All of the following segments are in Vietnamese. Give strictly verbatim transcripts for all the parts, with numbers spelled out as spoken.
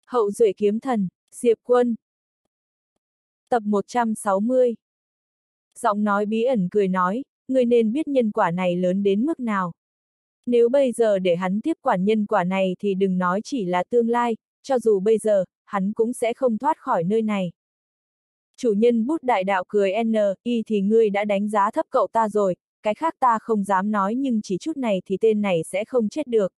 Hậu duệ kiếm thần, Diệp Quân. Tập một trăm sáu mươi. Giọng nói bí ẩn cười nói, ngươi nên biết nhân quả này lớn đến mức nào. Nếu bây giờ để hắn tiếp quản nhân quả này thì đừng nói chỉ là tương lai, cho dù bây giờ, hắn cũng sẽ không thoát khỏi nơi này. Chủ nhân bút đại đạo cười n, y thì ngươi đã đánh giá thấp cậu ta rồi, cái khác ta không dám nói nhưng chỉ chút này thì tên này sẽ không chết được.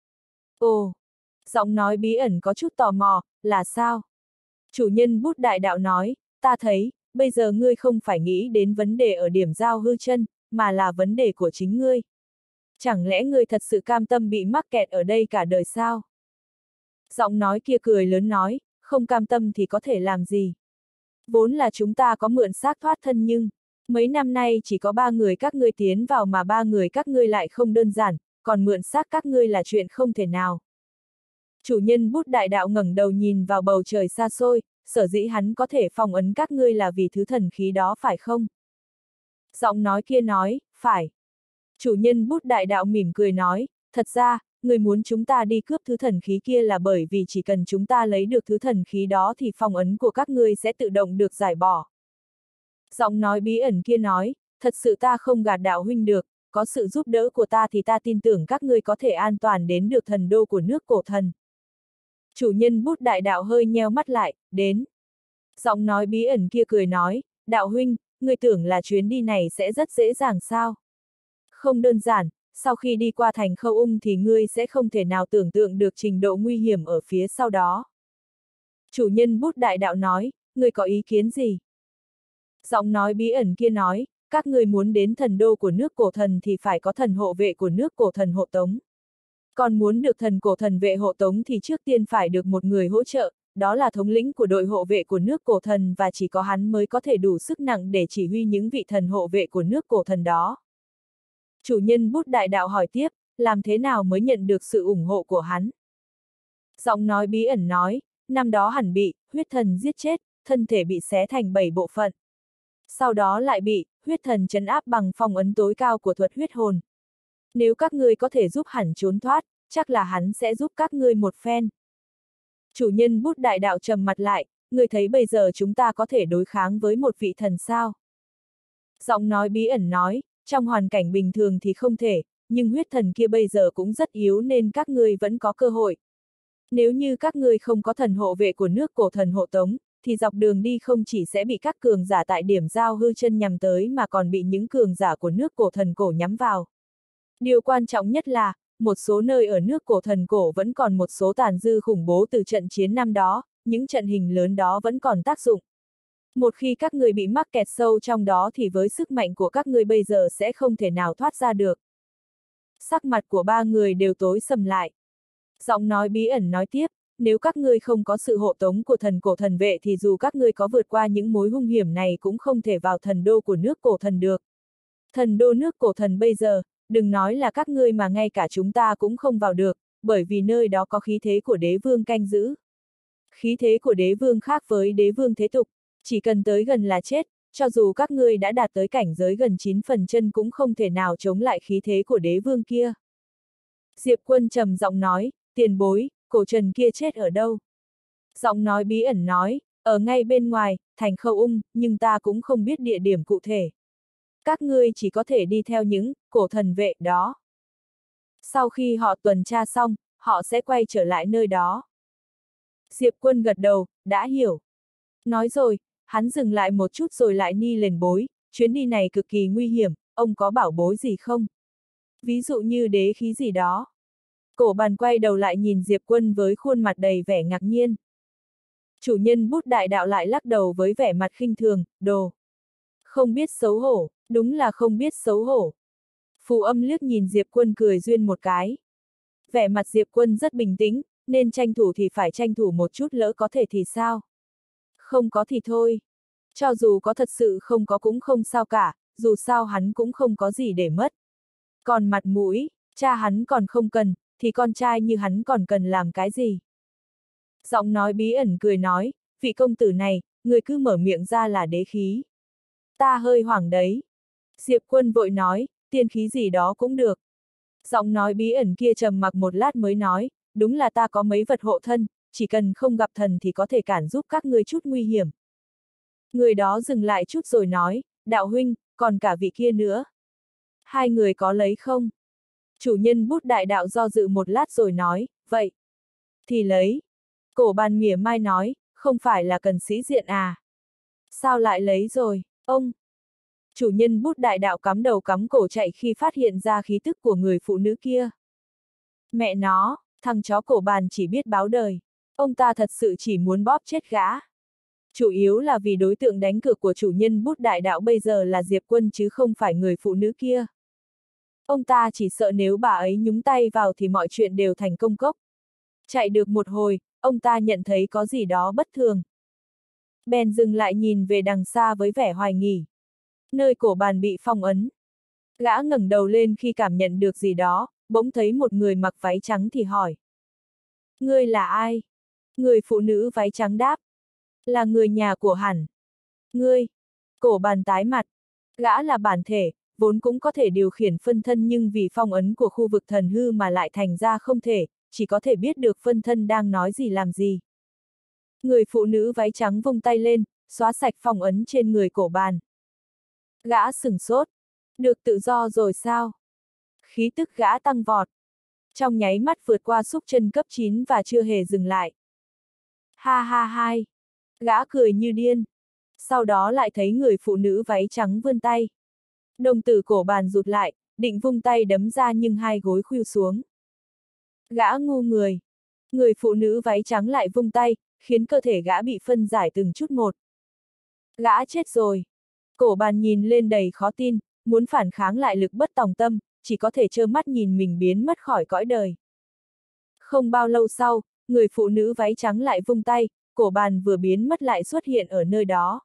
Ồ! Giọng nói bí ẩn có chút tò mò, là sao? Chủ nhân bút đại đạo nói, ta thấy, bây giờ ngươi không phải nghĩ đến vấn đề ở điểm giao hư chân, mà là vấn đề của chính ngươi. Chẳng lẽ ngươi thật sự cam tâm bị mắc kẹt ở đây cả đời sao? Giọng nói kia cười lớn nói, không cam tâm thì có thể làm gì? Vốn là chúng ta có mượn xác thoát thân nhưng, mấy năm nay chỉ có ba người các ngươi tiến vào mà ba người các ngươi lại không đơn giản, còn mượn xác các ngươi là chuyện không thể nào. Chủ nhân bút đại đạo ngẩng đầu nhìn vào bầu trời xa xôi, sở dĩ hắn có thể phong ấn các ngươi là vì thứ thần khí đó phải không? Giọng nói kia nói, phải. Chủ nhân bút đại đạo mỉm cười nói, thật ra, người muốn chúng ta đi cướp thứ thần khí kia là bởi vì chỉ cần chúng ta lấy được thứ thần khí đó thì phong ấn của các ngươi sẽ tự động được giải bỏ. Giọng nói bí ẩn kia nói, thật sự ta không gạt đạo huynh được, có sự giúp đỡ của ta thì ta tin tưởng các ngươi có thể an toàn đến được thần đô của nước cổ thần. Chủ nhân bút đại đạo hơi nheo mắt lại, đến. Giọng nói bí ẩn kia cười nói, đạo huynh, ngươi tưởng là chuyến đi này sẽ rất dễ dàng sao? Không đơn giản, sau khi đi qua thành Khâu Ung thì ngươi sẽ không thể nào tưởng tượng được trình độ nguy hiểm ở phía sau đó. Chủ nhân bút đại đạo nói, ngươi có ý kiến gì? Giọng nói bí ẩn kia nói, các ngươi muốn đến thần đô của nước cổ thần thì phải có thần hộ vệ của nước cổ thần hộ tống. Còn muốn được thần cổ thần vệ hộ tống thì trước tiên phải được một người hỗ trợ, đó là thống lĩnh của đội hộ vệ của nước cổ thần và chỉ có hắn mới có thể đủ sức nặng để chỉ huy những vị thần hộ vệ của nước cổ thần đó. Chủ nhân bút đại đạo hỏi tiếp, làm thế nào mới nhận được sự ủng hộ của hắn? Giọng nói bí ẩn nói, năm đó hẳn bị, huyết thần giết chết, thân thể bị xé thành bảy bộ phận. Sau đó lại bị, huyết thần trấn áp bằng phong ấn tối cao của thuật huyết hồn. Nếu các ngươi có thể giúp hắn trốn thoát, chắc là hắn sẽ giúp các ngươi một phen. Chủ nhân bút đại đạo trầm mặt lại, ngươi thấy bây giờ chúng ta có thể đối kháng với một vị thần sao? Giọng nói bí ẩn nói, trong hoàn cảnh bình thường thì không thể, nhưng huyết thần kia bây giờ cũng rất yếu nên các ngươi vẫn có cơ hội. Nếu như các ngươi không có thần hộ vệ của nước cổ thần hộ tống, thì dọc đường đi không chỉ sẽ bị các cường giả tại điểm giao hư chân nhằm tới mà còn bị những cường giả của nước cổ thần cổ nhắm vào. Điều quan trọng nhất là, một số nơi ở nước cổ thần cổ vẫn còn một số tàn dư khủng bố từ trận chiến năm đó, những trận hình lớn đó vẫn còn tác dụng. Một khi các người bị mắc kẹt sâu trong đó thì với sức mạnh của các người bây giờ sẽ không thể nào thoát ra được. Sắc mặt của ba người đều tối sầm lại. Giọng nói bí ẩn nói tiếp, nếu các ngươi không có sự hộ tống của thần cổ thần vệ thì dù các ngươi có vượt qua những mối hung hiểm này cũng không thể vào thần đô của nước cổ thần được. Thần đô nước cổ thần bây giờ, đừng nói là các ngươi mà ngay cả chúng ta cũng không vào được, bởi vì nơi đó có khí thế của đế vương canh giữ. Khí thế của đế vương khác với đế vương thế tục, chỉ cần tới gần là chết, cho dù các ngươi đã đạt tới cảnh giới gần chín phần chân cũng không thể nào chống lại khí thế của đế vương kia. Diệp Quân trầm giọng nói, tiền bối, cổ trần kia chết ở đâu? Giọng nói bí ẩn nói, ở ngay bên ngoài, thành Khâu Ung, nhưng ta cũng không biết địa điểm cụ thể. Các ngươi chỉ có thể đi theo những cổ thần vệ đó. Sau khi họ tuần tra xong, họ sẽ quay trở lại nơi đó. Diệp Quân gật đầu, đã hiểu. Nói rồi, hắn dừng lại một chút rồi lại ni lên bối, chuyến đi này cực kỳ nguy hiểm, ông có bảo bối gì không? Ví dụ như đế khí gì đó. Cổ bàn quay đầu lại nhìn Diệp Quân với khuôn mặt đầy vẻ ngạc nhiên. Chủ nhân bút đại đạo lại lắc đầu với vẻ mặt khinh thường, đồ. Không biết xấu hổ, đúng là không biết xấu hổ. Phù Âm liếc nhìn Diệp Quân cười duyên một cái. Vẻ mặt Diệp Quân rất bình tĩnh, nên tranh thủ thì phải tranh thủ một chút, lỡ có thể thì sao? Không có thì thôi. Cho dù có thật sự không có cũng không sao cả, dù sao hắn cũng không có gì để mất. Còn mặt mũi, cha hắn còn không cần, thì con trai như hắn còn cần làm cái gì? Giọng nói bí ẩn cười nói, vị công tử này, người cứ mở miệng ra là đế khí. Ta hơi hoảng đấy. Diệp Quân vội nói, tiên khí gì đó cũng được. Giọng nói bí ẩn kia trầm mặc một lát mới nói, đúng là ta có mấy vật hộ thân, chỉ cần không gặp thần thì có thể cản giúp các ngươi chút nguy hiểm. Người đó dừng lại chút rồi nói, đạo huynh, còn cả vị kia nữa. Hai người có lấy không? Chủ nhân bút đại đạo do dự một lát rồi nói, vậy. Thì lấy. Cổ bàn mỉa mai nói, không phải là cần sĩ diện à? Sao lại lấy rồi, ông? Chủ nhân bút đại đạo cắm đầu cắm cổ chạy khi phát hiện ra khí tức của người phụ nữ kia. Mẹ nó, thằng chó cổ bàn chỉ biết báo đời. Ông ta thật sự chỉ muốn bóp chết gã. Chủ yếu là vì đối tượng đánh cược của chủ nhân bút đại đạo bây giờ là Diệp Quân chứ không phải người phụ nữ kia. Ông ta chỉ sợ nếu bà ấy nhúng tay vào thì mọi chuyện đều thành công cốc. Chạy được một hồi, ông ta nhận thấy có gì đó bất thường. Bèn dừng lại nhìn về đằng xa với vẻ hoài nghi. Nơi cổ bàn bị phong ấn. Gã ngẩng đầu lên khi cảm nhận được gì đó, bỗng thấy một người mặc váy trắng thì hỏi. Ngươi là ai? Người phụ nữ váy trắng đáp. Là người nhà của hẳn. Ngươi. Cổ bàn tái mặt. Gã là bản thể, vốn cũng có thể điều khiển phân thân nhưng vì phong ấn của khu vực thần hư mà lại thành ra không thể, chỉ có thể biết được phân thân đang nói gì làm gì. Người phụ nữ váy trắng vung tay lên, xóa sạch phong ấn trên người cổ bàn. Gã sửng sốt. Được tự do rồi sao? Khí tức gã tăng vọt. Trong nháy mắt vượt qua xúc chân cấp chín và chưa hề dừng lại. Ha ha hai. Gã cười như điên. Sau đó lại thấy người phụ nữ váy trắng vươn tay. Đồng tử cổ bàn rụt lại, định vung tay đấm ra nhưng hai gối khuỵu xuống. Gã ngu người. Người phụ nữ váy trắng lại vung tay, khiến cơ thể gã bị phân giải từng chút một. Gã chết rồi. Cổ bàn nhìn lên đầy khó tin, muốn phản kháng lại lực bất tòng tâm, chỉ có thể trơ mắt nhìn mình biến mất khỏi cõi đời. Không bao lâu sau, người phụ nữ váy trắng lại vung tay, cổ bàn vừa biến mất lại xuất hiện ở nơi đó.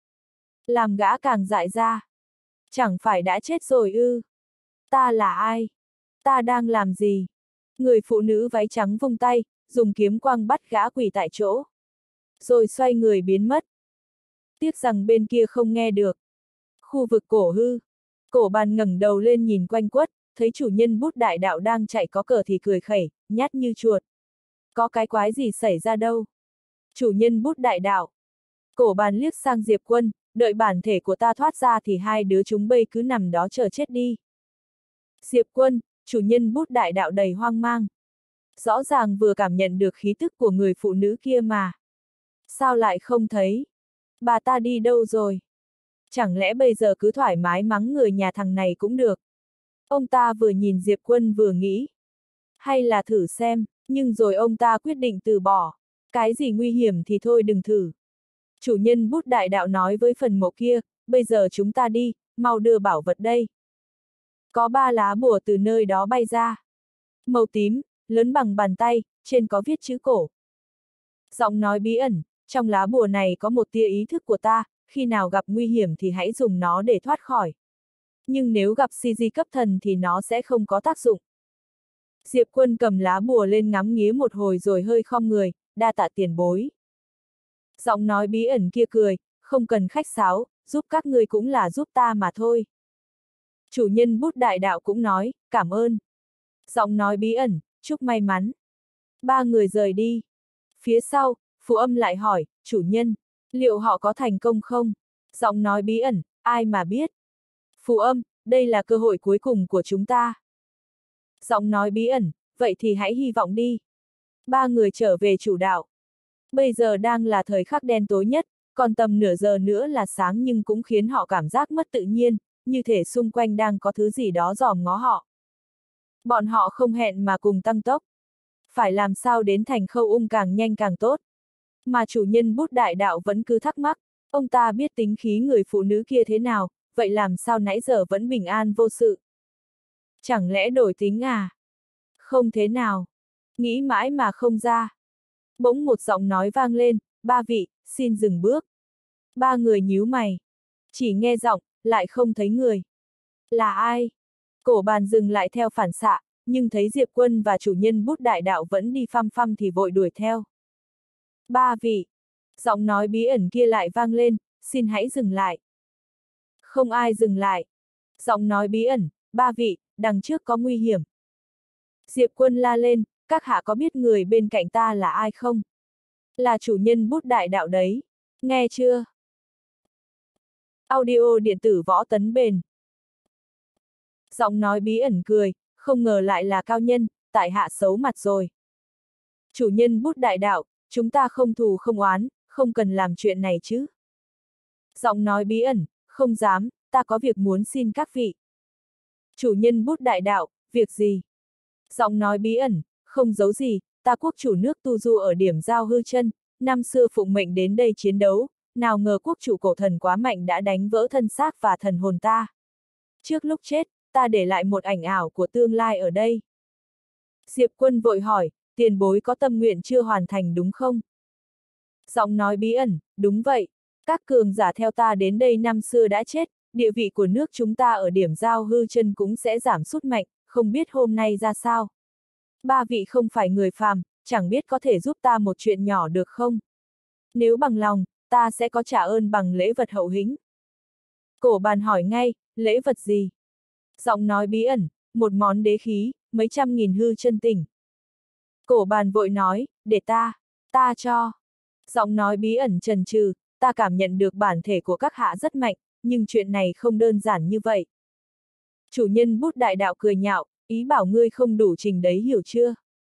Làm gã càng dại ra. Chẳng phải đã chết rồi ư? Ta là ai? Ta đang làm gì? Người phụ nữ váy trắng vung tay, dùng kiếm quang bắt gã quỳ tại chỗ. Rồi xoay người biến mất. Tiếc rằng bên kia không nghe được. Khu vực cổ hư. Cổ bàn ngẩng đầu lên nhìn quanh quất, thấy chủ nhân bút đại đạo đang chạy có cờ thì cười khẩy, nhát như chuột. Có cái quái gì xảy ra đâu? Chủ nhân bút đại đạo. Cổ bàn liếc sang Diệp Quân, đợi bản thể của ta thoát ra thì hai đứa chúng bây cứ nằm đó chờ chết đi. Diệp Quân, chủ nhân bút đại đạo đầy hoang mang. Rõ ràng vừa cảm nhận được khí tức của người phụ nữ kia mà. Sao lại không thấy? Bà ta đi đâu rồi? Chẳng lẽ bây giờ cứ thoải mái mắng người nhà thằng này cũng được? Ông ta vừa nhìn Diệp Quân vừa nghĩ. Hay là thử xem, nhưng rồi ông ta quyết định từ bỏ. Cái gì nguy hiểm thì thôi đừng thử. Chủ nhân bút đại đạo nói với phần mộ kia, bây giờ chúng ta đi, mau đưa bảo vật đây. Có ba lá bùa từ nơi đó bay ra. Màu tím, lớn bằng bàn tay, trên có viết chữ cổ. Giọng nói bí ẩn, trong lá bùa này có một tia ý thức của ta, khi nào gặp nguy hiểm thì hãy dùng nó để thoát khỏi. Nhưng nếu gặp xê giê cấp thần thì nó sẽ không có tác dụng. Diệp Quân cầm lá bùa lên ngắm nghía một hồi rồi hơi khom người, đa tạ tiền bối. Giọng nói bí ẩn kia cười, không cần khách sáo, giúp các ngươi cũng là giúp ta mà thôi. Chủ nhân bút đại đạo cũng nói, cảm ơn. Giọng nói bí ẩn, chúc may mắn. Ba người rời đi. Phía sau, Phù Âm lại hỏi, chủ nhân, liệu họ có thành công không? Giọng nói bí ẩn, ai mà biết. Phù Âm, đây là cơ hội cuối cùng của chúng ta. Giọng nói bí ẩn, vậy thì hãy hy vọng đi. Ba người trở về chủ đạo. Bây giờ đang là thời khắc đen tối nhất, còn tầm nửa giờ nữa là sáng nhưng cũng khiến họ cảm giác mất tự nhiên, như thể xung quanh đang có thứ gì đó dòm ngó họ. Bọn họ không hẹn mà cùng tăng tốc. Phải làm sao đến thành Khâu Ung càng nhanh càng tốt. Mà chủ nhân bút đại đạo vẫn cứ thắc mắc, ông ta biết tính khí người phụ nữ kia thế nào, vậy làm sao nãy giờ vẫn bình an vô sự? Chẳng lẽ đổi tính à? Không thế nào. Nghĩ mãi mà không ra. Bỗng một giọng nói vang lên, ba vị, xin dừng bước. Ba người nhíu mày. Chỉ nghe giọng, lại không thấy người. Là ai? Cổ bàn dừng lại theo phản xạ, nhưng thấy Diệp Quân và chủ nhân bút đại đạo vẫn đi phăm phăm thì vội đuổi theo. Ba vị. Giọng nói bí ẩn kia lại vang lên, xin hãy dừng lại. Không ai dừng lại. Giọng nói bí ẩn, ba vị, đằng trước có nguy hiểm. Diệp Quân la lên, các hạ có biết người bên cạnh ta là ai không? Là chủ nhân bút đại đạo đấy. Nghe chưa? Audio điện tử Võ Tấn Bền. Giọng nói bí ẩn cười, không ngờ lại là cao nhân, tại hạ xấu mặt rồi. Chủ nhân bút đại đạo, chúng ta không thù không oán, không cần làm chuyện này chứ. Giọng nói bí ẩn, không dám, ta có việc muốn xin các vị. Chủ nhân bút đại đạo, việc gì? Giọng nói bí ẩn, không giấu gì, ta quốc chủ nước Tu Du ở điểm giao hư chân, năm xưa phụng mệnh đến đây chiến đấu, nào ngờ quốc chủ cổ thần quá mạnh đã đánh vỡ thân xác và thần hồn ta. Trước lúc chết, ta để lại một ảnh ảo của tương lai ở đây. Diệp Quân vội hỏi, tiền bối có tâm nguyện chưa hoàn thành đúng không? Giọng nói bí ẩn, đúng vậy, các cường giả theo ta đến đây năm xưa đã chết, địa vị của nước chúng ta ở điểm giao hư chân cũng sẽ giảm sút mạnh, không biết hôm nay ra sao. Ba vị không phải người phàm, chẳng biết có thể giúp ta một chuyện nhỏ được không? Nếu bằng lòng, ta sẽ có trả ơn bằng lễ vật hậu hĩnh. Cổ bàn hỏi ngay, lễ vật gì? Giọng nói bí ẩn, một món đế khí, mấy trăm nghìn hư chân tình. Cổ bàn vội nói, để ta, ta cho. Giọng nói bí ẩn chần chừ, ta cảm nhận được bản thể của các hạ rất mạnh, nhưng chuyện này không đơn giản như vậy. Chủ nhân bút đại đạo cười nhạo, ý bảo ngươi không đủ trình đấy hiểu chưa?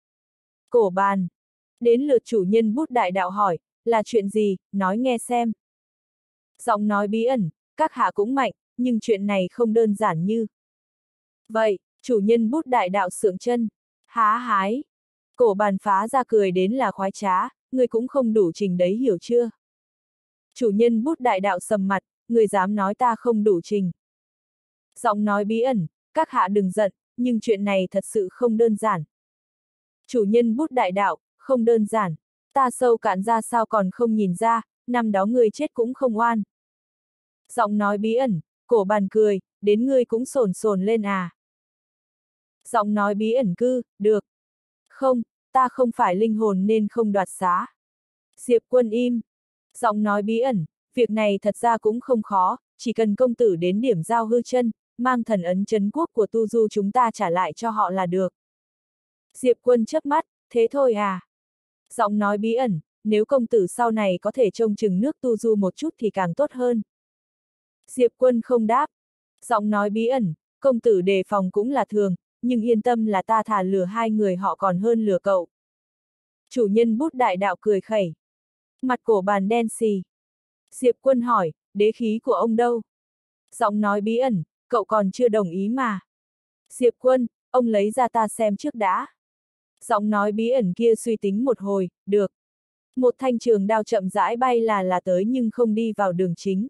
Cổ bàn. Đến lượt chủ nhân bút đại đạo hỏi, là chuyện gì, nói nghe xem. Giọng nói bí ẩn, các hạ cũng mạnh, nhưng chuyện này không đơn giản như. Vậy, chủ nhân bút đại đạo sượng chân, há hái. Cổ bàn phá ra cười đến là khoái trá, ngươi cũng không đủ trình đấy hiểu chưa? Chủ nhân bút đại đạo sầm mặt, ngươi dám nói ta không đủ trình. Giọng nói bí ẩn, các hạ đừng giận, nhưng chuyện này thật sự không đơn giản. Chủ nhân bút đại đạo, không đơn giản, ta sâu cạn ra sao còn không nhìn ra, năm đó ngươi chết cũng không oan. Giọng nói bí ẩn, cổ bàn cười, đến ngươi cũng sồn sồn lên à. Giọng nói bí ẩn cư, được. Không, ta không phải linh hồn nên không đoạt xá. Diệp Quân im. Giọng nói bí ẩn, việc này thật ra cũng không khó, chỉ cần công tử đến điểm giao hư chân, mang thần ấn trấn quốc của Tu Du chúng ta trả lại cho họ là được. Diệp Quân chớp mắt, thế thôi à? Giọng nói bí ẩn, nếu công tử sau này có thể trông chừng nước Tu Du một chút thì càng tốt hơn. Diệp Quân không đáp. Giọng nói bí ẩn, công tử đề phòng cũng là thường, nhưng yên tâm là ta thà lừa hai người họ còn hơn lừa cậu. Chủ nhân bút đại đạo cười khẩy. Mặt cổ bàn đen xì. Diệp Quân hỏi, đế khí của ông đâu? Giọng nói bí ẩn, cậu còn chưa đồng ý mà. Diệp Quân, ông lấy ra ta xem trước đã. Giọng nói bí ẩn kia suy tính một hồi, được. Một thanh trường đao chậm rãi bay là là tới nhưng không đi vào đường chính.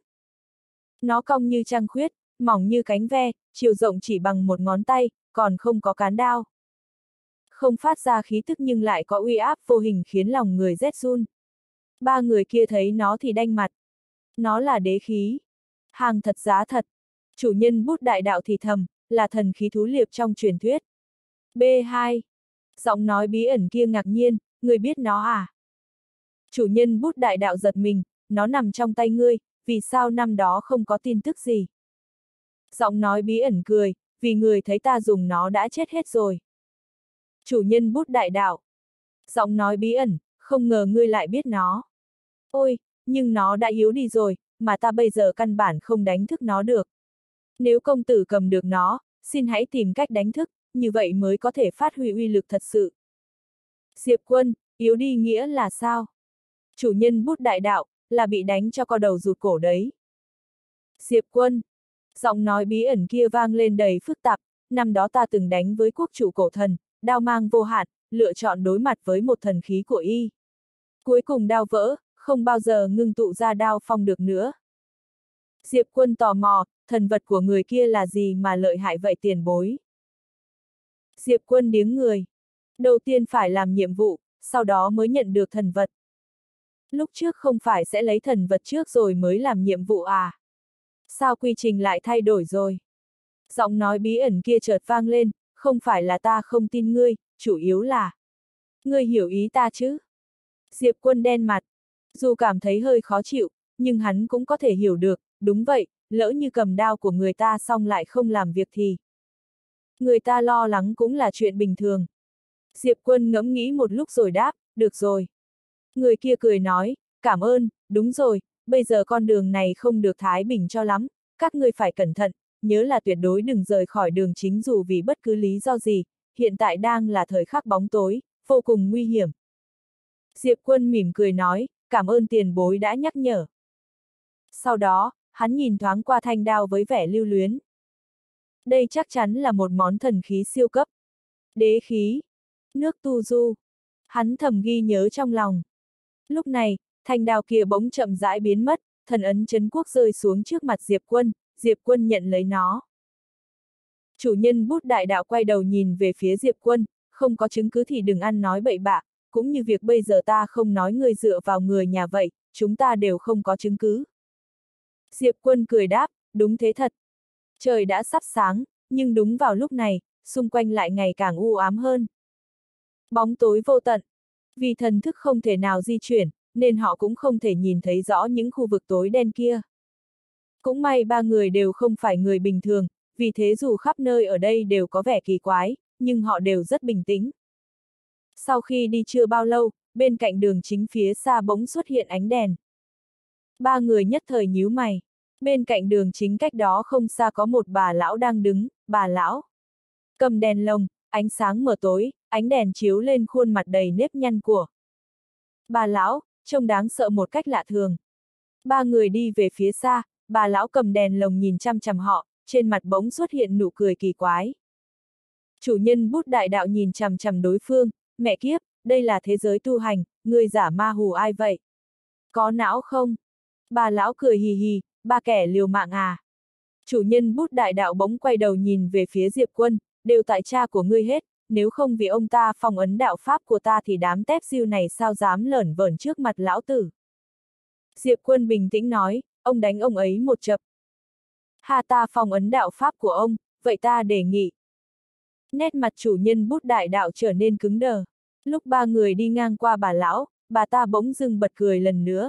Nó cong như trăng khuyết, mỏng như cánh ve, chiều rộng chỉ bằng một ngón tay, còn không có cán đao. Không phát ra khí tức nhưng lại có uy áp vô hình khiến lòng người rét run. Ba người kia thấy nó thì đanh mặt. Nó là đế khí. Hàng thật giá thật. Chủ nhân bút đại đạo thì thầm, là thần khí thú liệp trong truyền thuyết. B hai. Giọng nói bí ẩn kia ngạc nhiên, người biết nó à? Chủ nhân bút đại đạo giật mình, nó nằm trong tay ngươi, vì sao năm đó không có tin tức gì? Giọng nói bí ẩn cười, vì người thấy ta dùng nó đã chết hết rồi. Chủ nhân bút đại đạo. Giọng nói bí ẩn, không ngờ ngươi lại biết nó. Ôi, nhưng nó đã yếu đi rồi, mà ta bây giờ căn bản không đánh thức nó được. Nếu công tử cầm được nó, xin hãy tìm cách đánh thức, như vậy mới có thể phát huy uy lực thật sự. Diệp Quân, yếu đi nghĩa là sao? Chủ nhân bút đại đạo, là bị đánh cho co đầu rụt cổ đấy. Diệp Quân. Giọng nói bí ẩn kia vang lên đầy phức tạp, năm đó ta từng đánh với quốc chủ cổ thần, đao mang vô hạn, lựa chọn đối mặt với một thần khí của y. Cuối cùng đao vỡ, không bao giờ ngưng tụ ra đao phong được nữa. Diệp Quân tò mò, thần vật của người kia là gì mà lợi hại vậy tiền bối? Diệp Quân điếng người. Đầu tiên phải làm nhiệm vụ, sau đó mới nhận được thần vật. Lúc trước không phải sẽ lấy thần vật trước rồi mới làm nhiệm vụ à? Sao quy trình lại thay đổi rồi? Giọng nói bí ẩn kia chợt vang lên, không phải là ta không tin ngươi, chủ yếu là... Ngươi hiểu ý ta chứ? Diệp Quân đen mặt. Dù cảm thấy hơi khó chịu, nhưng hắn cũng có thể hiểu được, đúng vậy, lỡ như cầm đao của người ta xong lại không làm việc thì... Người ta lo lắng cũng là chuyện bình thường. Diệp Quân ngẫm nghĩ một lúc rồi đáp, được rồi. Người kia cười nói, cảm ơn, đúng rồi, bây giờ con đường này không được thái bình cho lắm, các ngươi phải cẩn thận, nhớ là tuyệt đối đừng rời khỏi đường chính dù vì bất cứ lý do gì, hiện tại đang là thời khắc bóng tối, vô cùng nguy hiểm. Diệp Quân mỉm cười nói, cảm ơn tiền bối đã nhắc nhở. Sau đó, hắn nhìn thoáng qua thanh đao với vẻ lưu luyến. Đây chắc chắn là một món thần khí siêu cấp. Đế khí, nước tu du. Hắn thầm ghi nhớ trong lòng. Lúc này, thanh đao kia bỗng chậm rãi biến mất, thần ấn trấn quốc rơi xuống trước mặt Diệp Quân, Diệp Quân nhận lấy nó. Chủ nhân bút đại đạo quay đầu nhìn về phía Diệp Quân, không có chứng cứ thì đừng ăn nói bậy bạ, cũng như việc bây giờ ta không nói người dựa vào người nhà vậy, chúng ta đều không có chứng cứ. Diệp Quân cười đáp, đúng thế thật. Trời đã sắp sáng, nhưng đúng vào lúc này, xung quanh lại ngày càng u ám hơn. Bóng tối vô tận. Vì thần thức không thể nào di chuyển, nên họ cũng không thể nhìn thấy rõ những khu vực tối đen kia. Cũng may ba người đều không phải người bình thường, vì thế dù khắp nơi ở đây đều có vẻ kỳ quái, nhưng họ đều rất bình tĩnh. Sau khi đi chưa bao lâu, bên cạnh đường chính phía xa bỗng xuất hiện ánh đèn. Ba người nhất thời nhíu mày. Bên cạnh đường chính cách đó không xa có một bà lão đang đứng, bà lão cầm đèn lồng, ánh sáng mờ tối, ánh đèn chiếu lên khuôn mặt đầy nếp nhăn của bà lão, trông đáng sợ một cách lạ thường. Ba người đi về phía xa, bà lão cầm đèn lồng nhìn chăm chăm họ, trên mặt bỗng xuất hiện nụ cười kỳ quái. Chủ nhân bút đại đạo nhìn chằm chằm đối phương, mẹ kiếp, đây là thế giới tu hành, người giả ma hù ai vậy? Có não không? Bà lão cười hì hì, ba kẻ liều mạng à? Chủ nhân bút đại đạo bỗng quay đầu nhìn về phía Diệp Quân, đều tại cha của ngươi hết, nếu không vì ông ta phong ấn đạo pháp của ta thì đám tép diêu này sao dám lởn vởn trước mặt lão tử. Diệp Quân bình tĩnh nói, ông đánh ông ấy một chập. Hà ta phong ấn đạo pháp của ông, vậy ta đề nghị. Nét mặt chủ nhân bút đại đạo trở nên cứng đờ. Lúc ba người đi ngang qua bà lão, bà ta bỗng dưng bật cười lần nữa.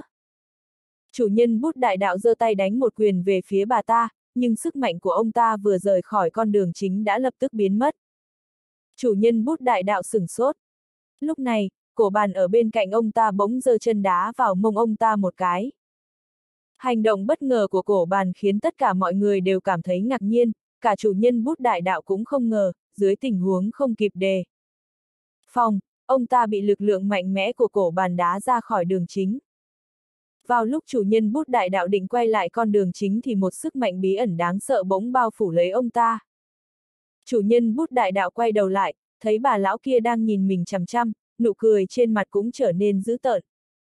Chủ nhân bút đại đạo giơ tay đánh một quyền về phía bà ta, nhưng sức mạnh của ông ta vừa rời khỏi con đường chính đã lập tức biến mất. Chủ nhân bút đại đạo sửng sốt. Lúc này, cổ bàn ở bên cạnh ông ta bỗng giơ chân đá vào mông ông ta một cái. Hành động bất ngờ của cổ bàn khiến tất cả mọi người đều cảm thấy ngạc nhiên, cả chủ nhân bút đại đạo cũng không ngờ, dưới tình huống không kịp đề phòng, ông ta bị lực lượng mạnh mẽ của cổ bàn đá ra khỏi đường chính. Vào lúc chủ nhân bút đại đạo định quay lại con đường chính thì một sức mạnh bí ẩn đáng sợ bỗng bao phủ lấy ông ta. Chủ nhân bút đại đạo quay đầu lại, thấy bà lão kia đang nhìn mình chằm chằm, nụ cười trên mặt cũng trở nên dữ tợn.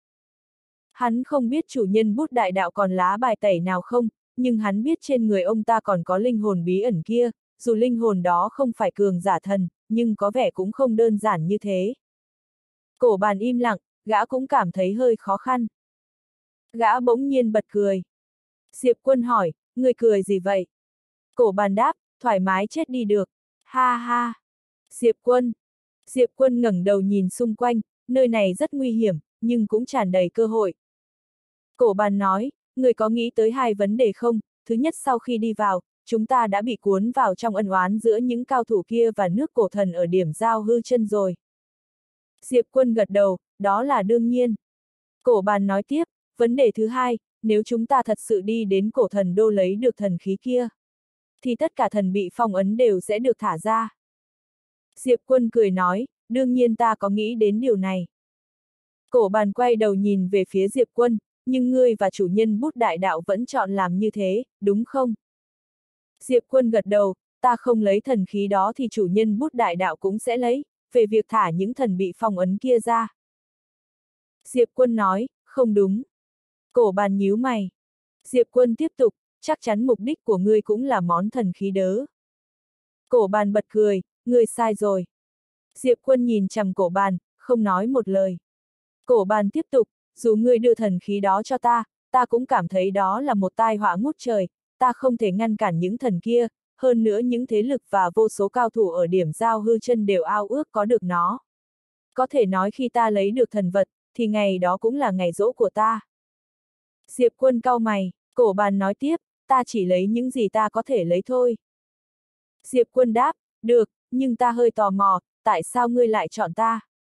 Hắn không biết chủ nhân bút đại đạo còn lá bài tẩy nào không, nhưng hắn biết trên người ông ta còn có linh hồn bí ẩn kia, dù linh hồn đó không phải cường giả thần, nhưng có vẻ cũng không đơn giản như thế. Cổ bàn im lặng, gã cũng cảm thấy hơi khó khăn. Gã bỗng nhiên bật cười. Diệp Quân hỏi, người cười gì vậy? Cổ bàn đáp, thoải mái chết đi được. Ha ha. Diệp Quân. Diệp Quân ngẩng đầu nhìn xung quanh, nơi này rất nguy hiểm, nhưng cũng tràn đầy cơ hội. Cổ bàn nói, người có nghĩ tới hai vấn đề không? Thứ nhất, sau khi đi vào, chúng ta đã bị cuốn vào trong ân oán giữa những cao thủ kia và nước cổ thần ở điểm giao hư chân rồi. Diệp Quân gật đầu, đó là đương nhiên. Cổ bàn nói tiếp, vấn đề thứ hai, nếu chúng ta thật sự đi đến cổ thần đô lấy được thần khí kia, thì tất cả thần bị phong ấn đều sẽ được thả ra. Diệp Quân cười nói, đương nhiên ta có nghĩ đến điều này. Cổ bàn quay đầu nhìn về phía Diệp Quân, nhưng ngươi và chủ nhân bút đại đạo vẫn chọn làm như thế, đúng không? Diệp Quân gật đầu, ta không lấy thần khí đó thì chủ nhân bút đại đạo cũng sẽ lấy, về việc thả những thần bị phong ấn kia ra. Diệp Quân nói, không đúng. Cổ bàn nhíu mày. Diệp Quân tiếp tục, chắc chắn mục đích của ngươi cũng là món thần khí đớ. Cổ bàn bật cười, ngươi sai rồi. Diệp Quân nhìn chằm cổ bàn, không nói một lời. Cổ bàn tiếp tục, dù ngươi đưa thần khí đó cho ta, ta cũng cảm thấy đó là một tai họa ngút trời, ta không thể ngăn cản những thần kia, hơn nữa những thế lực và vô số cao thủ ở điểm giao hư chân đều ao ước có được nó. Có thể nói khi ta lấy được thần vật, thì ngày đó cũng là ngày giỗ của ta. Diệp Quân cau mày, cổ bàn nói tiếp, ta chỉ lấy những gì ta có thể lấy thôi. Diệp Quân đáp, được, nhưng ta hơi tò mò, tại sao ngươi lại chọn ta?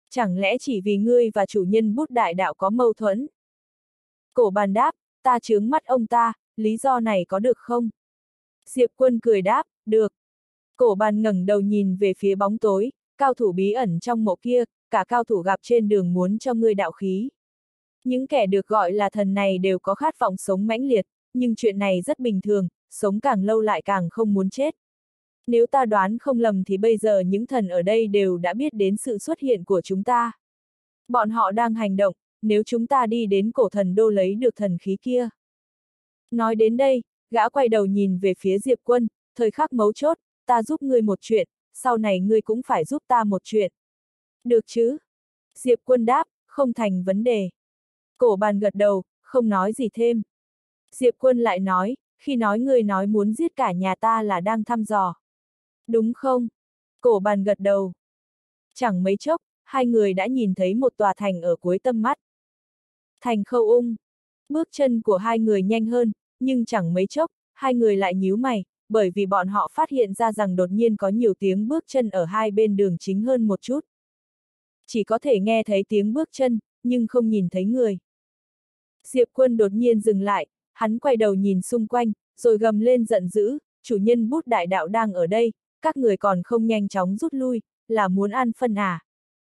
Chẳng lẽ chỉ vì ngươi và chủ nhân bút đại đạo có mâu thuẫn? Cổ bàn đáp, ta chướng mắt ông ta, lý do này có được không? Diệp Quân cười đáp, được. Cổ bàn ngẩng đầu nhìn về phía bóng tối, cao thủ bí ẩn trong mộ kia, cả cao thủ gặp trên đường muốn cho ngươi đạo khí. Những kẻ được gọi là thần này đều có khát vọng sống mãnh liệt, nhưng chuyện này rất bình thường, sống càng lâu lại càng không muốn chết. Nếu ta đoán không lầm thì bây giờ những thần ở đây đều đã biết đến sự xuất hiện của chúng ta. Bọn họ đang hành động, nếu chúng ta đi đến cổ thần đô lấy được thần khí kia. Nói đến đây, gã quay đầu nhìn về phía Diệp Quân, thời khắc mấu chốt, ta giúp ngươi một chuyện, sau này ngươi cũng phải giúp ta một chuyện. Được chứ? Diệp Quân đáp, không thành vấn đề. Cổ bàn gật đầu, không nói gì thêm. Diệp Quân lại nói, khi nói ngươi nói muốn giết cả nhà ta là đang thăm dò. Đúng không? Cổ bàn gật đầu. Chẳng mấy chốc, hai người đã nhìn thấy một tòa thành ở cuối tầm mắt. Thành Khâu Ung. Bước chân của hai người nhanh hơn, nhưng chẳng mấy chốc, hai người lại nhíu mày, bởi vì bọn họ phát hiện ra rằng đột nhiên có nhiều tiếng bước chân ở hai bên đường chính hơn một chút. Chỉ có thể nghe thấy tiếng bước chân, nhưng không nhìn thấy người. Diệp Quân đột nhiên dừng lại, hắn quay đầu nhìn xung quanh, rồi gầm lên giận dữ, chủ nhân bút đại đạo đang ở đây, các người còn không nhanh chóng rút lui, là muốn ăn phân à?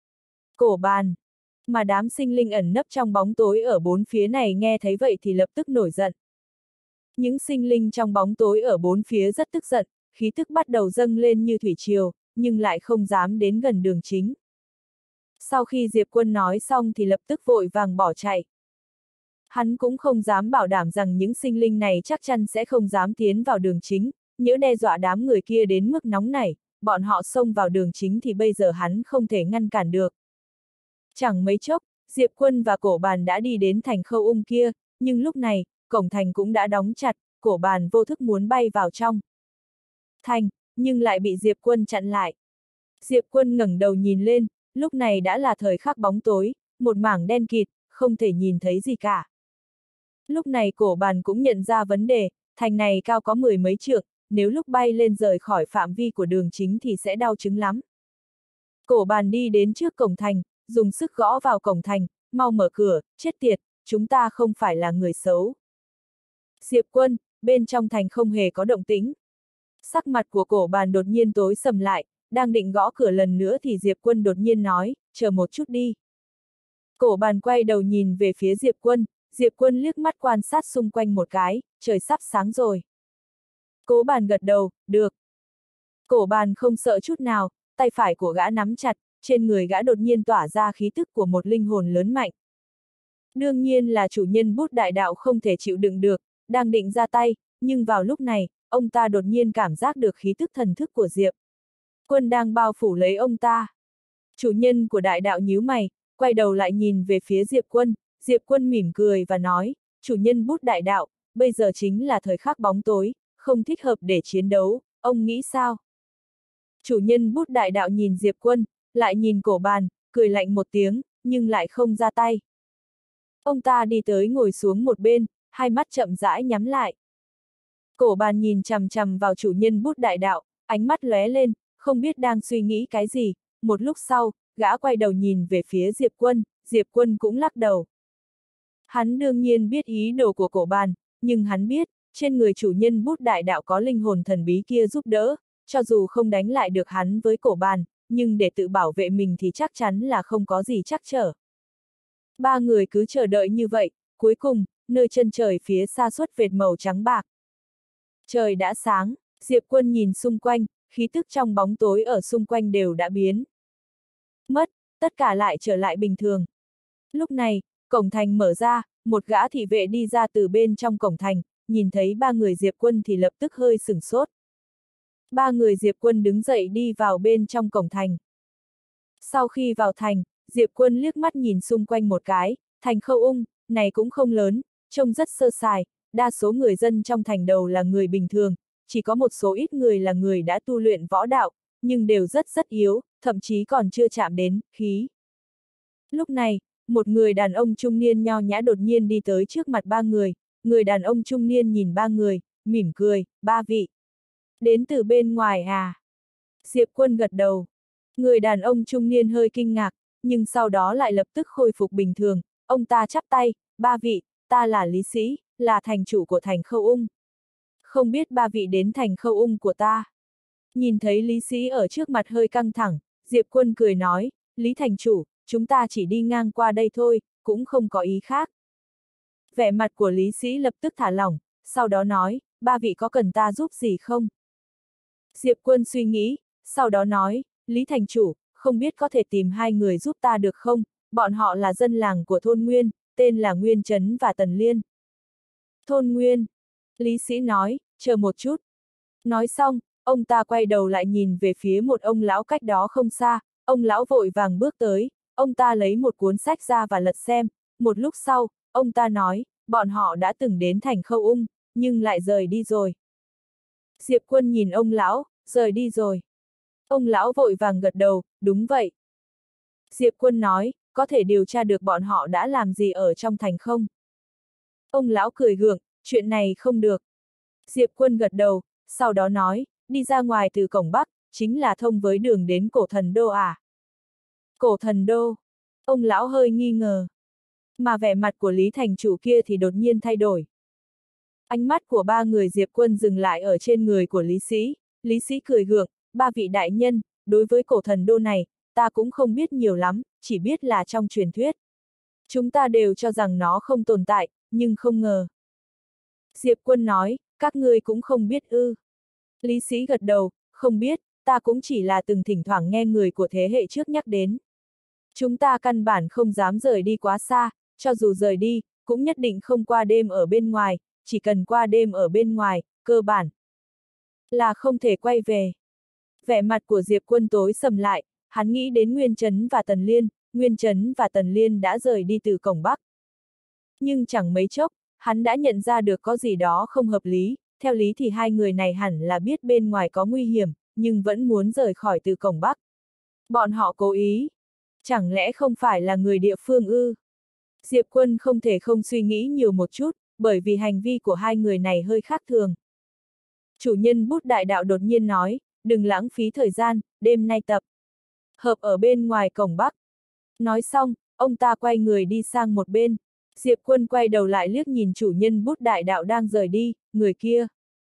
Cổ bàn. Mà đám sinh linh ẩn nấp trong bóng tối ở bốn phía này nghe thấy vậy thì lập tức nổi giận. Những sinh linh trong bóng tối ở bốn phía rất tức giận, khí tức bắt đầu dâng lên như thủy triều, nhưng lại không dám đến gần đường chính. Sau khi Diệp Quân nói xong thì lập tức vội vàng bỏ chạy. Hắn cũng không dám bảo đảm rằng những sinh linh này chắc chắn sẽ không dám tiến vào đường chính, nhỡ đe dọa đám người kia đến mức nóng nảy, bọn họ xông vào đường chính thì bây giờ hắn không thể ngăn cản được. Chẳng mấy chốc, Diệp Quân và cổ bàn đã đi đến thành Khâu Ung kia, nhưng lúc này, cổng thành cũng đã đóng chặt, cổ bàn vô thức muốn bay vào trong thành, nhưng lại bị Diệp Quân chặn lại. Diệp Quân ngẩng đầu nhìn lên, lúc này đã là thời khắc bóng tối, một mảng đen kịt, không thể nhìn thấy gì cả. Lúc này cổ bàn cũng nhận ra vấn đề, thành này cao có mười mấy trượng, nếu lúc bay lên rời khỏi phạm vi của đường chính thì sẽ đau chứng lắm. Cổ bàn đi đến trước cổng thành, dùng sức gõ vào cổng thành, mau mở cửa, chết tiệt, chúng ta không phải là người xấu. Diệp Quân, bên trong thành không hề có động tĩnh. Sắc mặt của cổ bàn đột nhiên tối sầm lại, đang định gõ cửa lần nữa thì Diệp Quân đột nhiên nói, chờ một chút đi. Cổ bàn quay đầu nhìn về phía Diệp Quân, Diệp Quân liếc mắt quan sát xung quanh một cái, trời sắp sáng rồi. Cổ bàn gật đầu, được. Cổ bàn không sợ chút nào, tay phải của gã nắm chặt, trên người gã đột nhiên tỏa ra khí tức của một linh hồn lớn mạnh. Đương nhiên là chủ nhân bút đại đạo không thể chịu đựng được, đang định ra tay, nhưng vào lúc này, ông ta đột nhiên cảm giác được khí tức thần thức của Diệp Quân đang bao phủ lấy ông ta. Chủ nhân của đại đạo nhíu mày, quay đầu lại nhìn về phía Diệp Quân, Diệp Quân mỉm cười và nói, chủ nhân bút đại đạo, bây giờ chính là thời khắc bóng tối, không thích hợp để chiến đấu, ông nghĩ sao? Chủ nhân bút đại đạo nhìn Diệp Quân, lại nhìn cổ bàn, cười lạnh một tiếng, nhưng lại không ra tay. Ông ta đi tới ngồi xuống một bên, hai mắt chậm rãi nhắm lại. Cổ bàn nhìn chằm chằm vào chủ nhân bút đại đạo, ánh mắt lóe lên, không biết đang suy nghĩ cái gì, một lúc sau, gã quay đầu nhìn về phía Diệp Quân, Diệp Quân cũng lắc đầu. Hắn đương nhiên biết ý đồ của cổ bàn, nhưng hắn biết, trên người chủ nhân bút đại đạo có linh hồn thần bí kia giúp đỡ, cho dù không đánh lại được hắn với cổ bàn, nhưng để tự bảo vệ mình thì chắc chắn là không có gì trắc trở. Ba người cứ chờ đợi như vậy, cuối cùng, nơi chân trời phía xa xuất vệt màu trắng bạc. Trời đã sáng, Diệp Quân nhìn xung quanh, khí tức trong bóng tối ở xung quanh đều đã biến mất, tất cả lại trở lại bình thường. Lúc này, cổng thành mở ra, một gã thị vệ đi ra từ bên trong cổng thành, nhìn thấy ba người Diệp Quân thì lập tức hơi sửng sốt. Ba người Diệp Quân đứng dậy đi vào bên trong cổng thành. Sau khi vào thành, Diệp Quân liếc mắt nhìn xung quanh một cái, thành Khâu Ung, này cũng không lớn, trông rất sơ sài, đa số người dân trong thành đầu là người bình thường, chỉ có một số ít người là người đã tu luyện võ đạo, nhưng đều rất rất yếu, thậm chí còn chưa chạm đến khí. Lúc này, một người đàn ông trung niên nho nhã đột nhiên đi tới trước mặt ba người, người đàn ông trung niên nhìn ba người, mỉm cười, ba vị. Đến từ bên ngoài à? Diệp Quân gật đầu. Người đàn ông trung niên hơi kinh ngạc, nhưng sau đó lại lập tức khôi phục bình thường, ông ta chắp tay, ba vị, ta là Lý Sĩ, là thành chủ của thành Khâu Ung. Không biết ba vị đến thành Khâu Ung của ta. Nhìn thấy Lý Sĩ ở trước mặt hơi căng thẳng, Diệp Quân cười nói, Lý thành chủ, chúng ta chỉ đi ngang qua đây thôi, cũng không có ý khác. Vẻ mặt của Lý Sĩ lập tức thả lỏng, sau đó nói, ba vị có cần ta giúp gì không? Diệp Quân suy nghĩ, sau đó nói, Lý thành chủ, không biết có thể tìm hai người giúp ta được không? Bọn họ là dân làng của thôn Nguyên, tên là Nguyên Trấn và Tần Liên. Thôn Nguyên. Lý Sĩ nói, chờ một chút. Nói xong, ông ta quay đầu lại nhìn về phía một ông lão cách đó không xa, ông lão vội vàng bước tới, ông ta lấy một cuốn sách ra và lật xem, một lúc sau, ông ta nói, bọn họ đã từng đến thành Khâu Ung, nhưng lại rời đi rồi. Diệp Quân nhìn ông lão, rời đi rồi. Ông lão vội vàng gật đầu, đúng vậy. Diệp Quân nói, có thể điều tra được bọn họ đã làm gì ở trong thành không? Ông lão cười gượng, chuyện này không được. Diệp Quân gật đầu, sau đó nói, đi ra ngoài từ cổng Bắc, chính là thông với đường đến cổ thần đô à? Cổ thần đô. Ông lão hơi nghi ngờ. Mà vẻ mặt của Lý thành chủ kia thì đột nhiên thay đổi. Ánh mắt của ba người Diệp Quân dừng lại ở trên người của Lý Sĩ. Lý Sĩ cười gượng, ba vị đại nhân, đối với cổ thần đô này, ta cũng không biết nhiều lắm, chỉ biết là trong truyền thuyết. Chúng ta đều cho rằng nó không tồn tại, nhưng không ngờ. Diệp Quân nói, các ngươi cũng không biết ư. Lý Sĩ gật đầu, không biết, ta cũng chỉ là từng thỉnh thoảng nghe người của thế hệ trước nhắc đến. Chúng ta căn bản không dám rời đi quá xa, cho dù rời đi, cũng nhất định không qua đêm ở bên ngoài, chỉ cần qua đêm ở bên ngoài, cơ bản là không thể quay về. Vẻ mặt của Diệp Quân tối sầm lại, hắn nghĩ đến Nguyên Trấn và Tần Liên, Nguyên Trấn và Tần Liên đã rời đi từ cổng Bắc. Nhưng chẳng mấy chốc, hắn đã nhận ra được có gì đó không hợp lý, theo lý thì hai người này hẳn là biết bên ngoài có nguy hiểm, nhưng vẫn muốn rời khỏi từ cổng Bắc. Bọn họ cố ý. Chẳng lẽ không phải là người địa phương ư? Diệp Quân không thể không suy nghĩ nhiều một chút, bởi vì hành vi của hai người này hơi khác thường. Chủ nhân Bút Đại Đạo đột nhiên nói, đừng lãng phí thời gian, đêm nay tập hợp ở bên ngoài cổng Bắc. Nói xong, ông ta quay người đi sang một bên. Diệp Quân quay đầu lại liếc nhìn chủ nhân Bút Đại Đạo đang rời đi, người kia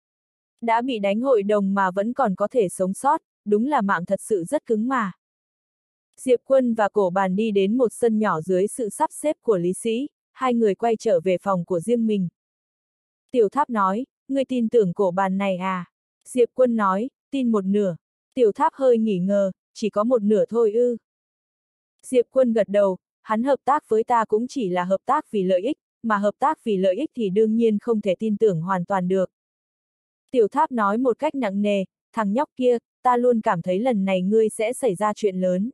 đã bị đánh hội đồng mà vẫn còn có thể sống sót, đúng là mạng thật sự rất cứng mà. Diệp Quân và Cổ Bàn đi đến một sân nhỏ dưới sự sắp xếp của Lý Sĩ, hai người quay trở về phòng của riêng mình. Tiểu Tháp nói, ngươi tin tưởng Cổ Bàn này à? Diệp Quân nói, tin một nửa. Tiểu Tháp hơi nghi ngờ, chỉ có một nửa thôi ư. Diệp Quân gật đầu, hắn hợp tác với ta cũng chỉ là hợp tác vì lợi ích, mà hợp tác vì lợi ích thì đương nhiên không thể tin tưởng hoàn toàn được. Tiểu Tháp nói một cách nặng nề, thằng nhóc kia, ta luôn cảm thấy lần này ngươi sẽ xảy ra chuyện lớn.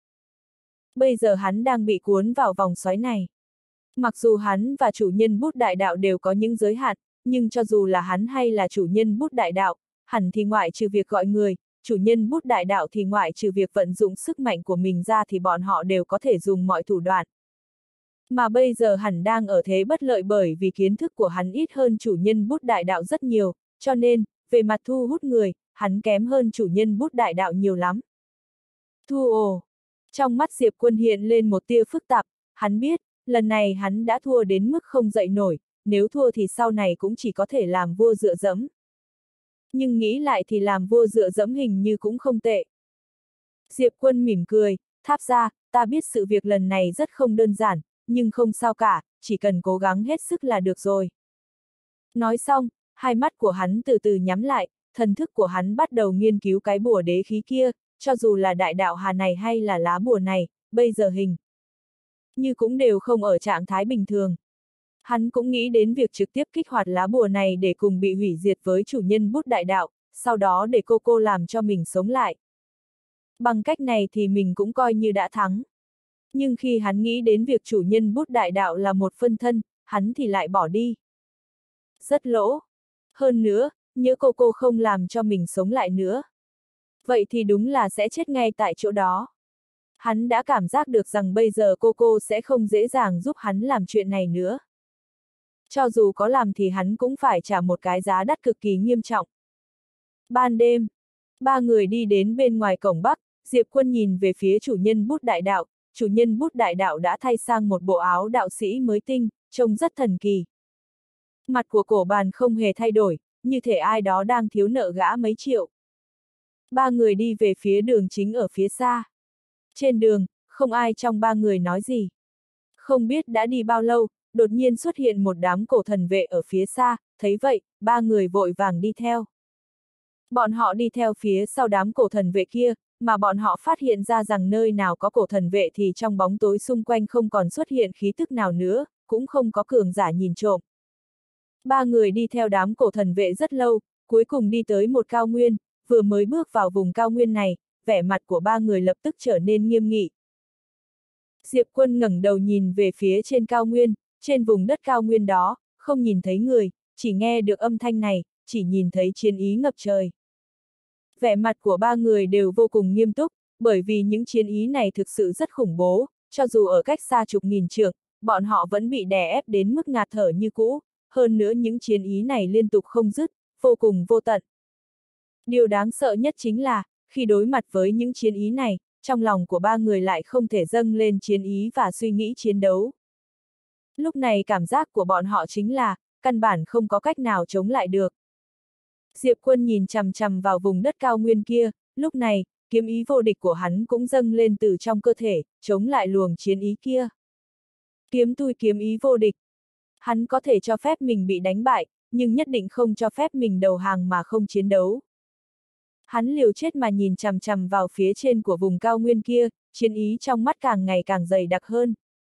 Bây giờ hắn đang bị cuốn vào vòng xoáy này. Mặc dù hắn và chủ nhân Bút Đại Đạo đều có những giới hạn, nhưng cho dù là hắn hay là chủ nhân Bút Đại Đạo, hẳn thì ngoại trừ việc gọi người, chủ nhân Bút Đại Đạo thì ngoại trừ việc vận dụng sức mạnh của mình ra thì bọn họ đều có thể dùng mọi thủ đoạn. Mà bây giờ hẳn đang ở thế bất lợi bởi vì kiến thức của hắn ít hơn chủ nhân Bút Đại Đạo rất nhiều, cho nên, về mặt thu hút người, hắn kém hơn chủ nhân Bút Đại Đạo nhiều lắm. Thu ồ! Trong mắt Diệp Quân hiện lên một tia phức tạp, hắn biết, lần này hắn đã thua đến mức không dậy nổi, nếu thua thì sau này cũng chỉ có thể làm vua dựa dẫm. Nhưng nghĩ lại thì làm vua dựa dẫm hình như cũng không tệ. Diệp Quân mỉm cười, Tháp ra, ta biết sự việc lần này rất không đơn giản, nhưng không sao cả, chỉ cần cố gắng hết sức là được rồi. Nói xong, hai mắt của hắn từ từ nhắm lại, thần thức của hắn bắt đầu nghiên cứu cái bùa đế khí kia, cho dù là đại đạo hà này hay là lá bùa này, bây giờ hình như cũng đều không ở trạng thái bình thường. Hắn cũng nghĩ đến việc trực tiếp kích hoạt lá bùa này để cùng bị hủy diệt với chủ nhân Bút Đại Đạo, sau đó để cô cô làm cho mình sống lại. Bằng cách này thì mình cũng coi như đã thắng. Nhưng khi hắn nghĩ đến việc chủ nhân Bút Đại Đạo là một phân thân, hắn thì lại bỏ đi. Rất lỗ. Hơn nữa, nhớ cô cô không làm cho mình sống lại nữa. Vậy thì đúng là sẽ chết ngay tại chỗ đó. Hắn đã cảm giác được rằng bây giờ cô cô sẽ không dễ dàng giúp hắn làm chuyện này nữa. Cho dù có làm thì hắn cũng phải trả một cái giá đắt cực kỳ nghiêm trọng. Ban đêm, ba người đi đến bên ngoài cổng Bắc, Diệp Quân nhìn về phía chủ nhân Bút Đại Đạo, chủ nhân bút đại đạo đã thay sang một bộ áo đạo sĩ mới tinh, trông rất thần kỳ. Mặt của cổ bàn không hề thay đổi, như thể ai đó đang thiếu nợ gã mấy triệu. Ba người đi về phía đường chính ở phía xa. Trên đường, không ai trong ba người nói gì. Không biết đã đi bao lâu, đột nhiên xuất hiện một đám cổ thần vệ ở phía xa, thấy vậy, ba người vội vàng đi theo. Bọn họ đi theo phía sau đám cổ thần vệ kia, mà bọn họ phát hiện ra rằng nơi nào có cổ thần vệ thì trong bóng tối xung quanh không còn xuất hiện khí tức nào nữa, cũng không có cường giả nhìn trộm. Ba người đi theo đám cổ thần vệ rất lâu, cuối cùng đi tới một cao nguyên, vừa mới bước vào vùng cao nguyên này, vẻ mặt của ba người lập tức trở nên nghiêm nghị. Diệp Quân ngẩng đầu nhìn về phía trên cao nguyên, trên vùng đất cao nguyên đó, không nhìn thấy người, chỉ nghe được âm thanh này, chỉ nhìn thấy chiến ý ngập trời. Vẻ mặt của ba người đều vô cùng nghiêm túc, bởi vì những chiến ý này thực sự rất khủng bố, cho dù ở cách xa chục nghìn trượng, bọn họ vẫn bị đè ép đến mức ngạt thở như cũ, hơn nữa những chiến ý này liên tục không dứt, vô cùng vô tận. Điều đáng sợ nhất chính là, khi đối mặt với những chiến ý này, trong lòng của ba người lại không thể dâng lên chiến ý và suy nghĩ chiến đấu. Lúc này cảm giác của bọn họ chính là, căn bản không có cách nào chống lại được. Diệp Quân nhìn chằm chằm vào vùng đất cao nguyên kia, lúc này, kiếm ý vô địch của hắn cũng dâng lên từ trong cơ thể, chống lại luồng chiến ý kia. Kiếm tui kiếm ý vô địch. Hắn có thể cho phép mình bị đánh bại, nhưng nhất định không cho phép mình đầu hàng mà không chiến đấu. Hắn liều chết mà nhìn chằm chằm vào phía trên của vùng cao nguyên kia, chiến ý trong mắt càng ngày càng dày đặc hơn.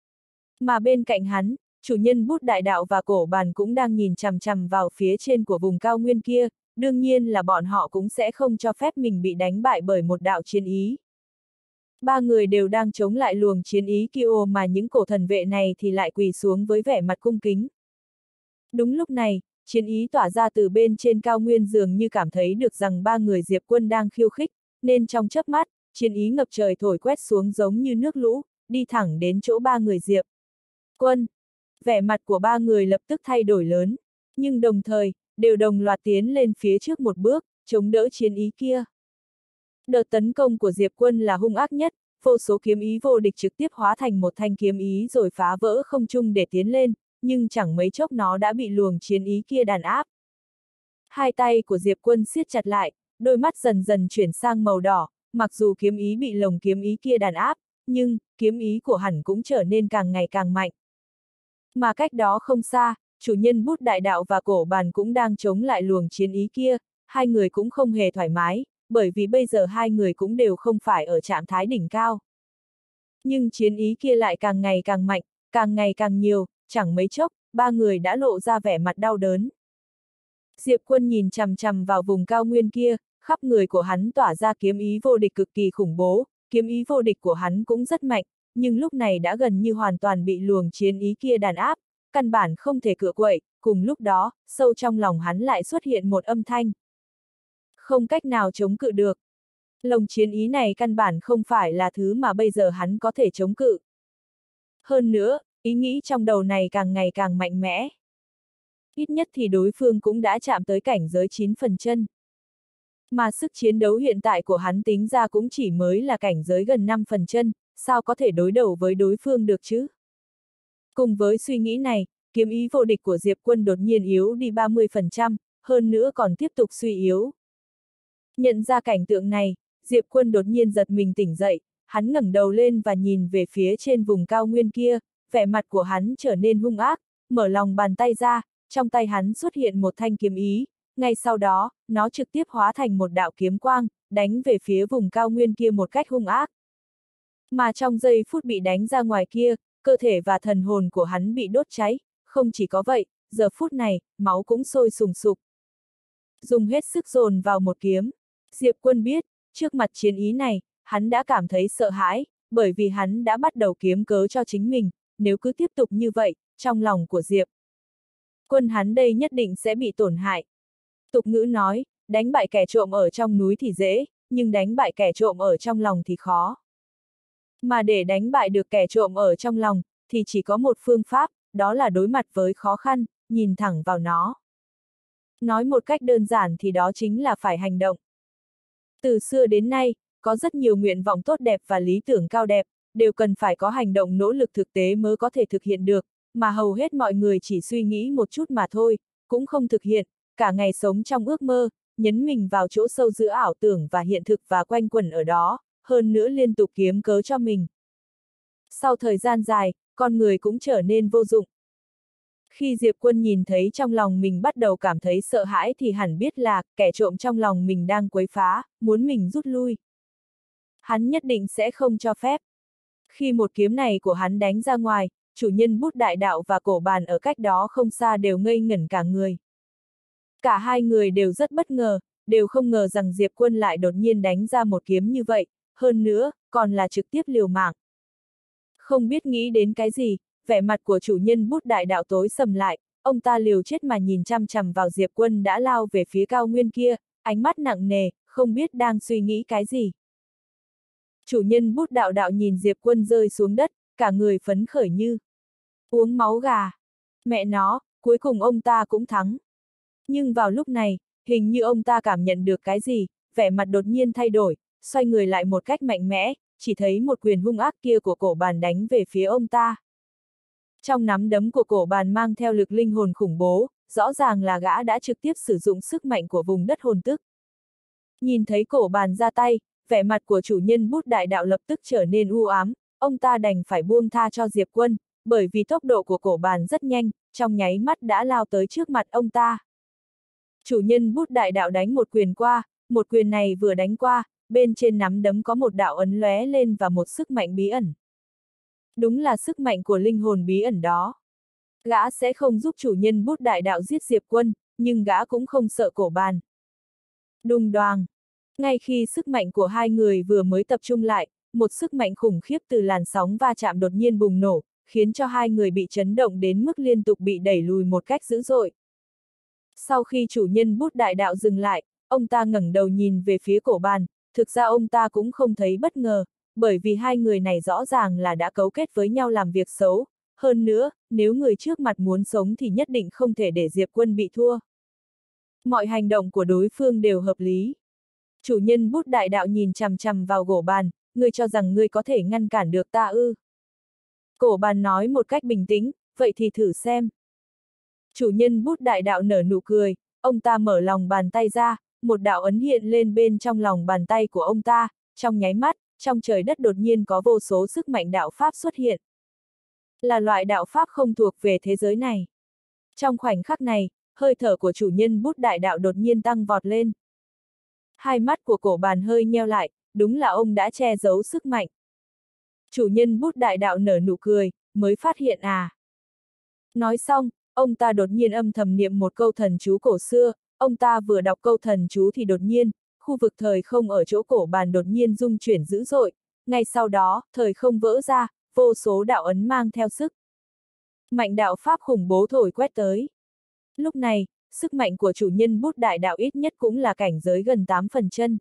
Mà bên cạnh hắn, chủ nhân bút đại đạo và cổ bàn cũng đang nhìn chằm chằm vào phía trên của vùng cao nguyên kia, đương nhiên là bọn họ cũng sẽ không cho phép mình bị đánh bại bởi một đạo chiến ý. Ba người đều đang chống lại luồng chiến ý kia mà những cổ thần vệ này thì lại quỳ xuống với vẻ mặt cung kính. Đúng lúc này, chiến ý tỏa ra từ bên trên cao nguyên dường như cảm thấy được rằng ba người Diệp Quân đang khiêu khích, nên trong chớp mắt, chiến ý ngập trời thổi quét xuống giống như nước lũ, đi thẳng đến chỗ ba người Diệp Quân. Vẻ mặt của ba người lập tức thay đổi lớn, nhưng đồng thời, đều đồng loạt tiến lên phía trước một bước, chống đỡ chiến ý kia. Đợt tấn công của Diệp Quân là hung ác nhất, vô số kiếm ý vô địch trực tiếp hóa thành một thanh kiếm ý rồi phá vỡ không trung để tiến lên, nhưng chẳng mấy chốc nó đã bị luồng chiến ý kia đàn áp. Hai tay của Diệp Quân siết chặt lại, đôi mắt dần dần chuyển sang màu đỏ, mặc dù kiếm ý bị lồng kiếm ý kia đàn áp, nhưng, kiếm ý của hắn cũng trở nên càng ngày càng mạnh. Mà cách đó không xa, chủ nhân bút đại đạo và cổ bàn cũng đang chống lại luồng chiến ý kia, hai người cũng không hề thoải mái, bởi vì bây giờ hai người cũng đều không phải ở trạng thái đỉnh cao. Nhưng chiến ý kia lại càng ngày càng mạnh, càng ngày càng nhiều, chẳng mấy chốc, ba người đã lộ ra vẻ mặt đau đớn. Diệp Quân nhìn chằm chằm vào vùng cao nguyên kia, khắp người của hắn tỏa ra kiếm ý vô địch cực kỳ khủng bố, kiếm ý vô địch của hắn cũng rất mạnh, nhưng lúc này đã gần như hoàn toàn bị luồng chiến ý kia đàn áp, căn bản không thể cựa quậy, cùng lúc đó, sâu trong lòng hắn lại xuất hiện một âm thanh. Không cách nào chống cự được. Lồng chiến ý này căn bản không phải là thứ mà bây giờ hắn có thể chống cự. Hơn nữa, ý nghĩ trong đầu này càng ngày càng mạnh mẽ. Ít nhất thì đối phương cũng đã chạm tới cảnh giới chín phần chân. Mà sức chiến đấu hiện tại của hắn tính ra cũng chỉ mới là cảnh giới gần năm phần chân, sao có thể đối đầu với đối phương được chứ? Cùng với suy nghĩ này, kiếm ý vô địch của Diệp Quân đột nhiên yếu đi ba mươi phần trăm, hơn nữa còn tiếp tục suy yếu. Nhận ra cảnh tượng này, Diệp Quân đột nhiên giật mình tỉnh dậy, hắn ngẩng đầu lên và nhìn về phía trên vùng cao nguyên kia, vẻ mặt của hắn trở nên hung ác, mở lòng bàn tay ra, trong tay hắn xuất hiện một thanh kiếm ý, ngay sau đó, nó trực tiếp hóa thành một đạo kiếm quang, đánh về phía vùng cao nguyên kia một cách hung ác. Mà trong giây phút bị đánh ra ngoài kia, cơ thể và thần hồn của hắn bị đốt cháy, không chỉ có vậy, giờ phút này, máu cũng sôi sùng sục. Dùng hết sức dồn vào một kiếm, Diệp Quân biết, trước mặt chiến ý này, hắn đã cảm thấy sợ hãi, bởi vì hắn đã bắt đầu kiếm cớ cho chính mình, nếu cứ tiếp tục như vậy, trong lòng của Diệp Quân hắn đây nhất định sẽ bị tổn hại. Tục ngữ nói, đánh bại kẻ trộm ở trong núi thì dễ, nhưng đánh bại kẻ trộm ở trong lòng thì khó. Mà để đánh bại được kẻ trộm ở trong lòng, thì chỉ có một phương pháp, đó là đối mặt với khó khăn, nhìn thẳng vào nó. Nói một cách đơn giản thì đó chính là phải hành động. Từ xưa đến nay, có rất nhiều nguyện vọng tốt đẹp và lý tưởng cao đẹp, đều cần phải có hành động nỗ lực thực tế mới có thể thực hiện được, mà hầu hết mọi người chỉ suy nghĩ một chút mà thôi, cũng không thực hiện, cả ngày sống trong ước mơ, nhấn mình vào chỗ sâu giữa ảo tưởng và hiện thực và quanh quẩn ở đó, hơn nữa liên tục kiếm cớ cho mình. Sau thời gian dài, con người cũng trở nên vô dụng. Khi Diệp Quân nhìn thấy trong lòng mình bắt đầu cảm thấy sợ hãi thì hẳn biết là kẻ trộm trong lòng mình đang quấy phá, muốn mình rút lui. Hắn nhất định sẽ không cho phép. Khi một kiếm này của hắn đánh ra ngoài, chủ nhân bút đại đạo và cổ bàn ở cách đó không xa đều ngây ngẩn cả người. Cả hai người đều rất bất ngờ, đều không ngờ rằng Diệp Quân lại đột nhiên đánh ra một kiếm như vậy, hơn nữa, còn là trực tiếp liều mạng. Không biết nghĩ đến cái gì, vẻ mặt của chủ nhân bút đại đạo tối sầm lại, ông ta liều chết mà nhìn chăm chằm vào Diệp Quân đã lao về phía cao nguyên kia, ánh mắt nặng nề, không biết đang suy nghĩ cái gì. Chủ nhân bút đạo đạo nhìn Diệp Quân rơi xuống đất, cả người phấn khởi như uống máu gà. Mẹ nó, cuối cùng ông ta cũng thắng. Nhưng vào lúc này, hình như ông ta cảm nhận được cái gì, vẻ mặt đột nhiên thay đổi, xoay người lại một cách mạnh mẽ, chỉ thấy một quyền hung ác kia của cổ bàn đánh về phía ông ta. Trong nắm đấm của cổ bàn mang theo lực linh hồn khủng bố, rõ ràng là gã đã trực tiếp sử dụng sức mạnh của vùng đất hồn tức. Nhìn thấy cổ bàn ra tay, vẻ mặt của chủ nhân bút đại đạo lập tức trở nên u ám, ông ta đành phải buông tha cho Diệp Quân, bởi vì tốc độ của cổ bàn rất nhanh, trong nháy mắt đã lao tới trước mặt ông ta. Chủ nhân bút đại đạo đánh một quyền qua, một quyền này vừa đánh qua, bên trên nắm đấm có một đạo ấn lóe lên và một sức mạnh bí ẩn. Đúng là sức mạnh của linh hồn bí ẩn đó. Gã sẽ không giúp chủ nhân bút đại đạo giết Diệp Quân, nhưng gã cũng không sợ cổ bàn. Đùng đoàng. Ngay khi sức mạnh của hai người vừa mới tập trung lại, một sức mạnh khủng khiếp từ làn sóng va chạm đột nhiên bùng nổ, khiến cho hai người bị chấn động đến mức liên tục bị đẩy lùi một cách dữ dội. Sau khi chủ nhân bút đại đạo dừng lại, ông ta ngẩng đầu nhìn về phía cổ bàn, thực ra ông ta cũng không thấy bất ngờ, bởi vì hai người này rõ ràng là đã cấu kết với nhau làm việc xấu, hơn nữa, nếu người trước mặt muốn sống thì nhất định không thể để Diệp Quân bị thua. Mọi hành động của đối phương đều hợp lý. Chủ nhân bút đại đạo nhìn chằm chằm vào cổ bàn, ngươi cho rằng ngươi có thể ngăn cản được ta ư? Cổ bàn nói một cách bình tĩnh, vậy thì thử xem. Chủ nhân bút đại đạo nở nụ cười, ông ta mở lòng bàn tay ra, một đạo ấn hiện lên bên trong lòng bàn tay của ông ta, trong nháy mắt, trong trời đất đột nhiên có vô số sức mạnh đạo pháp xuất hiện. Là loại đạo pháp không thuộc về thế giới này. Trong khoảnh khắc này, hơi thở của chủ nhân bút đại đạo đột nhiên tăng vọt lên. Hai mắt của cổ bàn hơi nheo lại, đúng là ông đã che giấu sức mạnh. Chủ nhân bút đại đạo nở nụ cười, mới phát hiện à. Nói xong, ông ta đột nhiên âm thầm niệm một câu thần chú cổ xưa, ông ta vừa đọc câu thần chú thì đột nhiên, khu vực thời không ở chỗ cổ bàn đột nhiên rung chuyển dữ dội, ngay sau đó, thời không vỡ ra, vô số đạo ấn mang theo sức mạnh đạo pháp khủng bố thổi quét tới. Lúc này, sức mạnh của chủ nhân bút đại đạo ít nhất cũng là cảnh giới gần tám phần chân.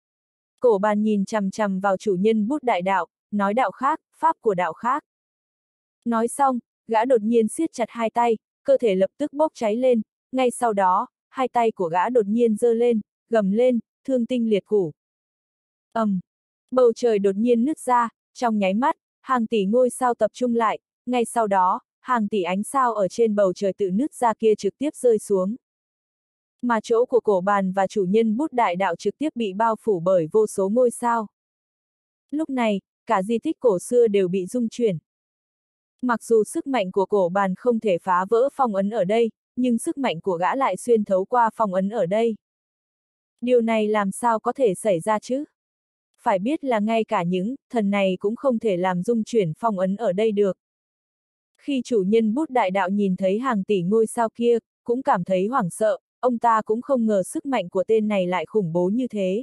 Cổ bàn nhìn chằm chằm vào chủ nhân bút đại đạo, nói đạo khác, pháp của đạo khác. Nói xong, gã đột nhiên siết chặt hai tay, cơ thể lập tức bốc cháy lên, ngay sau đó, hai tay của gã đột nhiên giơ lên, gầm lên, thương tinh liệt củ. ầm, um, bầu trời đột nhiên nứt ra, trong nháy mắt, hàng tỷ ngôi sao tập trung lại, ngay sau đó, hàng tỷ ánh sao ở trên bầu trời tự nứt ra kia trực tiếp rơi xuống. Mà chỗ của cổ bàn và chủ nhân bút đại đạo trực tiếp bị bao phủ bởi vô số ngôi sao. Lúc này, cả di tích cổ xưa đều bị rung chuyển. Mặc dù sức mạnh của cổ bàn không thể phá vỡ phong ấn ở đây, nhưng sức mạnh của gã lại xuyên thấu qua phong ấn ở đây. Điều này làm sao có thể xảy ra chứ? Phải biết là ngay cả những thần này cũng không thể làm rung chuyển phong ấn ở đây được. Khi chủ nhân bút đại đạo nhìn thấy hàng tỷ ngôi sao kia, cũng cảm thấy hoảng sợ, ông ta cũng không ngờ sức mạnh của tên này lại khủng bố như thế.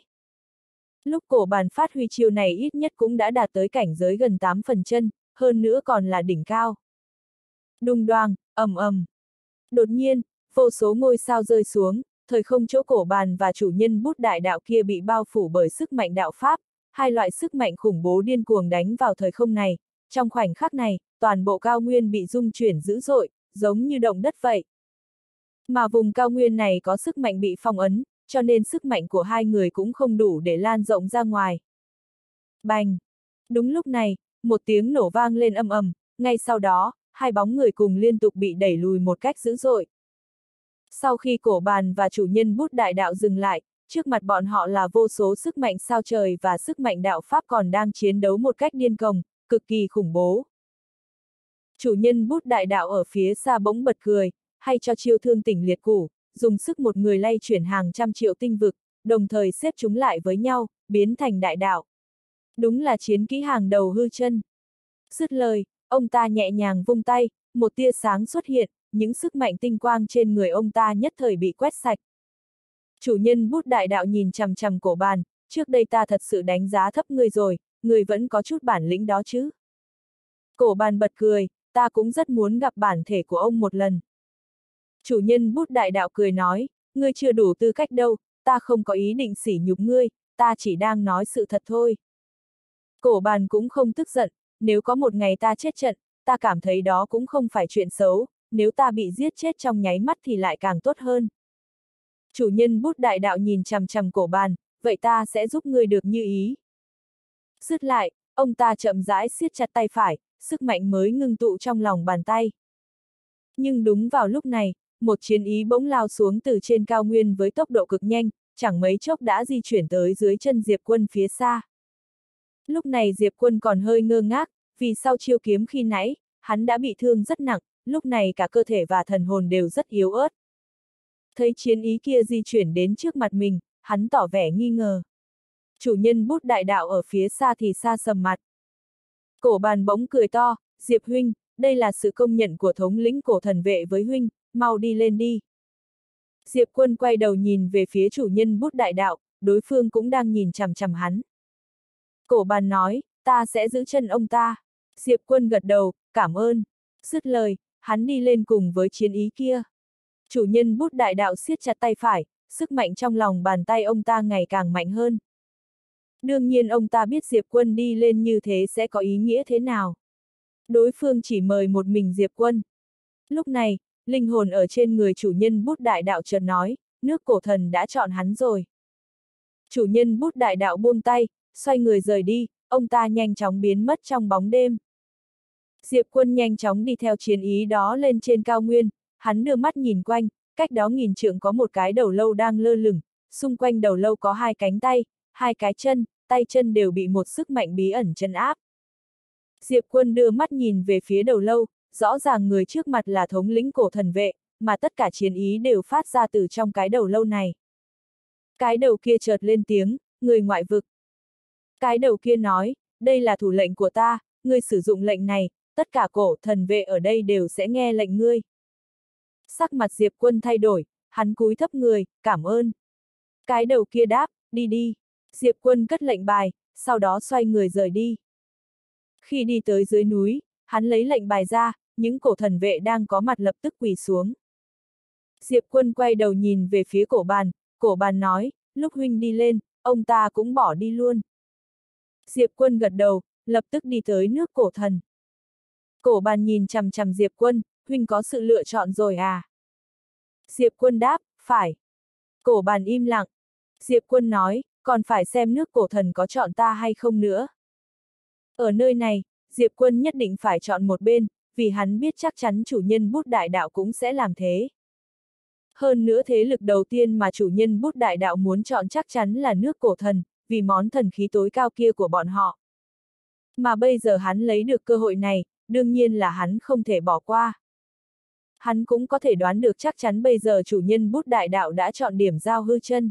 Lúc cổ bàn phát huy chiêu này ít nhất cũng đã đạt tới cảnh giới gần tám phần chân, hơn nữa còn là đỉnh cao. Đùng đoàng, ầm ầm. Đột nhiên, vô số ngôi sao rơi xuống, thời không chỗ cổ bàn và chủ nhân bút đại đạo kia bị bao phủ bởi sức mạnh đạo pháp, hai loại sức mạnh khủng bố điên cuồng đánh vào thời không này. Trong khoảnh khắc này, toàn bộ cao nguyên bị rung chuyển dữ dội, giống như động đất vậy. Mà vùng cao nguyên này có sức mạnh bị phong ấn, cho nên sức mạnh của hai người cũng không đủ để lan rộng ra ngoài. Bành! Đúng lúc này, một tiếng nổ vang lên âm ầm, ngay sau đó, hai bóng người cùng liên tục bị đẩy lùi một cách dữ dội. Sau khi cổ bàn và chủ nhân bút đại đạo dừng lại, trước mặt bọn họ là vô số sức mạnh sao trời và sức mạnh đạo pháp còn đang chiến đấu một cách điên cuồng, cực kỳ khủng bố. Chủ nhân bút đại đạo ở phía xa bỗng bật cười, hay cho chiêu thương tỉnh liệt củ, dùng sức một người lay chuyển hàng trăm triệu tinh vực, đồng thời xếp chúng lại với nhau, biến thành đại đạo. Đúng là chiến kỹ hàng đầu hư chân. Dứt lời, ông ta nhẹ nhàng vung tay, một tia sáng xuất hiện, những sức mạnh tinh quang trên người ông ta nhất thời bị quét sạch. Chủ nhân bút đại đạo nhìn chằm chằm cổ bàn, trước đây ta thật sự đánh giá thấp ngươi rồi, ngươi vẫn có chút bản lĩnh đó chứ. Cổ bàn bật cười, ta cũng rất muốn gặp bản thể của ông một lần. Chủ nhân bút đại đạo cười nói, ngươi chưa đủ tư cách đâu, ta không có ý định sỉ nhục ngươi, ta chỉ đang nói sự thật thôi. Cổ bàn cũng không tức giận, nếu có một ngày ta chết trận, ta cảm thấy đó cũng không phải chuyện xấu, nếu ta bị giết chết trong nháy mắt thì lại càng tốt hơn. Chủ nhân bút đại đạo nhìn chằm chằm cổ bàn, vậy ta sẽ giúp ngươi được như ý. Dứt lại, ông ta chậm rãi siết chặt tay phải, sức mạnh mới ngưng tụ trong lòng bàn tay. Nhưng đúng vào lúc này, một chiến ý bỗng lao xuống từ trên cao nguyên với tốc độ cực nhanh, chẳng mấy chốc đã di chuyển tới dưới chân Diệp Quân phía xa. Lúc này Diệp Quân còn hơi ngơ ngác, vì sau chiêu kiếm khi nãy, hắn đã bị thương rất nặng, lúc này cả cơ thể và thần hồn đều rất yếu ớt. Thấy chiến ý kia di chuyển đến trước mặt mình, hắn tỏ vẻ nghi ngờ. Chủ nhân bút đại đạo ở phía xa thì xa sầm mặt. Cổ bàn bỗng cười to, Diệp huynh, đây là sự công nhận của thống lĩnh cổ thần vệ với huynh, mau đi lên đi. Diệp Quân quay đầu nhìn về phía chủ nhân bút đại đạo, đối phương cũng đang nhìn chằm chằm hắn. Cổ bàn nói, ta sẽ giữ chân ông ta. Diệp Quân gật đầu, cảm ơn. Dứt lời, hắn đi lên cùng với chiến ý kia. Chủ nhân bút đại đạo siết chặt tay phải, sức mạnh trong lòng bàn tay ông ta ngày càng mạnh hơn. Đương nhiên ông ta biết Diệp Quân đi lên như thế sẽ có ý nghĩa thế nào. Đối phương chỉ mời một mình Diệp Quân. Lúc này, linh hồn ở trên người chủ nhân bút đại đạo chợt nói, nước cổ thần đã chọn hắn rồi. Chủ nhân bút đại đạo buông tay, xoay người rời đi, ông ta nhanh chóng biến mất trong bóng đêm. Diệp Quân nhanh chóng đi theo chiến ý đó lên trên cao nguyên, hắn đưa mắt nhìn quanh, cách đó nghìn trượng có một cái đầu lâu đang lơ lửng, xung quanh đầu lâu có hai cánh tay, hai cái chân, tay chân đều bị một sức mạnh bí ẩn trấn áp. Diệp Quân đưa mắt nhìn về phía đầu lâu, rõ ràng người trước mặt là thống lĩnh cổ thần vệ, mà tất cả chiến ý đều phát ra từ trong cái đầu lâu này. Cái đầu kia chợt lên tiếng, người ngoại vực. Cái đầu kia nói, đây là thủ lệnh của ta, ngươi sử dụng lệnh này, tất cả cổ thần vệ ở đây đều sẽ nghe lệnh ngươi. Sắc mặt Diệp Quân thay đổi, hắn cúi thấp người, cảm ơn. Cái đầu kia đáp, đi đi. Diệp Quân cất lệnh bài, sau đó xoay người rời đi. Khi đi tới dưới núi, hắn lấy lệnh bài ra, những cổ thần vệ đang có mặt lập tức quỳ xuống. Diệp Quân quay đầu nhìn về phía cổ bàn, cổ bàn nói, lúc huynh đi lên, ông ta cũng bỏ đi luôn. Diệp Quân gật đầu, lập tức đi tới nước cổ thần. Cổ bàn nhìn chằm chằm Diệp Quân, huynh có sự lựa chọn rồi à? Diệp Quân đáp, phải. Cổ bàn im lặng. Diệp Quân nói, còn phải xem nước cổ thần có chọn ta hay không nữa. Ở nơi này, Diệp Quân nhất định phải chọn một bên, vì hắn biết chắc chắn chủ nhân bút đại đạo cũng sẽ làm thế. Hơn nữa thế lực đầu tiên mà chủ nhân bút đại đạo muốn chọn chắc chắn là nước cổ thần, vì món thần khí tối cao kia của bọn họ. Mà bây giờ hắn lấy được cơ hội này, đương nhiên là hắn không thể bỏ qua. Hắn cũng có thể đoán được chắc chắn bây giờ chủ nhân bút đại đạo đã chọn điểm giao hư chân.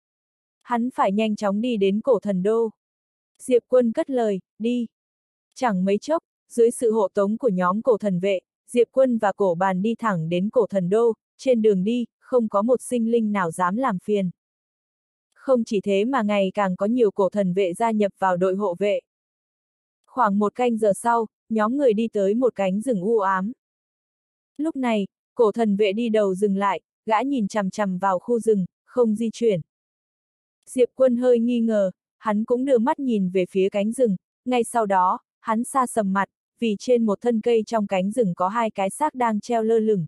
Hắn phải nhanh chóng đi đến cổ thần đô. Diệp Quân cất lời, đi. Chẳng mấy chốc, dưới sự hộ tống của nhóm cổ thần vệ, Diệp Quân và cổ bàn đi thẳng đến cổ thần đô, trên đường đi, không có một sinh linh nào dám làm phiền. Không chỉ thế mà ngày càng có nhiều cổ thần vệ gia nhập vào đội hộ vệ. Khoảng một canh giờ sau, nhóm người đi tới một cánh rừng u ám. Lúc này, cổ thần vệ đi đầu dừng lại, gã nhìn chằm chằm vào khu rừng, không di chuyển. Diệp Quân hơi nghi ngờ, hắn cũng đưa mắt nhìn về phía cánh rừng, ngay sau đó, hắn sa sầm mặt, vì trên một thân cây trong cánh rừng có hai cái xác đang treo lơ lửng.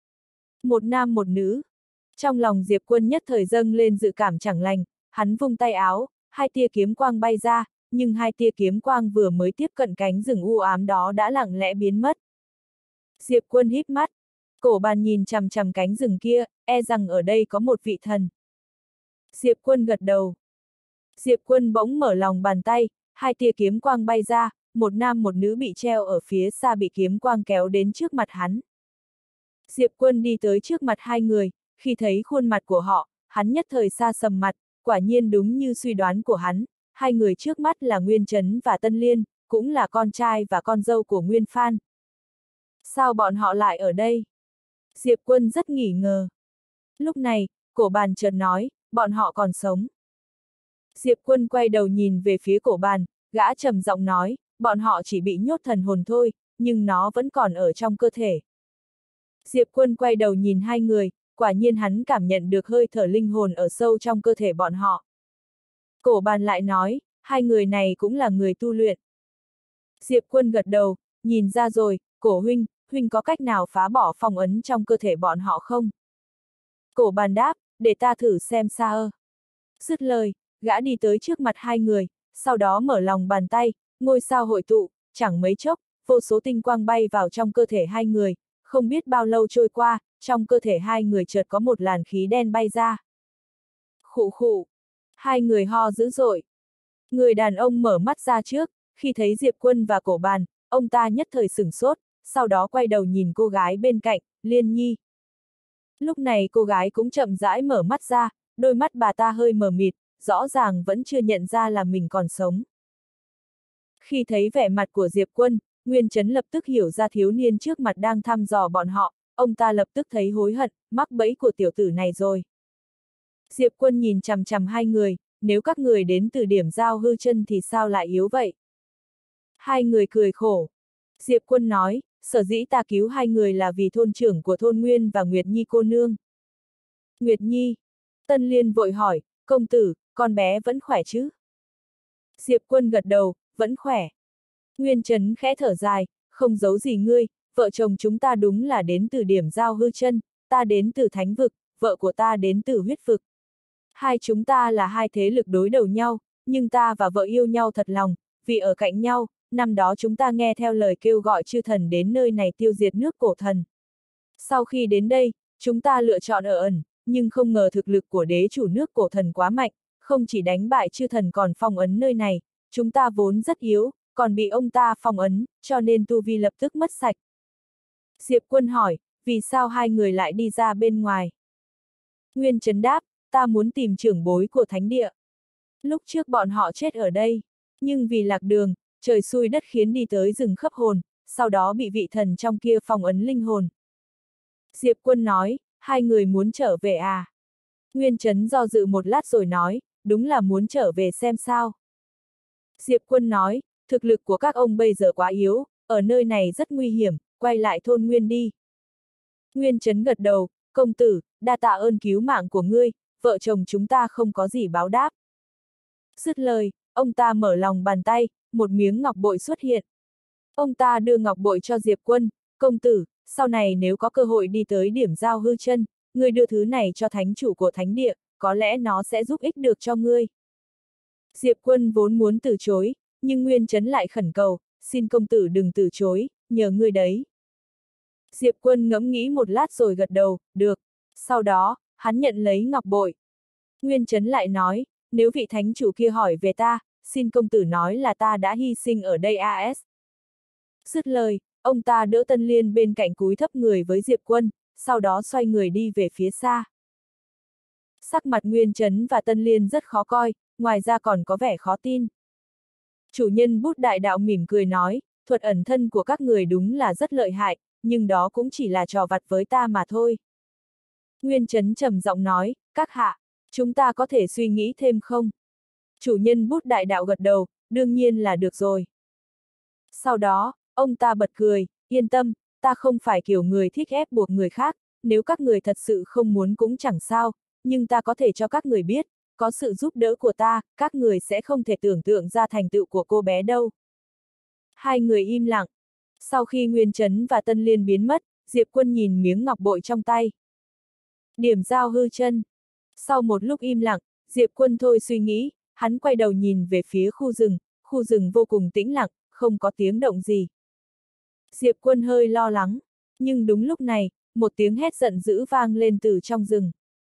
Một nam một nữ. Trong lòng Diệp Quân nhất thời dâng lên dự cảm chẳng lành, hắn vung tay áo, hai tia kiếm quang bay ra, nhưng hai tia kiếm quang vừa mới tiếp cận cánh rừng u ám đó đã lặng lẽ biến mất. Diệp Quân híp mắt, Cổ Bàn nhìn chằm chằm cánh rừng kia, e rằng ở đây có một vị thần. Diệp Quân gật đầu. Diệp Quân bỗng mở lòng bàn tay, hai tia kiếm quang bay ra, một nam một nữ bị treo ở phía xa bị kiếm quang kéo đến trước mặt hắn. Diệp Quân đi tới trước mặt hai người, khi thấy khuôn mặt của họ, hắn nhất thời xa sầm mặt, quả nhiên đúng như suy đoán của hắn, hai người trước mắt là Nguyên Chấn và Tân Liên, cũng là con trai và con dâu của Nguyên Phan. Sao bọn họ lại ở đây? Diệp Quân rất nghi ngờ. Lúc này, Cổ Bàn chợt nói, bọn họ còn sống. Diệp Quân quay đầu nhìn về phía Cổ Bàn, gã trầm giọng nói, bọn họ chỉ bị nhốt thần hồn thôi, nhưng nó vẫn còn ở trong cơ thể. Diệp Quân quay đầu nhìn hai người, quả nhiên hắn cảm nhận được hơi thở linh hồn ở sâu trong cơ thể bọn họ. Cổ Bàn lại nói, hai người này cũng là người tu luyện. Diệp Quân gật đầu, nhìn ra rồi, Cổ huynh, huynh có cách nào phá bỏ phong ấn trong cơ thể bọn họ không? Cổ Bàn đáp, để ta thử xem sao. Dứt lời, gã đi tới trước mặt hai người, sau đó mở lòng bàn tay, ngôi sao hội tụ, chẳng mấy chốc, vô số tinh quang bay vào trong cơ thể hai người, không biết bao lâu trôi qua, trong cơ thể hai người chợt có một làn khí đen bay ra. Khụ khụ, hai người ho dữ dội. Người đàn ông mở mắt ra trước, khi thấy Diệp Quân và Cổ Bàn, ông ta nhất thời sửng sốt, sau đó quay đầu nhìn cô gái bên cạnh, Liên Nhi. Lúc này cô gái cũng chậm rãi mở mắt ra, đôi mắt bà ta hơi mờ mịt, rõ ràng vẫn chưa nhận ra là mình còn sống. Khi thấy vẻ mặt của Diệp Quân, Nguyên Chấn lập tức hiểu ra thiếu niên trước mặt đang thăm dò bọn họ, ông ta lập tức thấy hối hận, mắc bẫy của tiểu tử này rồi. Diệp Quân nhìn chằm chằm hai người, nếu các người đến từ điểm giao hư chân thì sao lại yếu vậy? Hai người cười khổ. Diệp Quân nói, sở dĩ ta cứu hai người là vì thôn trưởng của thôn Nguyên và Nguyệt Nhi cô nương. Nguyệt Nhi. Tân Liên vội hỏi, công tử, con bé vẫn khỏe chứ? Diệp Quân gật đầu, vẫn khỏe. Nguyên Chấn khẽ thở dài, không giấu gì ngươi, vợ chồng chúng ta đúng là đến từ điểm giao hư chân, ta đến từ thánh vực, vợ của ta đến từ huyết vực. Hai chúng ta là hai thế lực đối đầu nhau, nhưng ta và vợ yêu nhau thật lòng, vì ở cạnh nhau, năm đó chúng ta nghe theo lời kêu gọi chư thần đến nơi này tiêu diệt nước cổ thần. Sau khi đến đây, chúng ta lựa chọn ở ẩn, nhưng không ngờ thực lực của đế chủ nước cổ thần quá mạnh, không chỉ đánh bại chư thần còn phong ấn nơi này, chúng ta vốn rất yếu, còn bị ông ta phong ấn, cho nên tu vi lập tức mất sạch. Diệp Quân hỏi, vì sao hai người lại đi ra bên ngoài? Nguyên Chấn đáp, ta muốn tìm trưởng bối của thánh địa. Lúc trước bọn họ chết ở đây, nhưng vì lạc đường, trời xui đất khiến đi tới rừng khấp hồn, sau đó bị vị thần trong kia phong ấn linh hồn. Diệp Quân nói, hai người muốn trở về à? Nguyên Chấn do dự một lát rồi nói, đúng là muốn trở về xem sao. Diệp Quân nói, thực lực của các ông bây giờ quá yếu, ở nơi này rất nguy hiểm, quay lại thôn Nguyên đi. Nguyên Chấn gật đầu, công tử, đa tạ ơn cứu mạng của ngươi, vợ chồng chúng ta không có gì báo đáp. Dứt lời, ông ta mở lòng bàn tay, một miếng ngọc bội xuất hiện. Ông ta đưa ngọc bội cho Diệp Quân, công tử, sau này nếu có cơ hội đi tới điểm giao hư chân, ngươi đưa thứ này cho thánh chủ của thánh địa, có lẽ nó sẽ giúp ích được cho ngươi. Diệp Quân vốn muốn từ chối, nhưng Nguyên Chấn lại khẩn cầu, xin công tử đừng từ chối, nhờ ngươi đấy. Diệp Quân ngẫm nghĩ một lát rồi gật đầu, được. Sau đó, hắn nhận lấy ngọc bội. Nguyên Chấn lại nói, nếu vị thánh chủ kia hỏi về ta, xin công tử nói là ta đã hy sinh ở đây a s. Dứt lời, ông ta đỡ Tân Liên bên cạnh cúi thấp người với Diệp Quân, sau đó xoay người đi về phía xa. Sắc mặt Nguyên Chấn và Tân Liên rất khó coi, ngoài ra còn có vẻ khó tin. Chủ nhân Bút Đại Đạo mỉm cười nói, thuật ẩn thân của các người đúng là rất lợi hại, nhưng đó cũng chỉ là trò vặt với ta mà thôi. Nguyên Chấn trầm giọng nói, các hạ, chúng ta có thể suy nghĩ thêm không? Chủ nhân Bút Đại Đạo gật đầu, đương nhiên là được rồi. Sau đó, ông ta bật cười, yên tâm, ta không phải kiểu người thích ép buộc người khác, nếu các người thật sự không muốn cũng chẳng sao, nhưng ta có thể cho các người biết, có sự giúp đỡ của ta, các người sẽ không thể tưởng tượng ra thành tựu của cô bé đâu. Hai người im lặng. Sau khi Nguyên Chấn và Tân Liên biến mất, Diệp Quân nhìn miếng ngọc bội trong tay. Điểm giao hư chân. Sau một lúc im lặng, Diệp Quân thôi suy nghĩ, hắn quay đầu nhìn về phía khu rừng, khu khu rừng vô cùng tĩnh lặng, không có tiếng động gì. Diệp Quân hơi lo lắng, nhưng đúng lúc này, một tiếng hét giận dữ vang lên từ trong rừng.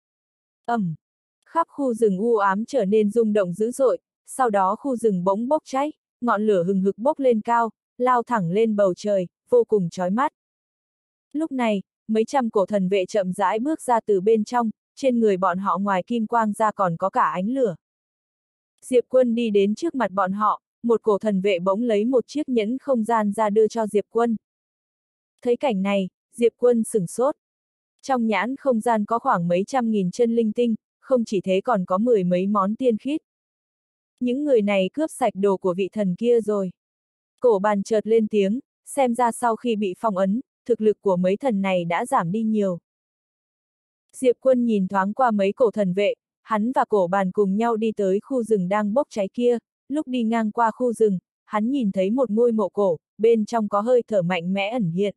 Ầm, khắp khu rừng u ám trở nên rung động dữ dội, sau đó khu rừng bỗng bốc cháy, ngọn lửa hừng hực bốc lên cao, lao thẳng lên bầu trời, vô cùng chói mắt. Lúc này, mấy trăm cổ thần vệ chậm rãi bước ra từ bên trong, trên người bọn họ ngoài kim quang ra còn có cả ánh lửa. Diệp Quân đi đến trước mặt bọn họ, một cổ thần vệ bỗng lấy một chiếc nhẫn không gian ra đưa cho Diệp Quân. Thấy cảnh này, Diệp Quân sửng sốt. Trong nhãn không gian có khoảng mấy trăm nghìn chân linh tinh, không chỉ thế còn có mười mấy món tiên khiết. Những người này cướp sạch đồ của vị thần kia rồi. Cổ Bàn chợt lên tiếng, xem ra sau khi bị phong ấn, thực lực của mấy thần này đã giảm đi nhiều. Diệp Quân nhìn thoáng qua mấy cổ thần vệ, hắn và Cổ Bàn cùng nhau đi tới khu rừng đang bốc cháy kia, lúc đi ngang qua khu rừng, hắn nhìn thấy một ngôi mộ cổ, bên trong có hơi thở mạnh mẽ ẩn hiện.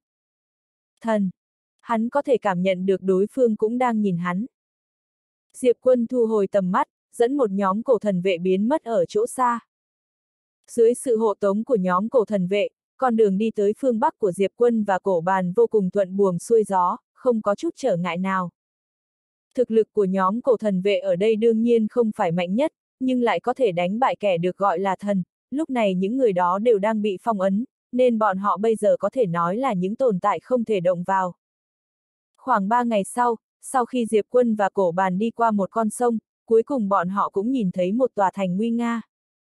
Thần! Hắn có thể cảm nhận được đối phương cũng đang nhìn hắn. Diệp Quân thu hồi tầm mắt, dẫn một nhóm cổ thần vệ biến mất ở chỗ xa. Dưới sự hộ tống của nhóm cổ thần vệ, con đường đi tới phương Bắc của Diệp Quân và Cổ Bàn vô cùng thuận buồm xuôi gió, không có chút trở ngại nào. Thực lực của nhóm cổ thần vệ ở đây đương nhiên không phải mạnh nhất, nhưng lại có thể đánh bại kẻ được gọi là thần, lúc này những người đó đều đang bị phong ấn, nên bọn họ bây giờ có thể nói là những tồn tại không thể động vào. Khoảng ba ngày sau, sau khi Diệp Quân và Cổ Bàn đi qua một con sông, cuối cùng bọn họ cũng nhìn thấy một tòa thành nguy nga.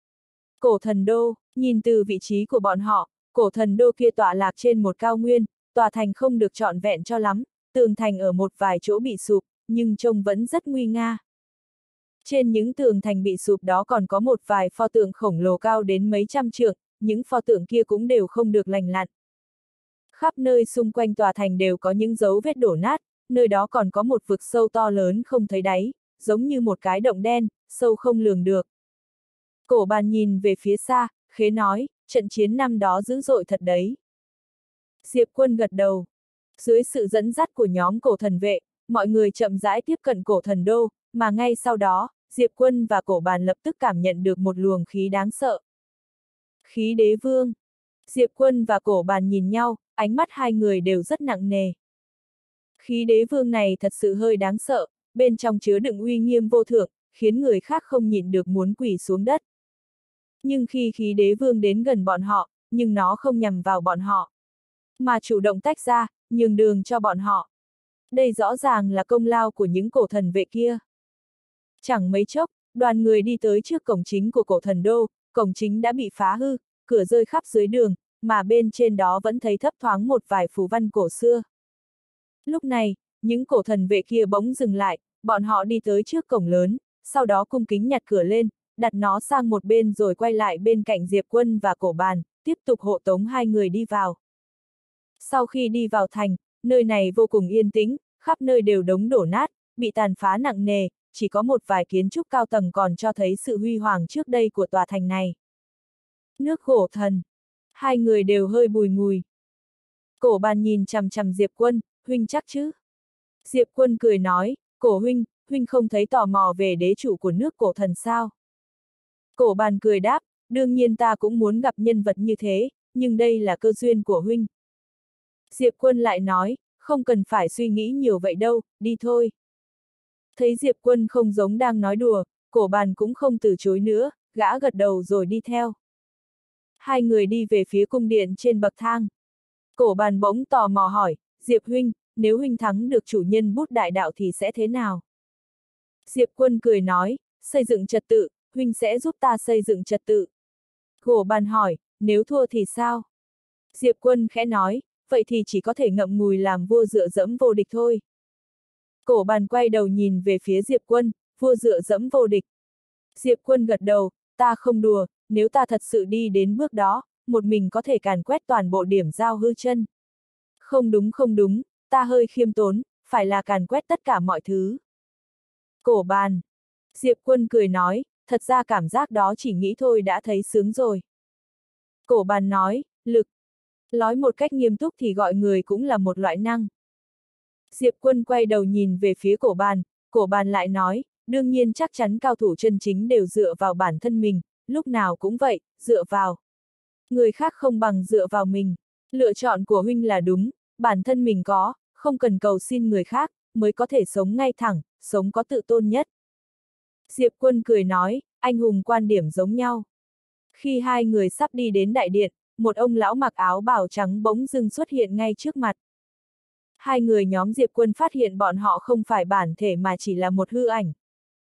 Cổ Thần Đô, nhìn từ vị trí của bọn họ, Cổ Thần Đô kia tọa lạc trên một cao nguyên, tòa thành không được trọn vẹn cho lắm, tường thành ở một vài chỗ bị sụp, nhưng trông vẫn rất nguy nga. Trên những tường thành bị sụp đó còn có một vài pho tượng khổng lồ cao đến mấy trăm trượng, những pho tượng kia cũng đều không được lành lặn. Khắp nơi xung quanh tòa thành đều có những dấu vết đổ nát, nơi đó còn có một vực sâu to lớn không thấy đáy, giống như một cái động đen, sâu không lường được. Cổ Bàn nhìn về phía xa, khế nói, trận chiến năm đó dữ dội thật đấy. Diệp Quân gật đầu. Dưới sự dẫn dắt của nhóm cổ thần vệ, mọi người chậm rãi tiếp cận Cổ Thần Đô, mà ngay sau đó, Diệp Quân và Cổ Bàn lập tức cảm nhận được một luồng khí đáng sợ. Khí đế vương. Diệp Quân và Cổ Bàn nhìn nhau, ánh mắt hai người đều rất nặng nề. Khí đế vương này thật sự hơi đáng sợ, bên trong chứa đựng uy nghiêm vô thượng, khiến người khác không nhịn được muốn quỳ xuống đất. Nhưng khi khí đế vương đến gần bọn họ, nhưng nó không nhằm vào bọn họ, mà chủ động tách ra, nhường đường cho bọn họ. Đây rõ ràng là công lao của những cổ thần vệ kia. Chẳng mấy chốc, đoàn người đi tới trước cổng chính của Cổ Thần Đô, cổng chính đã bị phá hư, cửa rơi khắp dưới đường, mà bên trên đó vẫn thấy thấp thoáng một vài phù văn cổ xưa. Lúc này, những cổ thần vệ kia bỗng dừng lại, bọn họ đi tới trước cổng lớn, sau đó cung kính nhặt cửa lên, đặt nó sang một bên rồi quay lại bên cạnh Diệp Quân và Cổ Bàn, tiếp tục hộ tống hai người đi vào. Sau khi đi vào thành, nơi này vô cùng yên tĩnh, khắp nơi đều đống đổ nát, bị tàn phá nặng nề, chỉ có một vài kiến trúc cao tầng còn cho thấy sự huy hoàng trước đây của tòa thành này. Nước Gỗ Thần. Hai người đều hơi bùi ngùi. Cổ Bàn nhìn chằm chằm Diệp Quân, huynh chắc chứ? Diệp Quân cười nói, Cổ huynh, huynh không thấy tò mò về đế chủ của nước Cổ Thần sao? Cổ Bàn cười đáp, đương nhiên ta cũng muốn gặp nhân vật như thế, nhưng đây là cơ duyên của huynh. Diệp Quân lại nói, không cần phải suy nghĩ nhiều vậy đâu, đi thôi. Thấy Diệp Quân không giống đang nói đùa, Cổ Bàn cũng không từ chối nữa, gã gật đầu rồi đi theo. Hai người đi về phía cung điện trên bậc thang. Cổ Bàn bỗng tò mò hỏi, Diệp huynh, nếu huynh thắng được chủ nhân bút đại đạo thì sẽ thế nào? Diệp Quân cười nói, xây dựng trật tự, huynh sẽ giúp ta xây dựng trật tự. Cổ Bàn hỏi, nếu thua thì sao? Diệp Quân khẽ nói, vậy thì chỉ có thể ngậm ngùi làm vua dựa dẫm vô địch thôi. Cổ Bàn quay đầu nhìn về phía Diệp Quân, vua dựa dẫm vô địch. Diệp Quân gật đầu, ta không đùa, nếu ta thật sự đi đến bước đó, một mình có thể càn quét toàn bộ điểm giao hư chân. Không đúng không đúng, ta hơi khiêm tốn, phải là càn quét tất cả mọi thứ. Cổ Bàn. Diệp Quân cười nói, thật ra cảm giác đó chỉ nghĩ thôi đã thấy sướng rồi. Cổ Bàn nói, lực. Nói một cách nghiêm túc thì gọi người cũng là một loại năng. Diệp Quân quay đầu nhìn về phía Cổ Bàn, Cổ Bàn lại nói, đương nhiên chắc chắn cao thủ chân chính đều dựa vào bản thân mình, lúc nào cũng vậy, dựa vào. Người khác không bằng dựa vào mình. Lựa chọn của huynh là đúng, bản thân mình có, không cần cầu xin người khác, mới có thể sống ngay thẳng, sống có tự tôn nhất. Diệp Quân cười nói, anh hùng quan điểm giống nhau. Khi hai người sắp đi đến đại điện, một ông lão mặc áo bào trắng bỗng dưng xuất hiện ngay trước mặt. Hai người nhóm Diệp Quân phát hiện bọn họ không phải bản thể mà chỉ là một hư ảnh.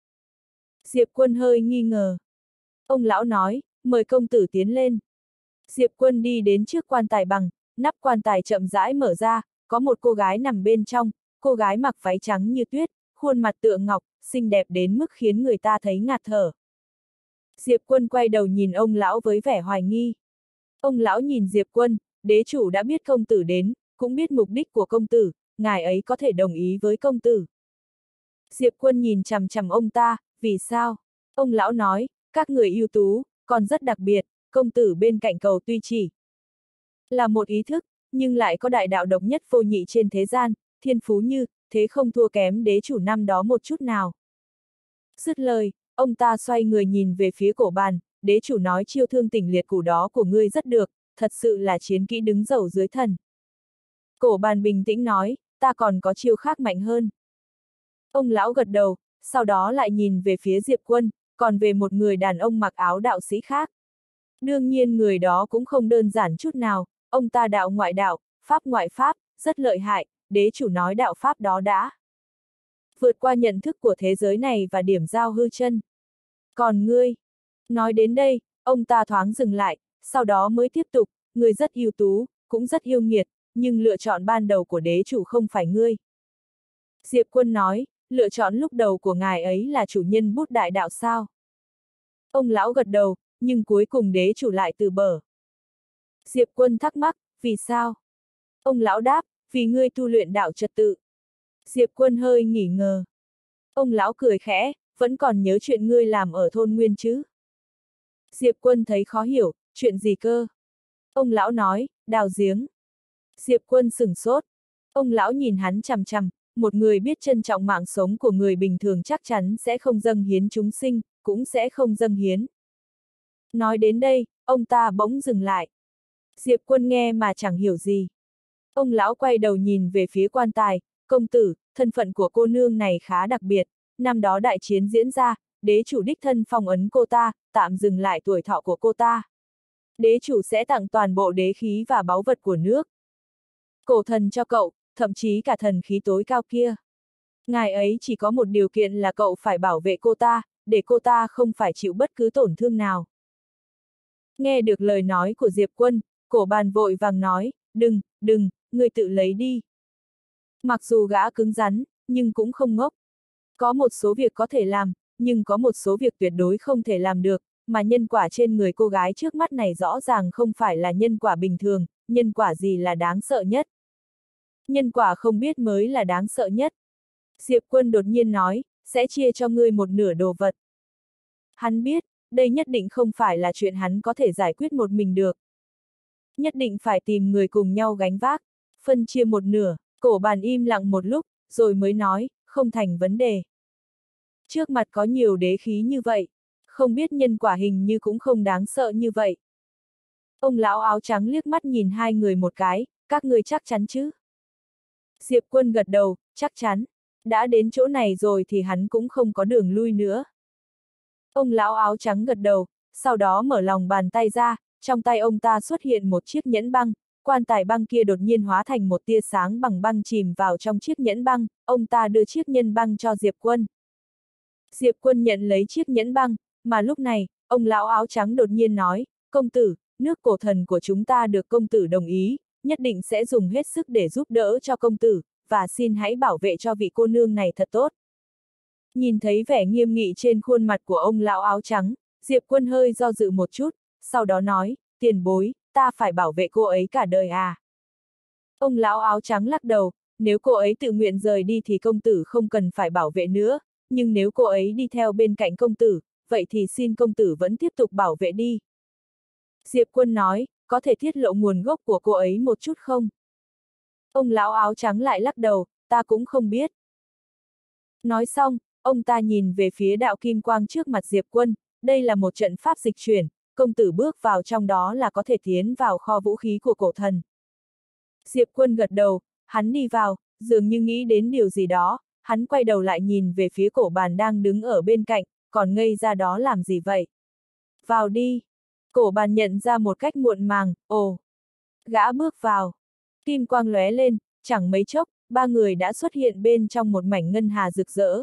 Diệp Quân hơi nghi ngờ. Ông lão nói, mời công tử tiến lên. Diệp Quân đi đến trước quan tài bằng, nắp quan tài chậm rãi mở ra, có một cô gái nằm bên trong, cô gái mặc váy trắng như tuyết, khuôn mặt tựa ngọc, xinh đẹp đến mức khiến người ta thấy ngạt thở. Diệp Quân quay đầu nhìn ông lão với vẻ hoài nghi. Ông lão nhìn Diệp Quân, đế chủ đã biết công tử đến, cũng biết mục đích của công tử, ngài ấy có thể đồng ý với công tử. Diệp Quân nhìn chằm chằm ông ta, vì sao? Ông lão nói, các người ưu tú, còn rất đặc biệt, công tử bên cạnh cầu tuy chỉ là một ý thức, nhưng lại có đại đạo độc nhất vô nhị trên thế gian, thiên phú như, thế không thua kém đế chủ năm đó một chút nào. Dứt lời, ông ta xoay người nhìn về phía cổ bàn, đế chủ nói chiêu thương tỉnh liệt củ đó của ngươi rất được, thật sự là chiến kỹ đứng dầu dưới thần. Cổ bàn bình tĩnh nói, ta còn có chiêu khác mạnh hơn. Ông lão gật đầu, sau đó lại nhìn về phía Diệp Quân, còn về một người đàn ông mặc áo đạo sĩ khác. Đương nhiên người đó cũng không đơn giản chút nào, ông ta đạo ngoại đạo, pháp ngoại pháp, rất lợi hại, đế chủ nói đạo pháp đó đã vượt qua nhận thức của thế giới này và điểm giao hư chân. Còn ngươi, nói đến đây, ông ta thoáng dừng lại, sau đó mới tiếp tục, ngươi rất ưu tú, cũng rất yêu nghiệt, nhưng lựa chọn ban đầu của đế chủ không phải ngươi. Diệp Quân nói, lựa chọn lúc đầu của ngài ấy là chủ nhân bút đại đạo sao? Ông lão gật đầu, nhưng cuối cùng đế chủ lại từ bờ. Diệp Quân thắc mắc, vì sao? Ông lão đáp, vì ngươi tu luyện đạo trật tự. Diệp Quân hơi nghỉ ngờ. Ông lão cười khẽ, vẫn còn nhớ chuyện ngươi làm ở thôn Nguyên chứ? Diệp Quân thấy khó hiểu, chuyện gì cơ? Ông lão nói, đào giếng. Diệp Quân sửng sốt. Ông lão nhìn hắn chằm chằm, một người biết trân trọng mạng sống của người bình thường chắc chắn sẽ không dâng hiến chúng sinh, cũng sẽ không dâng hiến. Nói đến đây, ông ta bỗng dừng lại. Diệp Quân nghe mà chẳng hiểu gì. Ông lão quay đầu nhìn về phía quan tài, công tử, thân phận của cô nương này khá đặc biệt, năm đó đại chiến diễn ra, đế chủ đích thân phong ấn cô ta, tạm dừng lại tuổi thọ của cô ta. Đế chủ sẽ tặng toàn bộ đế khí và báu vật của nước. Cổ thần cho cậu, thậm chí cả thần khí tối cao kia. Ngài ấy chỉ có một điều kiện là cậu phải bảo vệ cô ta, để cô ta không phải chịu bất cứ tổn thương nào. Nghe được lời nói của Diệp Quân, cổ bàn vội vàng nói, đừng, đừng, người tự lấy đi. Mặc dù gã cứng rắn, nhưng cũng không ngốc. Có một số việc có thể làm, nhưng có một số việc tuyệt đối không thể làm được, mà nhân quả trên người cô gái trước mắt này rõ ràng không phải là nhân quả bình thường, nhân quả gì là đáng sợ nhất. Nhân quả không biết mới là đáng sợ nhất. Diệp Quân đột nhiên nói, sẽ chia cho ngươi một nửa đồ vật. Hắn biết, đây nhất định không phải là chuyện hắn có thể giải quyết một mình được. Nhất định phải tìm người cùng nhau gánh vác, phân chia một nửa, cổ bàn im lặng một lúc, rồi mới nói, không thành vấn đề. Trước mặt có nhiều đế khí như vậy, không biết nhân quả hình như cũng không đáng sợ như vậy. Ông lão áo trắng liếc mắt nhìn hai người một cái, các người chắc chắn chứ? Diệp Quân gật đầu, chắc chắn. Đã đến chỗ này rồi thì hắn cũng không có đường lui nữa. Ông lão áo trắng gật đầu, sau đó mở lòng bàn tay ra, trong tay ông ta xuất hiện một chiếc nhẫn băng, quan tài băng kia đột nhiên hóa thành một tia sáng bằng băng chìm vào trong chiếc nhẫn băng, ông ta đưa chiếc nhẫn băng cho Diệp Quân. Diệp Quân nhận lấy chiếc nhẫn băng, mà lúc này, ông lão áo trắng đột nhiên nói, công tử, nước cổ thần của chúng ta được công tử đồng ý, nhất định sẽ dùng hết sức để giúp đỡ cho công tử, và xin hãy bảo vệ cho vị cô nương này thật tốt. Nhìn thấy vẻ nghiêm nghị trên khuôn mặt của ông lão áo trắng, Diệp Quân hơi do dự một chút, sau đó nói, tiền bối, ta phải bảo vệ cô ấy cả đời à. Ông lão áo trắng lắc đầu, nếu cô ấy tự nguyện rời đi thì công tử không cần phải bảo vệ nữa, nhưng nếu cô ấy đi theo bên cạnh công tử, vậy thì xin công tử vẫn tiếp tục bảo vệ đi. Diệp Quân nói, có thể tiết lộ nguồn gốc của cô ấy một chút không? Ông lão áo trắng lại lắc đầu, ta cũng không biết. Nói xong, ông ta nhìn về phía đạo kim quang trước mặt Diệp Quân, đây là một trận pháp dịch chuyển, công tử bước vào trong đó là có thể tiến vào kho vũ khí của cổ thần. Diệp Quân gật đầu, hắn đi vào, dường như nghĩ đến điều gì đó, hắn quay đầu lại nhìn về phía cổ bàn đang đứng ở bên cạnh, còn ngây ra đó làm gì vậy? Vào đi! Cổ bàn nhận ra một cách muộn màng, ồ! Gã bước vào. Kim quang lóe lên, chẳng mấy chốc, ba người đã xuất hiện bên trong một mảnh ngân hà rực rỡ.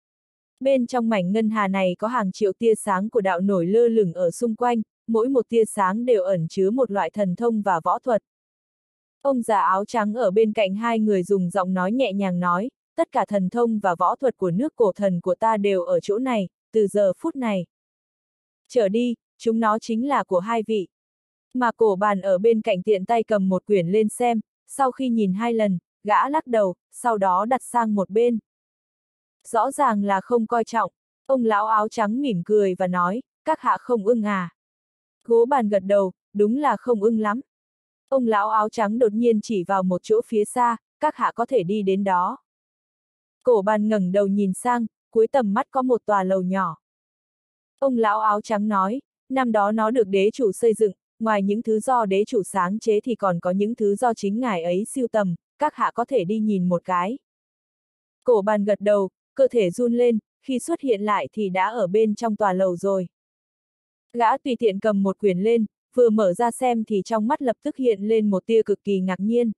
Bên trong mảnh ngân hà này có hàng triệu tia sáng của đạo nổi lơ lửng ở xung quanh, mỗi một tia sáng đều ẩn chứa một loại thần thông và võ thuật. Ông già áo trắng ở bên cạnh hai người dùng giọng nói nhẹ nhàng nói, tất cả thần thông và võ thuật của nước cổ thần của ta đều ở chỗ này, từ giờ phút này trở đi, chúng nó chính là của hai vị. Mà cổ bàn ở bên cạnh tiện tay cầm một quyển lên xem, sau khi nhìn hai lần, gã lắc đầu, sau đó đặt sang một bên. Rõ ràng là không coi trọng, ông lão áo trắng mỉm cười và nói, các hạ không ưng à. Gỗ bàn gật đầu, đúng là không ưng lắm. Ông lão áo trắng đột nhiên chỉ vào một chỗ phía xa, các hạ có thể đi đến đó. Cổ bàn ngẩng đầu nhìn sang, cuối tầm mắt có một tòa lầu nhỏ. Ông lão áo trắng nói, năm đó nó được đế chủ xây dựng, ngoài những thứ do đế chủ sáng chế thì còn có những thứ do chính ngài ấy sưu tầm, các hạ có thể đi nhìn một cái. Cổ bàn gật đầu, cơ thể run lên, khi xuất hiện lại thì đã ở bên trong tòa lầu rồi. Gã tùy tiện cầm một quyển lên, vừa mở ra xem thì trong mắt lập tức hiện lên một tia cực kỳ ngạc nhiên.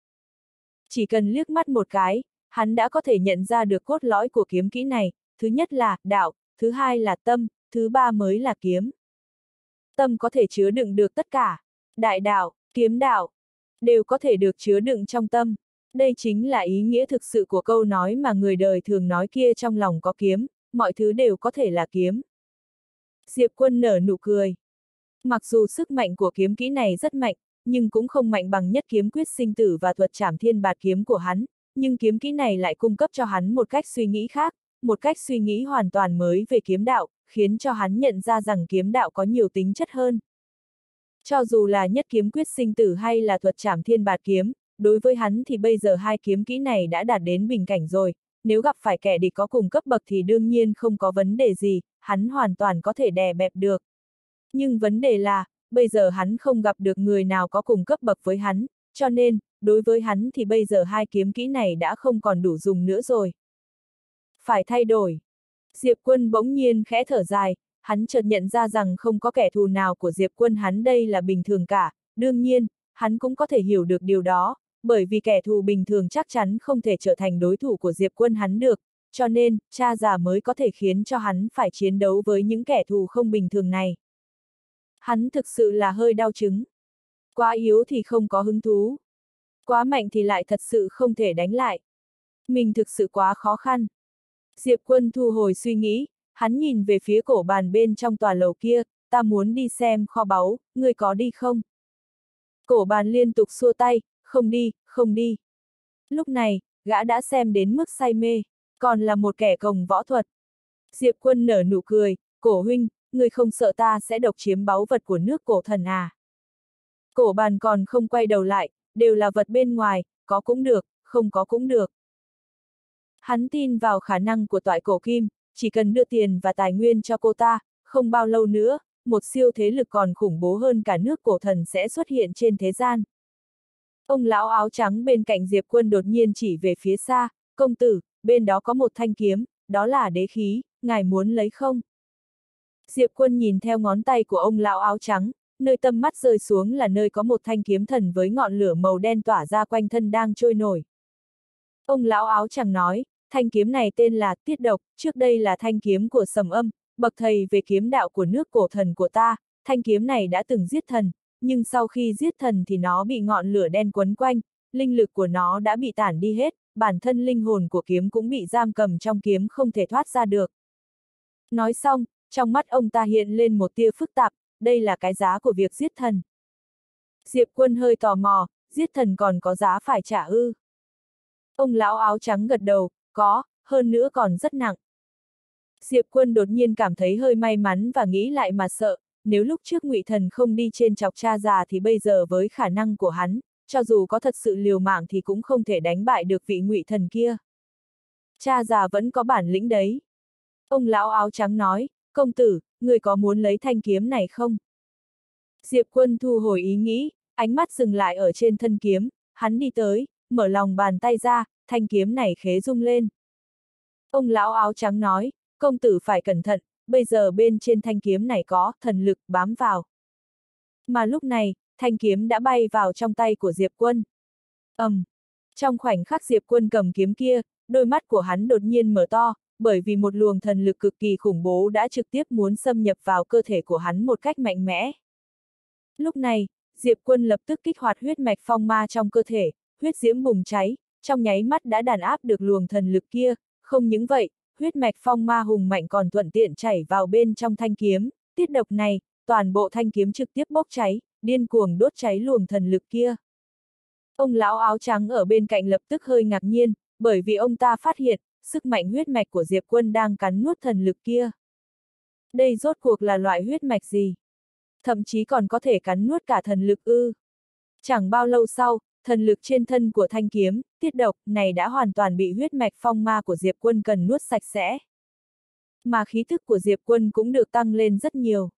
Chỉ cần liếc mắt một cái, hắn đã có thể nhận ra được cốt lõi của kiếm kỹ này, thứ nhất là đạo, thứ hai là tâm, thứ ba mới là kiếm. Tâm có thể chứa đựng được tất cả, đại đạo, kiếm đạo, đều có thể được chứa đựng trong tâm. Đây chính là ý nghĩa thực sự của câu nói mà người đời thường nói kia, trong lòng có kiếm, mọi thứ đều có thể là kiếm. Diệp Quân nở nụ cười. Mặc dù sức mạnh của kiếm kỹ này rất mạnh, nhưng cũng không mạnh bằng nhất kiếm quyết sinh tử và thuật trảm thiên bạt kiếm của hắn, nhưng kiếm kỹ này lại cung cấp cho hắn một cách suy nghĩ khác, một cách suy nghĩ hoàn toàn mới về kiếm đạo, khiến cho hắn nhận ra rằng kiếm đạo có nhiều tính chất hơn. Cho dù là nhất kiếm quyết sinh tử hay là thuật trảm thiên bạt kiếm, đối với hắn thì bây giờ hai kiếm kỹ này đã đạt đến bình cảnh rồi, nếu gặp phải kẻ địch có cùng cấp bậc thì đương nhiên không có vấn đề gì, hắn hoàn toàn có thể đè bẹp được. Nhưng vấn đề là, bây giờ hắn không gặp được người nào có cùng cấp bậc với hắn, cho nên, đối với hắn thì bây giờ hai kiếm kỹ này đã không còn đủ dùng nữa rồi. Phải thay đổi. Diệp Quân bỗng nhiên khẽ thở dài, hắn chợt nhận ra rằng không có kẻ thù nào của Diệp Quân hắn đây là bình thường cả, đương nhiên, hắn cũng có thể hiểu được điều đó, bởi vì kẻ thù bình thường chắc chắn không thể trở thành đối thủ của Diệp Quân hắn được, cho nên, cha già mới có thể khiến cho hắn phải chiến đấu với những kẻ thù không bình thường này. Hắn thực sự là hơi đau chứng. Quá yếu thì không có hứng thú. Quá mạnh thì lại thật sự không thể đánh lại. Mình thực sự quá khó khăn. Diệp Quân thu hồi suy nghĩ, hắn nhìn về phía cổ bàn bên trong tòa lầu kia, ta muốn đi xem kho báu, ngươi có đi không? Cổ bàn liên tục xua tay, không đi, không đi. Lúc này, gã đã xem đến mức say mê, còn là một kẻ cồng võ thuật. Diệp Quân nở nụ cười, cổ huynh, ngươi không sợ ta sẽ độc chiếm báu vật của nước cổ thần à? Cổ bàn còn không quay đầu lại, đều là vật bên ngoài, có cũng được, không có cũng được. Hắn tin vào khả năng của toại cổ kim, chỉ cần đưa tiền và tài nguyên cho cô ta, không bao lâu nữa, một siêu thế lực còn khủng bố hơn cả nước cổ thần sẽ xuất hiện trên thế gian. Ông lão áo trắng bên cạnh Diệp Quân đột nhiên chỉ về phía xa, công tử, bên đó có một thanh kiếm, đó là đế khí, ngài muốn lấy không? Diệp Quân nhìn theo ngón tay của ông lão áo trắng, nơi tầm mắt rơi xuống là nơi có một thanh kiếm thần với ngọn lửa màu đen tỏa ra quanh thân đang trôi nổi. Ông lão áo trắng nói, thanh kiếm này tên là Tiết Độc, trước đây là thanh kiếm của Sầm Âm, bậc thầy về kiếm đạo của nước cổ thần của ta, thanh kiếm này đã từng giết thần, nhưng sau khi giết thần thì nó bị ngọn lửa đen quấn quanh, linh lực của nó đã bị tản đi hết, bản thân linh hồn của kiếm cũng bị giam cầm trong kiếm không thể thoát ra được. Nói xong, trong mắt ông ta hiện lên một tia phức tạp, đây là cái giá của việc giết thần. Diệp Quân hơi tò mò, giết thần còn có giá phải trả ư? Ông lão áo trắng gật đầu, có, hơn nữa còn rất nặng. Diệp Quân đột nhiên cảm thấy hơi may mắn và nghĩ lại mà sợ, nếu lúc trước Ngụy Thần không đi trên chọc cha già thì bây giờ với khả năng của hắn, cho dù có thật sự liều mạng thì cũng không thể đánh bại được vị Ngụy Thần kia. Cha già vẫn có bản lĩnh đấy. Ông lão áo trắng nói, công tử, người có muốn lấy thanh kiếm này không? Diệp Quân thu hồi ý nghĩ, ánh mắt dừng lại ở trên thân kiếm, hắn đi tới, mở lòng bàn tay ra, thanh kiếm này khẽ rung lên. Ông lão áo trắng nói, công tử phải cẩn thận, bây giờ bên trên thanh kiếm này có thần lực bám vào. Mà lúc này, thanh kiếm đã bay vào trong tay của Diệp Quân. ầm, um, trong khoảnh khắc Diệp Quân cầm kiếm kia, đôi mắt của hắn đột nhiên mở to, bởi vì một luồng thần lực cực kỳ khủng bố đã trực tiếp muốn xâm nhập vào cơ thể của hắn một cách mạnh mẽ. Lúc này, Diệp Quân lập tức kích hoạt huyết mạch phong ma trong cơ thể, huyết diễm bùng cháy, trong nháy mắt đã đàn áp được luồng thần lực kia, không những vậy, huyết mạch phong ma hùng mạnh còn thuận tiện chảy vào bên trong thanh kiếm, tiết độc này, toàn bộ thanh kiếm trực tiếp bốc cháy, điên cuồng đốt cháy luồng thần lực kia. Ông lão áo trắng ở bên cạnh lập tức hơi ngạc nhiên, bởi vì ông ta phát hiện, sức mạnh huyết mạch của Diệp Quân đang cắn nuốt thần lực kia. Đây rốt cuộc là loại huyết mạch gì? Thậm chí còn có thể cắn nuốt cả thần lực ư. Chẳng bao lâu sau, thần lực trên thân của thanh kiếm, tiết độc này đã hoàn toàn bị huyết mạch phong ma của Diệp Quân cần nuốt sạch sẽ. Mà khí thức của Diệp Quân cũng được tăng lên rất nhiều.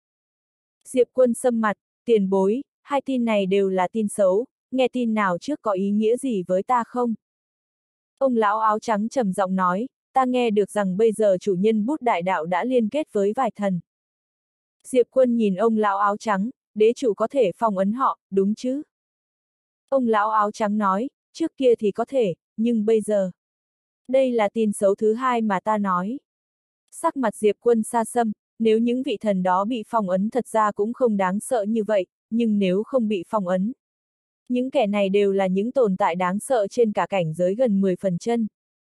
Diệp Quân sâm mặt, tiền bối, hai tin này đều là tin xấu, nghe tin nào trước có ý nghĩa gì với ta không? Ông lão áo trắng trầm giọng nói, ta nghe được rằng bây giờ chủ nhân bút đại đạo đã liên kết với vài thần. Diệp Quân nhìn ông lão áo trắng, đế chủ có thể phong ấn họ, đúng chứ? Ông lão áo trắng nói, trước kia thì có thể, nhưng bây giờ. Đây là tin xấu thứ hai mà ta nói. Sắc mặt Diệp Quân xa xăm, nếu những vị thần đó bị phong ấn thật ra cũng không đáng sợ như vậy, nhưng nếu không bị phong ấn. Những kẻ này đều là những tồn tại đáng sợ trên cả cảnh giới gần mười phần chân.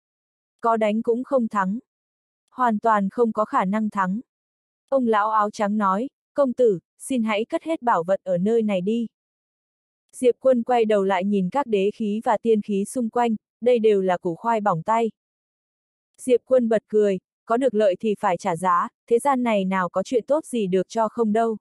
Có đánh cũng không thắng. Hoàn toàn không có khả năng thắng. Ông lão áo trắng nói, công tử, xin hãy cất hết bảo vật ở nơi này đi. Diệp Quân quay đầu lại nhìn các đế khí và tiên khí xung quanh, đây đều là củ khoai bỏng tay. Diệp Quân bật cười, có được lợi thì phải trả giá, thế gian này nào có chuyện tốt gì được cho không đâu.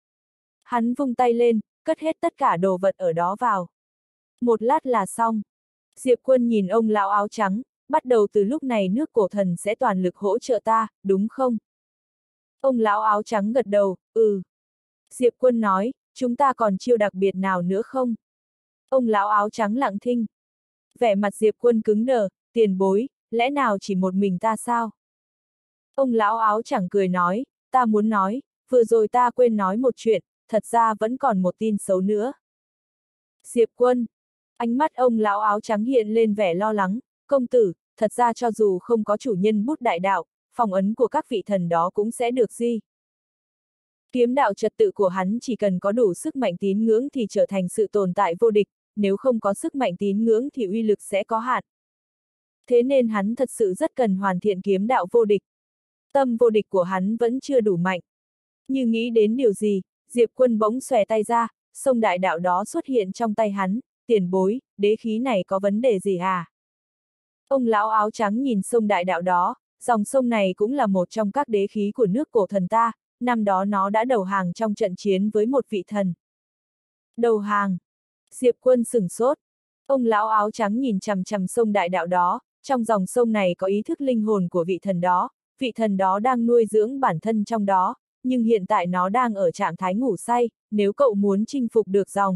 Hắn vung tay lên, cất hết tất cả đồ vật ở đó vào. Một lát là xong. Diệp Quân nhìn ông lão áo trắng, bắt đầu từ lúc này nước cổ thần sẽ toàn lực hỗ trợ ta, đúng không? Ông lão áo trắng gật đầu, ừ. Diệp Quân nói, chúng ta còn chiêu đặc biệt nào nữa không? Ông lão áo trắng lặng thinh. Vẻ mặt Diệp Quân cứng đờ, tiền bối, lẽ nào chỉ một mình ta sao? Ông lão áo chẳng cười nói, ta muốn nói, vừa rồi ta quên nói một chuyện, thật ra vẫn còn một tin xấu nữa. Diệp Quân, ánh mắt ông lão áo trắng hiện lên vẻ lo lắng, công tử, thật ra cho dù không có chủ nhân bút đại đạo, phong ấn của các vị thần đó cũng sẽ được di. Kiếm đạo trật tự của hắn chỉ cần có đủ sức mạnh tín ngưỡng thì trở thành sự tồn tại vô địch, nếu không có sức mạnh tín ngưỡng thì uy lực sẽ có hạn. Thế nên hắn thật sự rất cần hoàn thiện kiếm đạo vô địch. Tâm vô địch của hắn vẫn chưa đủ mạnh. Như nghĩ đến điều gì, Diệp Quân bỗng xòe tay ra, sông đại đạo đó xuất hiện trong tay hắn, tiền bối, đế khí này có vấn đề gì à? Ông lão áo trắng nhìn sông đại đạo đó, dòng sông này cũng là một trong các đế khí của nước cổ thần ta, năm đó nó đã đầu hàng trong trận chiến với một vị thần. Đầu hàng. Diệp Quân sửng sốt. Ông lão áo trắng nhìn chằm chằm sông đại đạo đó, trong dòng sông này có ý thức linh hồn của vị thần đó, vị thần đó đang nuôi dưỡng bản thân trong đó, nhưng hiện tại nó đang ở trạng thái ngủ say, nếu cậu muốn chinh phục được dòng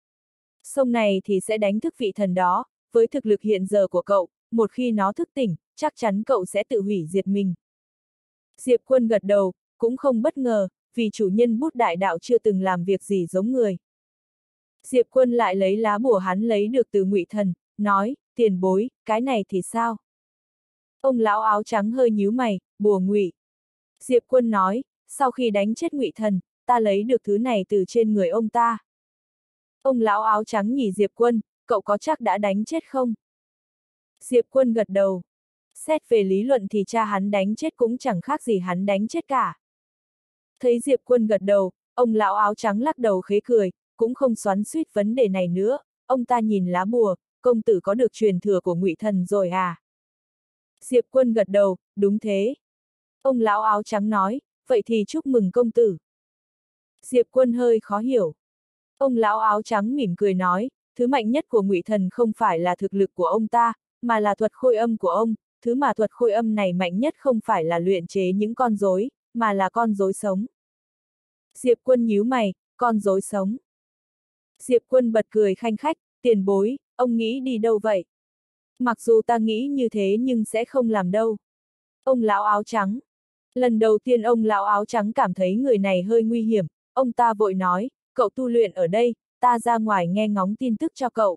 sông này thì sẽ đánh thức vị thần đó, với thực lực hiện giờ của cậu, một khi nó thức tỉnh, chắc chắn cậu sẽ tự hủy diệt mình. Diệp Quân gật đầu, cũng không bất ngờ, vì chủ nhân bút đại đạo chưa từng làm việc gì giống người. Diệp Quân lại lấy lá bùa hắn lấy được từ Ngụy Thần, nói, tiền bối, cái này thì sao? Ông lão áo trắng hơi nhíu mày, bùa Ngụy. Diệp Quân nói, sau khi đánh chết Ngụy Thần, ta lấy được thứ này từ trên người ông ta. Ông lão áo trắng nhìn Diệp Quân, cậu có chắc đã đánh chết không? Diệp Quân gật đầu. Xét về lý luận thì cha hắn đánh chết cũng chẳng khác gì hắn đánh chết cả. Thấy Diệp Quân gật đầu, ông lão áo trắng lắc đầu khế cười, cũng không xoắn xuýt vấn đề này nữa, ông ta nhìn lá bùa, công tử có được truyền thừa của Ngụy Thần rồi à? Diệp Quân gật đầu, đúng thế. Ông lão áo trắng nói, vậy thì chúc mừng công tử. Diệp Quân hơi khó hiểu. Ông lão áo trắng mỉm cười nói, thứ mạnh nhất của Ngụy Thần không phải là thực lực của ông ta, mà là thuật khôi âm của ông, thứ mà thuật khôi âm này mạnh nhất không phải là luyện chế những con rối, mà là con rối sống. Diệp Quân nhíu mày, con rối sống. Diệp Quân bật cười khanh khách, tiền bối, ông nghĩ đi đâu vậy? Mặc dù ta nghĩ như thế nhưng sẽ không làm đâu. Ông lão áo trắng. Lần đầu tiên ông lão áo trắng cảm thấy người này hơi nguy hiểm, ông ta vội nói, cậu tu luyện ở đây, ta ra ngoài nghe ngóng tin tức cho cậu.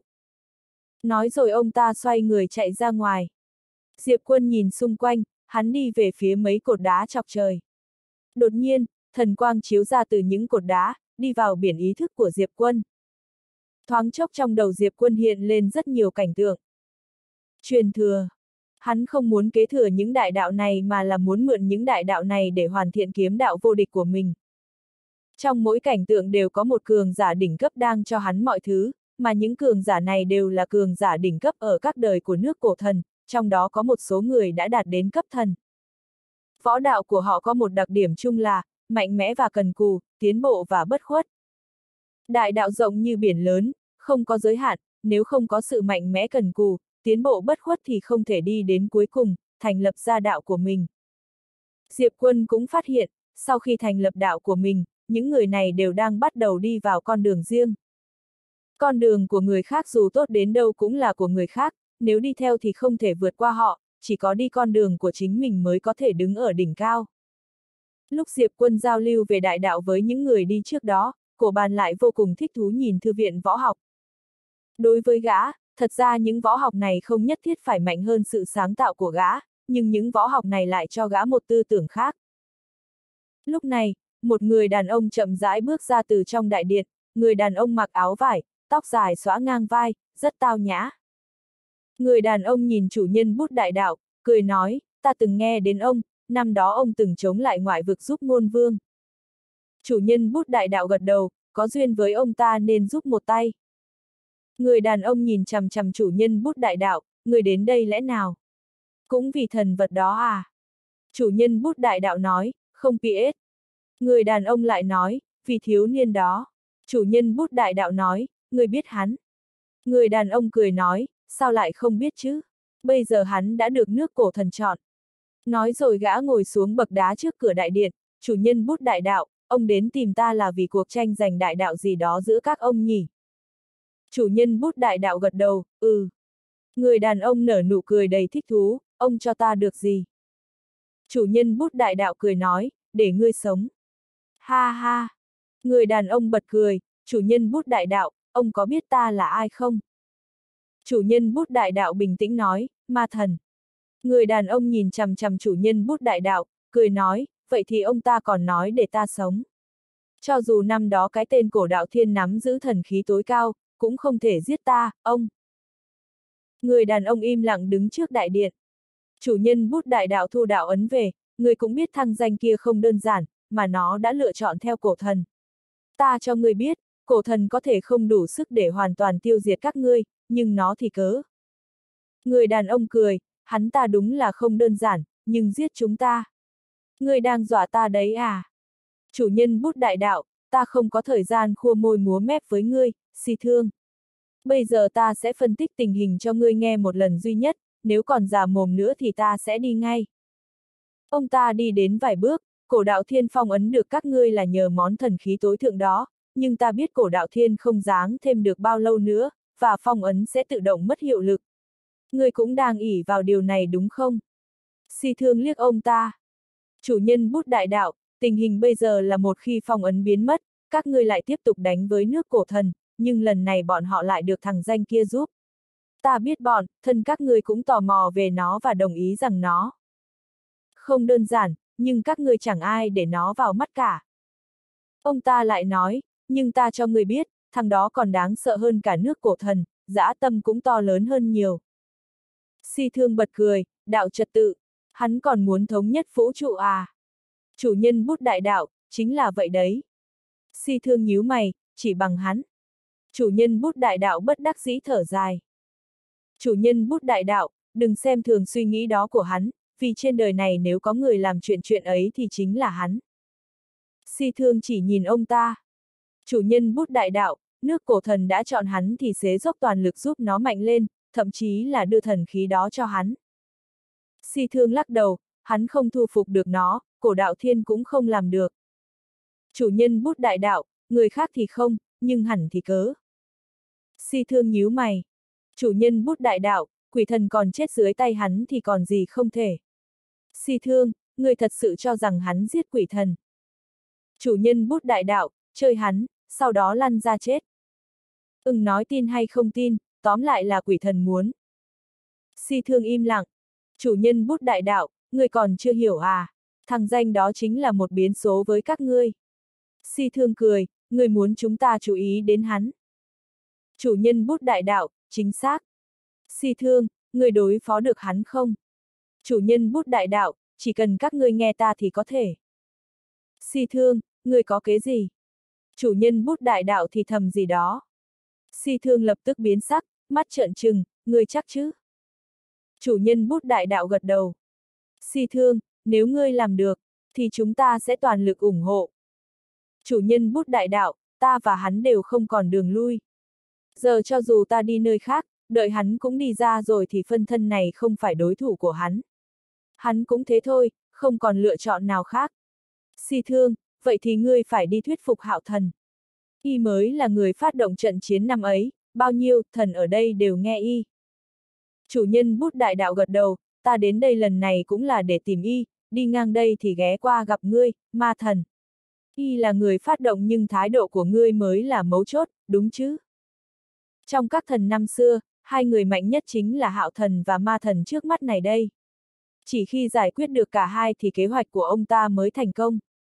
Nói rồi ông ta xoay người chạy ra ngoài. Diệp Quân nhìn xung quanh, hắn đi về phía mấy cột đá chọc trời. Đột nhiên, thần quang chiếu ra từ những cột đá, đi vào biển ý thức của Diệp Quân. Thoáng chốc trong đầu Diệp Quân hiện lên rất nhiều cảnh tượng. Truyền thừa. Hắn không muốn kế thừa những đại đạo này mà là muốn mượn những đại đạo này để hoàn thiện kiếm đạo vô địch của mình. Trong mỗi cảnh tượng đều có một cường giả đỉnh cấp đang cho hắn mọi thứ, mà những cường giả này đều là cường giả đỉnh cấp ở các đời của nước cổ thần, trong đó có một số người đã đạt đến cấp thần. Võ đạo của họ có một đặc điểm chung là mạnh mẽ và cần cù, tiến bộ và bất khuất. Đại đạo rộng như biển lớn, không có giới hạn, nếu không có sự mạnh mẽ cần cù, tiến bộ bất khuất thì không thể đi đến cuối cùng, thành lập ra đạo của mình. Diệp Quân cũng phát hiện, sau khi thành lập đạo của mình, những người này đều đang bắt đầu đi vào con đường riêng. Con đường của người khác dù tốt đến đâu cũng là của người khác, nếu đi theo thì không thể vượt qua họ, chỉ có đi con đường của chính mình mới có thể đứng ở đỉnh cao. Lúc Diệp Quân giao lưu về đại đạo với những người đi trước đó, Cổ Bàn lại vô cùng thích thú nhìn thư viện võ học. Đối với gã, thật ra những võ học này không nhất thiết phải mạnh hơn sự sáng tạo của gã, nhưng những võ học này lại cho gã một tư tưởng khác. Lúc này, một người đàn ông chậm rãi bước ra từ trong đại điện, người đàn ông mặc áo vải, tóc dài xõa ngang vai, rất tao nhã. Người đàn ông nhìn chủ nhân bút đại đạo, cười nói, ta từng nghe đến ông, năm đó ông từng chống lại ngoại vực giúp ngôn vương. Chủ nhân bút đại đạo gật đầu, có duyên với ông ta nên giúp một tay. Người đàn ông nhìn chằm chằm chủ nhân bút đại đạo, người đến đây lẽ nào? Cũng vì thần vật đó à? Chủ nhân bút đại đạo nói, không biết. Người đàn ông lại nói, vì thiếu niên đó. Chủ nhân bút đại đạo nói, người biết hắn. Người đàn ông cười nói, sao lại không biết chứ? Bây giờ hắn đã được nước cổ thần chọn. Nói rồi gã ngồi xuống bậc đá trước cửa đại điện, chủ nhân bút đại đạo, ông đến tìm ta là vì cuộc tranh giành đại đạo gì đó giữa các ông nhỉ? Chủ nhân bút đại đạo gật đầu, ừ. Người đàn ông nở nụ cười đầy thích thú, ông cho ta được gì? Chủ nhân bút đại đạo cười nói, để ngươi sống. Ha ha. Người đàn ông bật cười, chủ nhân bút đại đạo, ông có biết ta là ai không? Chủ nhân bút đại đạo bình tĩnh nói, ma thần. Người đàn ông nhìn chằm chằm chủ nhân bút đại đạo, cười nói, vậy thì ông ta còn nói để ta sống. Cho dù năm đó cái tên cổ đạo thiên nắm giữ thần khí tối cao, cũng không thể giết ta, ông. Người đàn ông im lặng đứng trước đại điện. Chủ nhân bút đại đạo thu đạo ấn về, người cũng biết thăng danh kia không đơn giản, mà nó đã lựa chọn theo cổ thần. Ta cho người biết, cổ thần có thể không đủ sức để hoàn toàn tiêu diệt các ngươi, nhưng nó thì cớ. Người đàn ông cười, hắn ta đúng là không đơn giản, nhưng giết chúng ta. Ngươi đang dọa ta đấy à? Chủ nhân bút đại đạo, ta không có thời gian khua môi múa mép với ngươi, si thương. Bây giờ ta sẽ phân tích tình hình cho ngươi nghe một lần duy nhất, nếu còn già mồm nữa thì ta sẽ đi ngay. Ông ta đi đến vài bước, cổ đạo thiên phong ấn được các ngươi là nhờ món thần khí tối thượng đó, nhưng ta biết cổ đạo thiên không giáng thêm được bao lâu nữa, và phong ấn sẽ tự động mất hiệu lực. Ngươi cũng đang ỷ vào điều này đúng không? Si thương liếc ông ta. Chủ nhân bút đại đạo, tình hình bây giờ là một khi phong ấn biến mất, các ngươi lại tiếp tục đánh với nước cổ thần, nhưng lần này bọn họ lại được thằng danh kia giúp. Ta biết bọn, thân các ngươi cũng tò mò về nó và đồng ý rằng nó không đơn giản, nhưng các ngươi chẳng ai để nó vào mắt cả. Ông ta lại nói, nhưng ta cho ngươi biết, thằng đó còn đáng sợ hơn cả nước cổ thần, dã tâm cũng to lớn hơn nhiều. Si thương bật cười, đạo trật tự, hắn còn muốn thống nhất vũ trụ à? Chủ nhân bút đại đạo, chính là vậy đấy. Si thương nhíu mày, chỉ bằng hắn. Chủ nhân bút đại đạo bất đắc dĩ thở dài. Chủ nhân bút đại đạo, đừng xem thường suy nghĩ đó của hắn, vì trên đời này nếu có người làm chuyện chuyện ấy thì chính là hắn. Si thương chỉ nhìn ông ta. Chủ nhân bút đại đạo, nước cổ thần đã chọn hắn thì xế dốc toàn lực giúp nó mạnh lên, thậm chí là đưa thần khí đó cho hắn. Si thương lắc đầu, hắn không thu phục được nó, cổ đạo thiên cũng không làm được. Chủ nhân bút đại đạo, người khác thì không, nhưng hẳn thì cớ. Si Thương nhíu mày. Chủ nhân bút đại đạo, quỷ thần còn chết dưới tay hắn thì còn gì không thể. Si Thương, người thật sự cho rằng hắn giết quỷ thần. Chủ nhân bút đại đạo, chơi hắn, sau đó lăn ra chết. Ưng nói tin hay không tin, tóm lại là quỷ thần muốn. Si Thương im lặng. Chủ nhân bút đại đạo, người còn chưa hiểu à? Thằng danh đó chính là một biến số với các ngươi. Si Thương cười, người muốn chúng ta chú ý đến hắn. Chủ nhân bút đại đạo, chính xác. Si Thương, người đối phó được hắn không? Chủ nhân bút đại đạo, chỉ cần các ngươi nghe ta thì có thể. Si Thương, người có kế gì? Chủ nhân bút đại đạo thì thầm gì đó. Si Thương lập tức biến sắc, mắt trợn trừng, ngươi chắc chứ? Chủ nhân bút đại đạo gật đầu. Si Thương, nếu ngươi làm được, thì chúng ta sẽ toàn lực ủng hộ. Chủ nhân bút đại đạo, ta và hắn đều không còn đường lui. Giờ cho dù ta đi nơi khác, đợi hắn cũng đi ra rồi thì phân thân này không phải đối thủ của hắn. Hắn cũng thế thôi, không còn lựa chọn nào khác. Si Thương, vậy thì ngươi phải đi thuyết phục Hạo Thần. Y mới là người phát động trận chiến năm ấy, bao nhiêu thần ở đây đều nghe y. Chủ nhân bút đại đạo gật đầu, ta đến đây lần này cũng là để tìm y, đi ngang đây thì ghé qua gặp ngươi, ma thần. Y là người phát động nhưng thái độ của ngươi mới là mấu chốt, đúng chứ? Trong các thần năm xưa, hai người mạnh nhất chính là Hạo Thần và ma thần trước mắt này đây. Chỉ khi giải quyết được cả hai thì kế hoạch của ông ta mới thành công.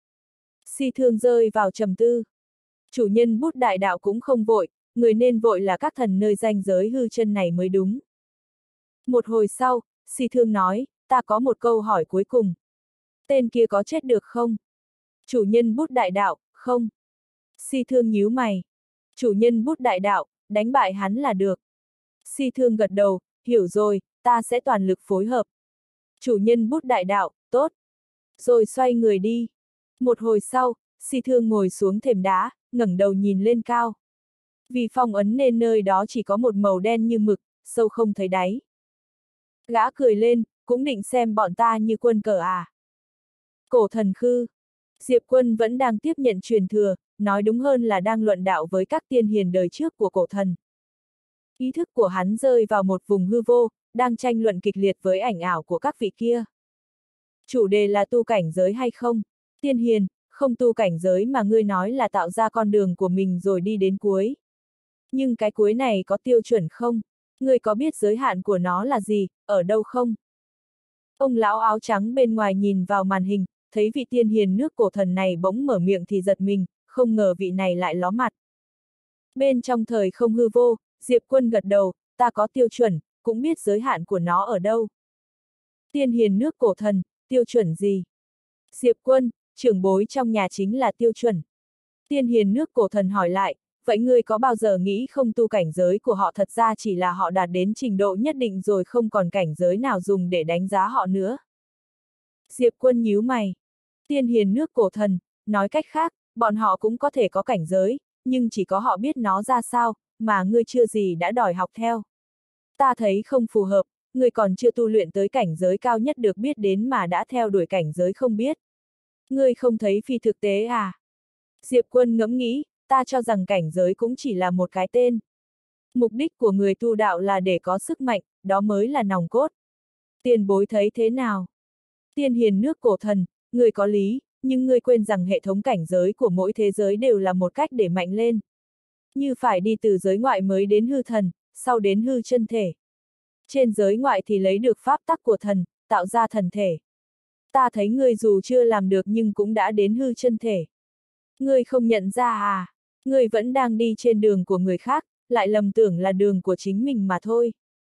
Si Thương rơi vào trầm tư. Chủ nhân bút đại đạo cũng không vội, người nên vội là các thần nơi ranh giới hư chân này mới đúng. Một hồi sau, Si Thương nói, ta có một câu hỏi cuối cùng. Tên kia có chết được không? Chủ nhân bút đại đạo, không. Si Thương nhíu mày. Chủ nhân bút đại đạo, đánh bại hắn là được. Si Thương gật đầu, hiểu rồi, ta sẽ toàn lực phối hợp. Chủ nhân bút đại đạo, tốt. Rồi xoay người đi. Một hồi sau, Si Thương ngồi xuống thềm đá, ngẩng đầu nhìn lên cao. Vì phong ấn nên nơi đó chỉ có một màu đen như mực, sâu không thấy đáy. Gã cười lên, cũng định xem bọn ta như quân cờ à. Cổ thần khư. Diệp Quân vẫn đang tiếp nhận truyền thừa, nói đúng hơn là đang luận đạo với các tiên hiền đời trước của cổ thần. Ý thức của hắn rơi vào một vùng hư vô, đang tranh luận kịch liệt với ảnh ảo của các vị kia. Chủ đề là tu cảnh giới hay không? Tiên hiền, không tu cảnh giới mà ngươi nói là tạo ra con đường của mình rồi đi đến cuối. Nhưng cái cuối này có tiêu chuẩn không? Ngươi có biết giới hạn của nó là gì, ở đâu không? Ông lão áo trắng bên ngoài nhìn vào màn hình, thấy vị tiên hiền nước cổ thần này bỗng mở miệng thì giật mình, không ngờ vị này lại ló mặt. Bên trong thời không hư vô, Diệp Quân gật đầu, ta có tiêu chuẩn, cũng biết giới hạn của nó ở đâu. Tiên hiền nước cổ thần, tiêu chuẩn gì? Diệp Quân, trưởng bối trong nhà chính là tiêu chuẩn. Tiên hiền nước cổ thần hỏi lại, vậy ngươi có bao giờ nghĩ không tu cảnh giới của họ thật ra chỉ là họ đạt đến trình độ nhất định rồi không còn cảnh giới nào dùng để đánh giá họ nữa? Diệp Quân nhíu mày. Tiên hiền nước cổ thần, nói cách khác, bọn họ cũng có thể có cảnh giới, nhưng chỉ có họ biết nó ra sao, mà ngươi chưa gì đã đòi học theo. Ta thấy không phù hợp, ngươi còn chưa tu luyện tới cảnh giới cao nhất được biết đến mà đã theo đuổi cảnh giới không biết. Ngươi không thấy phi thực tế à? Diệp Quân ngẫm nghĩ, ta cho rằng cảnh giới cũng chỉ là một cái tên. Mục đích của người tu đạo là để có sức mạnh, đó mới là nòng cốt. Tiền bối thấy thế nào? Tiên hiền nước cổ thần, ngươi có lý, nhưng ngươi quên rằng hệ thống cảnh giới của mỗi thế giới đều là một cách để mạnh lên. Như phải đi từ giới ngoại mới đến hư thần, sau đến hư chân thể. Trên giới ngoại thì lấy được pháp tắc của thần, tạo ra thần thể. Ta thấy ngươi dù chưa làm được nhưng cũng đã đến hư chân thể. Ngươi không nhận ra à? Ngươi vẫn đang đi trên đường của người khác, lại lầm tưởng là đường của chính mình mà thôi.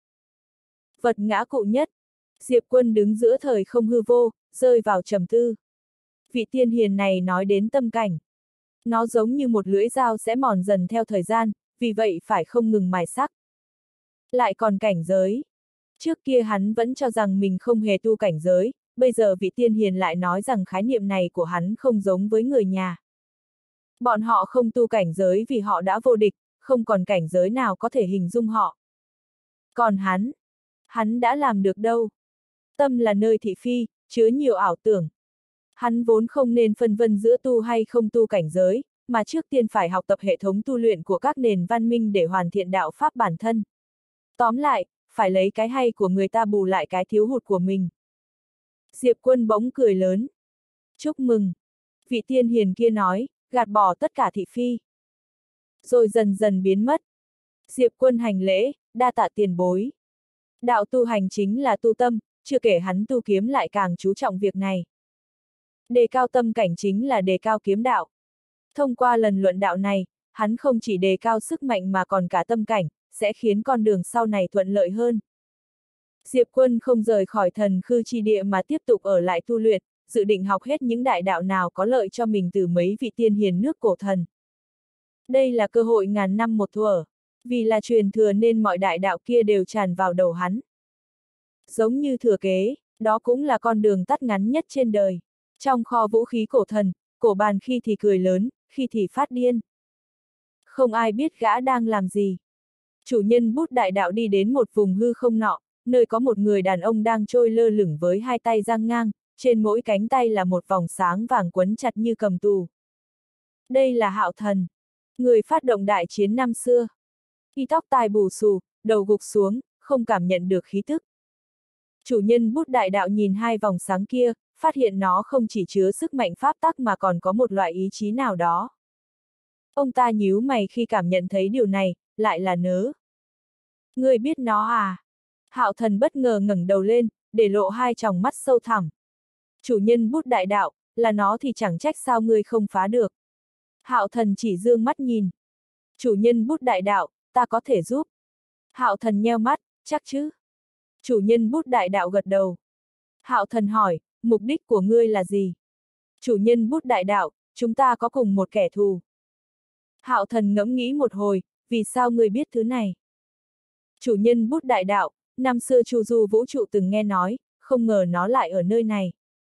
Vật ngã cụ nhất. Diệp Quân đứng giữa thời không hư vô, rơi vào trầm tư. Vị tiên hiền này nói đến tâm cảnh. Nó giống như một lưỡi dao sẽ mòn dần theo thời gian, vì vậy phải không ngừng mài sắc. Lại còn cảnh giới. Trước kia hắn vẫn cho rằng mình không hề tu cảnh giới, bây giờ vị tiên hiền lại nói rằng khái niệm này của hắn không giống với người nhà. Bọn họ không tu cảnh giới vì họ đã vô địch, không còn cảnh giới nào có thể hình dung họ. Còn hắn, hắn đã làm được đâu? Tâm là nơi thị phi, chứa nhiều ảo tưởng. Hắn vốn không nên phân vân giữa tu hay không tu cảnh giới, mà trước tiên phải học tập hệ thống tu luyện của các nền văn minh để hoàn thiện đạo pháp bản thân. Tóm lại, phải lấy cái hay của người ta bù lại cái thiếu hụt của mình. Diệp Quân bỗng cười lớn. Chúc mừng. Vị tiên hiền kia nói, gạt bỏ tất cả thị phi. Rồi dần dần biến mất. Diệp Quân hành lễ, đa tạ tiền bối. Đạo tu hành chính là tu tâm, chưa kể hắn tu kiếm lại càng chú trọng việc này. Đề cao tâm cảnh chính là đề cao kiếm đạo. Thông qua lần luận đạo này, hắn không chỉ đề cao sức mạnh mà còn cả tâm cảnh, sẽ khiến con đường sau này thuận lợi hơn. Diệp Quân không rời khỏi thần khư chi địa mà tiếp tục ở lại tu luyện, dự định học hết những đại đạo nào có lợi cho mình từ mấy vị tiên hiền nước cổ thần. Đây là cơ hội ngàn năm một thuở, vì là truyền thừa nên mọi đại đạo kia đều tràn vào đầu hắn. Giống như thừa kế, đó cũng là con đường tắt ngắn nhất trên đời. Trong kho vũ khí cổ thần, cổ bàn khi thì cười lớn, khi thì phát điên. Không ai biết gã đang làm gì. Chủ nhân bút đại đạo đi đến một vùng hư không nọ, nơi có một người đàn ông đang trôi lơ lửng với hai tay giang ngang, trên mỗi cánh tay là một vòng sáng vàng quấn chặt như cầm tù. Đây là Hạo Thần, người phát động đại chiến năm xưa. Y tóc tai bù xù, đầu gục xuống, không cảm nhận được khí tức. Chủ nhân bút đại đạo nhìn hai vòng sáng kia, phát hiện nó không chỉ chứa sức mạnh pháp tắc mà còn có một loại ý chí nào đó. Ông ta nhíu mày khi cảm nhận thấy điều này, lại là nớ. Ngươi biết nó à? Hạo Thần bất ngờ ngẩng đầu lên, để lộ hai tròng mắt sâu thẳm. Chủ nhân bút đại đạo, là nó thì chẳng trách sao ngươi không phá được. Hạo Thần chỉ dương mắt nhìn. Chủ nhân bút đại đạo, ta có thể giúp. Hạo Thần nheo mắt, chắc chứ? Chủ nhân bút đại đạo gật đầu. Hạo Thần hỏi, mục đích của ngươi là gì? Chủ nhân bút đại đạo, chúng ta có cùng một kẻ thù. Hạo Thần ngẫm nghĩ một hồi, vì sao ngươi biết thứ này? Chủ nhân bút đại đạo, năm xưa Chu Du vũ trụ từng nghe nói, không ngờ nó lại ở nơi này.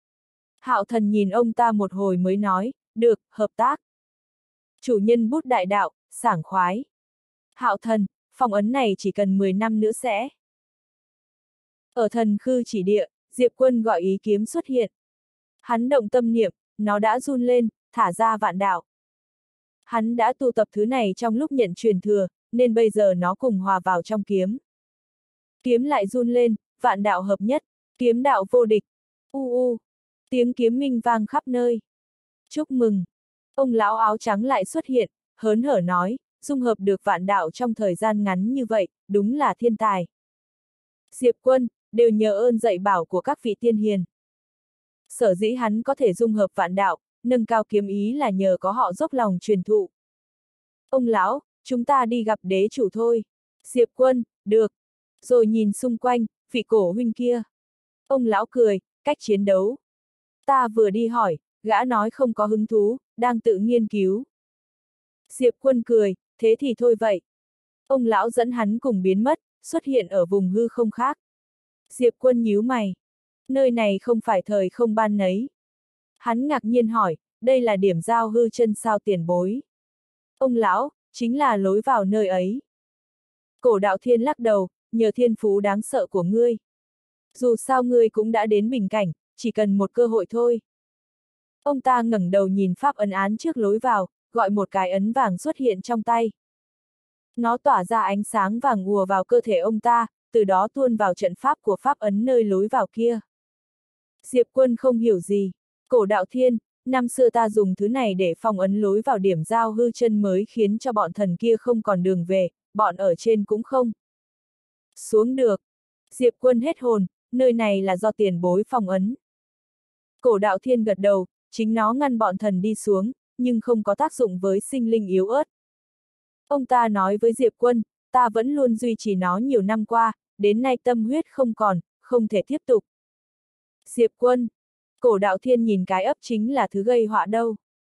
Hạo Thần nhìn ông ta một hồi mới nói, được, hợp tác. Chủ nhân bút đại đạo, sảng khoái. Hạo Thần, phong ấn này chỉ cần mười năm nữa sẽ. Ở thần khư chỉ địa, Diệp Quân gọi ý kiếm xuất hiện. Hắn động tâm niệm, nó đã run lên, thả ra vạn đạo. Hắn đã tu tập thứ này trong lúc nhận truyền thừa, nên bây giờ nó cùng hòa vào trong kiếm. Kiếm lại run lên, vạn đạo hợp nhất, kiếm đạo vô địch. U u, tiếng kiếm minh vang khắp nơi. Chúc mừng. Ông lão áo trắng lại xuất hiện, hớn hở nói, dung hợp được vạn đạo trong thời gian ngắn như vậy, đúng là thiên tài. Diệp Quân, đều nhờ ơn dạy bảo của các vị tiên hiền. Sở dĩ hắn có thể dung hợp vạn đạo, nâng cao kiếm ý là nhờ có họ dốc lòng truyền thụ. Ông lão, chúng ta đi gặp đế chủ thôi. Diệp Quân, được. Rồi nhìn xung quanh, vị cổ huynh kia. Ông lão cười, cách chiến đấu. Ta vừa đi hỏi, gã nói không có hứng thú, đang tự nghiên cứu. Diệp Quân cười, thế thì thôi vậy. Ông lão dẫn hắn cùng biến mất, xuất hiện ở vùng hư không khác. Diệp Quân nhíu mày. Nơi này không phải thời không ban nấy. Hắn ngạc nhiên hỏi, đây là điểm giao hư chân sao tiền bối? Ông lão, chính là lối vào nơi ấy. Cổ Đạo Thiên lắc đầu, nhờ thiên phú đáng sợ của ngươi. Dù sao ngươi cũng đã đến bình cảnh, chỉ cần một cơ hội thôi. Ông ta ngẩng đầu nhìn pháp ấn án trước lối vào, gọi một cái ấn vàng xuất hiện trong tay. Nó tỏa ra ánh sáng vàng ùa vào cơ thể ông ta, từ đó tuôn vào trận pháp của pháp ấn nơi lối vào kia. Diệp Quân không hiểu gì. Cổ Đạo Thiên, năm xưa ta dùng thứ này để phong ấn lối vào điểm giao hư chân mới khiến cho bọn thần kia không còn đường về, bọn ở trên cũng không xuống được. Diệp Quân hết hồn, nơi này là do tiền bối phong ấn. Cổ Đạo Thiên gật đầu, chính nó ngăn bọn thần đi xuống, nhưng không có tác dụng với sinh linh yếu ớt. Ông ta nói với Diệp Quân, ta vẫn luôn duy trì nó nhiều năm qua, đến nay tâm huyết không còn, không thể tiếp tục. Diệp Quân, Cổ Đạo Thiên nhìn cái ấp chính là thứ gây họa đâu.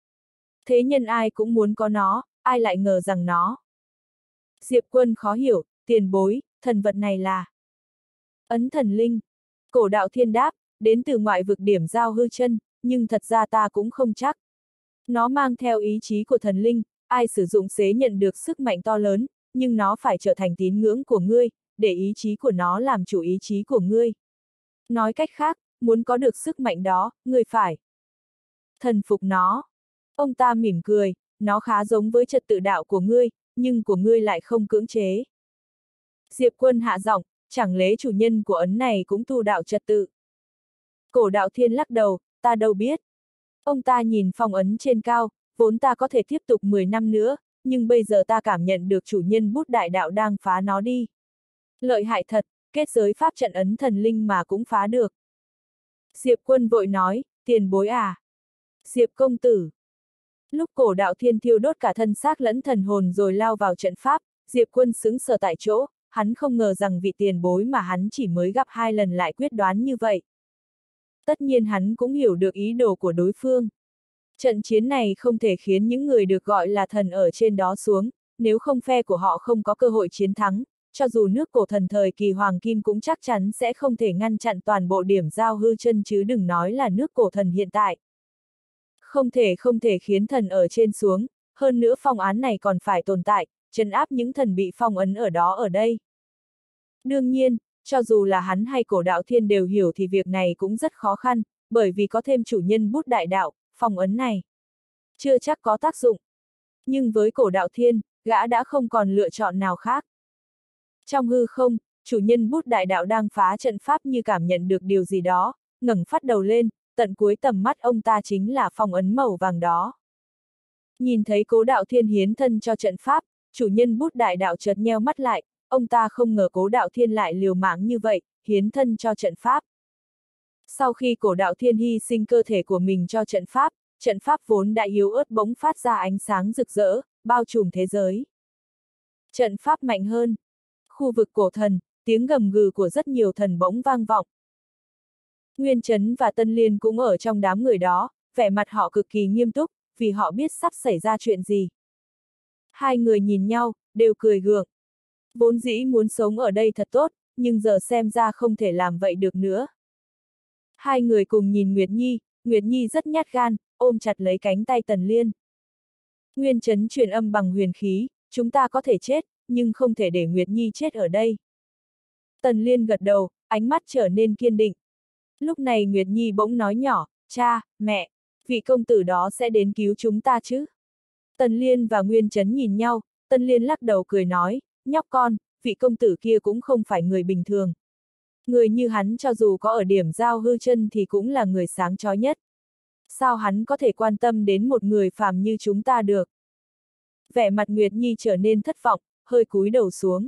Thế nhân ai cũng muốn có nó, ai lại ngờ rằng nó. Diệp Quân khó hiểu, tiền bối, thần vật này là ấn thần linh. Cổ Đạo Thiên đáp, đến từ ngoại vực điểm giao hư chân, nhưng thật ra ta cũng không chắc. Nó mang theo ý chí của thần linh, ai sử dụng sẽ nhận được sức mạnh to lớn, nhưng nó phải trở thành tín ngưỡng của ngươi, để ý chí của nó làm chủ ý chí của ngươi. Nói cách khác, muốn có được sức mạnh đó, người phải thần phục nó. Ông ta mỉm cười, nó khá giống với trật tự đạo của ngươi, nhưng của ngươi lại không cưỡng chế. Diệp Quân hạ giọng, chẳng lẽ chủ nhân của ấn này cũng tu đạo trật tự? Cổ Đạo Thiên lắc đầu, ta đâu biết. Ông ta nhìn phong ấn trên cao, vốn ta có thể tiếp tục mười năm nữa, nhưng bây giờ ta cảm nhận được chủ nhân bút đại đạo đang phá nó đi. Lợi hại thật, kết giới pháp trận ấn thần linh mà cũng phá được. Diệp Quân vội nói, tiền bối à? Diệp công tử. Lúc Cổ Đạo Thiên thiêu đốt cả thân xác lẫn thần hồn rồi lao vào trận pháp, Diệp Quân sững sờ tại chỗ, hắn không ngờ rằng vị tiền bối mà hắn chỉ mới gặp hai lần lại quyết đoán như vậy. Tất nhiên hắn cũng hiểu được ý đồ của đối phương. Trận chiến này không thể khiến những người được gọi là thần ở trên đó xuống, nếu không phe của họ không có cơ hội chiến thắng, cho dù nước cổ thần thời kỳ Hoàng Kim cũng chắc chắn sẽ không thể ngăn chặn toàn bộ điểm giao hư chân chứ đừng nói là nước cổ thần hiện tại. Không thể không thể khiến thần ở trên xuống, hơn nữa phong án này còn phải tồn tại, trấn áp những thần bị phong ấn ở đó ở đây. Đương nhiên, cho dù là hắn hay Cổ Đạo Thiên đều hiểu thì việc này cũng rất khó khăn, bởi vì có thêm chủ nhân bút đại đạo, phong ấn này chưa chắc có tác dụng. Nhưng với Cổ Đạo Thiên, gã đã không còn lựa chọn nào khác. Trong hư không, chủ nhân bút đại đạo đang phá trận pháp như cảm nhận được điều gì đó, ngẩng phát đầu lên, tận cuối tầm mắt ông ta chính là phong ấn màu vàng đó. Nhìn thấy Cố Đạo Thiên hiến thân cho trận pháp, chủ nhân bút đại đạo chợt nheo mắt lại, ông ta không ngờ Cố Đạo Thiên lại liều mạng như vậy, hiến thân cho trận pháp. Sau khi Cổ Đạo Thiên hy sinh cơ thể của mình cho trận pháp, trận pháp vốn đã yếu ớt bỗng phát ra ánh sáng rực rỡ, bao trùm thế giới. Trận pháp mạnh hơn. Khu vực cổ thần, tiếng gầm gừ của rất nhiều thần bỗng vang vọng. Nguyên Chấn và Tân Liên cũng ở trong đám người đó, vẻ mặt họ cực kỳ nghiêm túc, vì họ biết sắp xảy ra chuyện gì. Hai người nhìn nhau, đều cười gượng. Vốn dĩ muốn sống ở đây thật tốt, nhưng giờ xem ra không thể làm vậy được nữa. Hai người cùng nhìn Nguyệt Nhi, Nguyệt Nhi rất nhát gan, ôm chặt lấy cánh tay Tần Liên. Nguyên Chấn truyền âm bằng huyền khí, chúng ta có thể chết, nhưng không thể để Nguyệt Nhi chết ở đây. Tần Liên gật đầu, ánh mắt trở nên kiên định. Lúc này Nguyệt Nhi bỗng nói nhỏ, cha, mẹ, vị công tử đó sẽ đến cứu chúng ta chứ? Tần Liên và Nguyên Chấn nhìn nhau, Tần Liên lắc đầu cười nói, nhóc con, vị công tử kia cũng không phải người bình thường. Người như hắn cho dù có ở điểm giao hư chân thì cũng là người sáng chói nhất. Sao hắn có thể quan tâm đến một người phàm như chúng ta được? Vẻ mặt Nguyệt Nhi trở nên thất vọng, hơi cúi đầu xuống.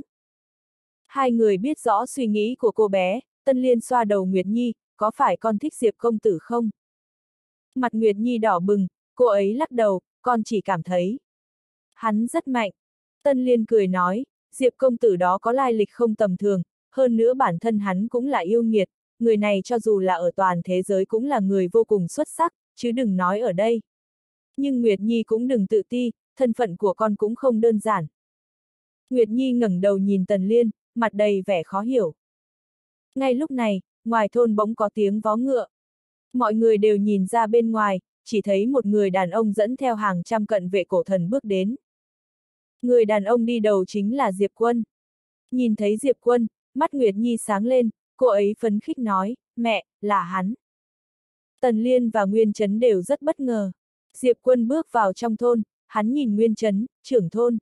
Hai người biết rõ suy nghĩ của cô bé, Tân Liên xoa đầu Nguyệt Nhi, có phải con thích Diệp công tử không? Mặt Nguyệt Nhi đỏ bừng, cô ấy lắc đầu, con chỉ cảm thấy hắn rất mạnh. Tân Liên cười nói, Diệp công tử đó có lai lịch không tầm thường, hơn nữa bản thân hắn cũng là yêu nghiệt, người này cho dù là ở toàn thế giới cũng là người vô cùng xuất sắc, chứ đừng nói ở đây. Nhưng Nguyệt Nhi cũng đừng tự ti, thân phận của con cũng không đơn giản. Nguyệt Nhi ngẩng đầu nhìn Tần Liên, mặt đầy vẻ khó hiểu. Ngay lúc này, ngoài thôn bỗng có tiếng vó ngựa. Mọi người đều nhìn ra bên ngoài, chỉ thấy một người đàn ông dẫn theo hàng trăm cận vệ cổ thần bước đến. Người đàn ông đi đầu chính là Diệp Quân. Nhìn thấy Diệp Quân, mắt Nguyệt Nhi sáng lên, cô ấy phấn khích nói, mẹ, là hắn. Tần Liên và Nguyên Chấn đều rất bất ngờ. Diệp Quân bước vào trong thôn, hắn nhìn Nguyên Chấn, trưởng thôn.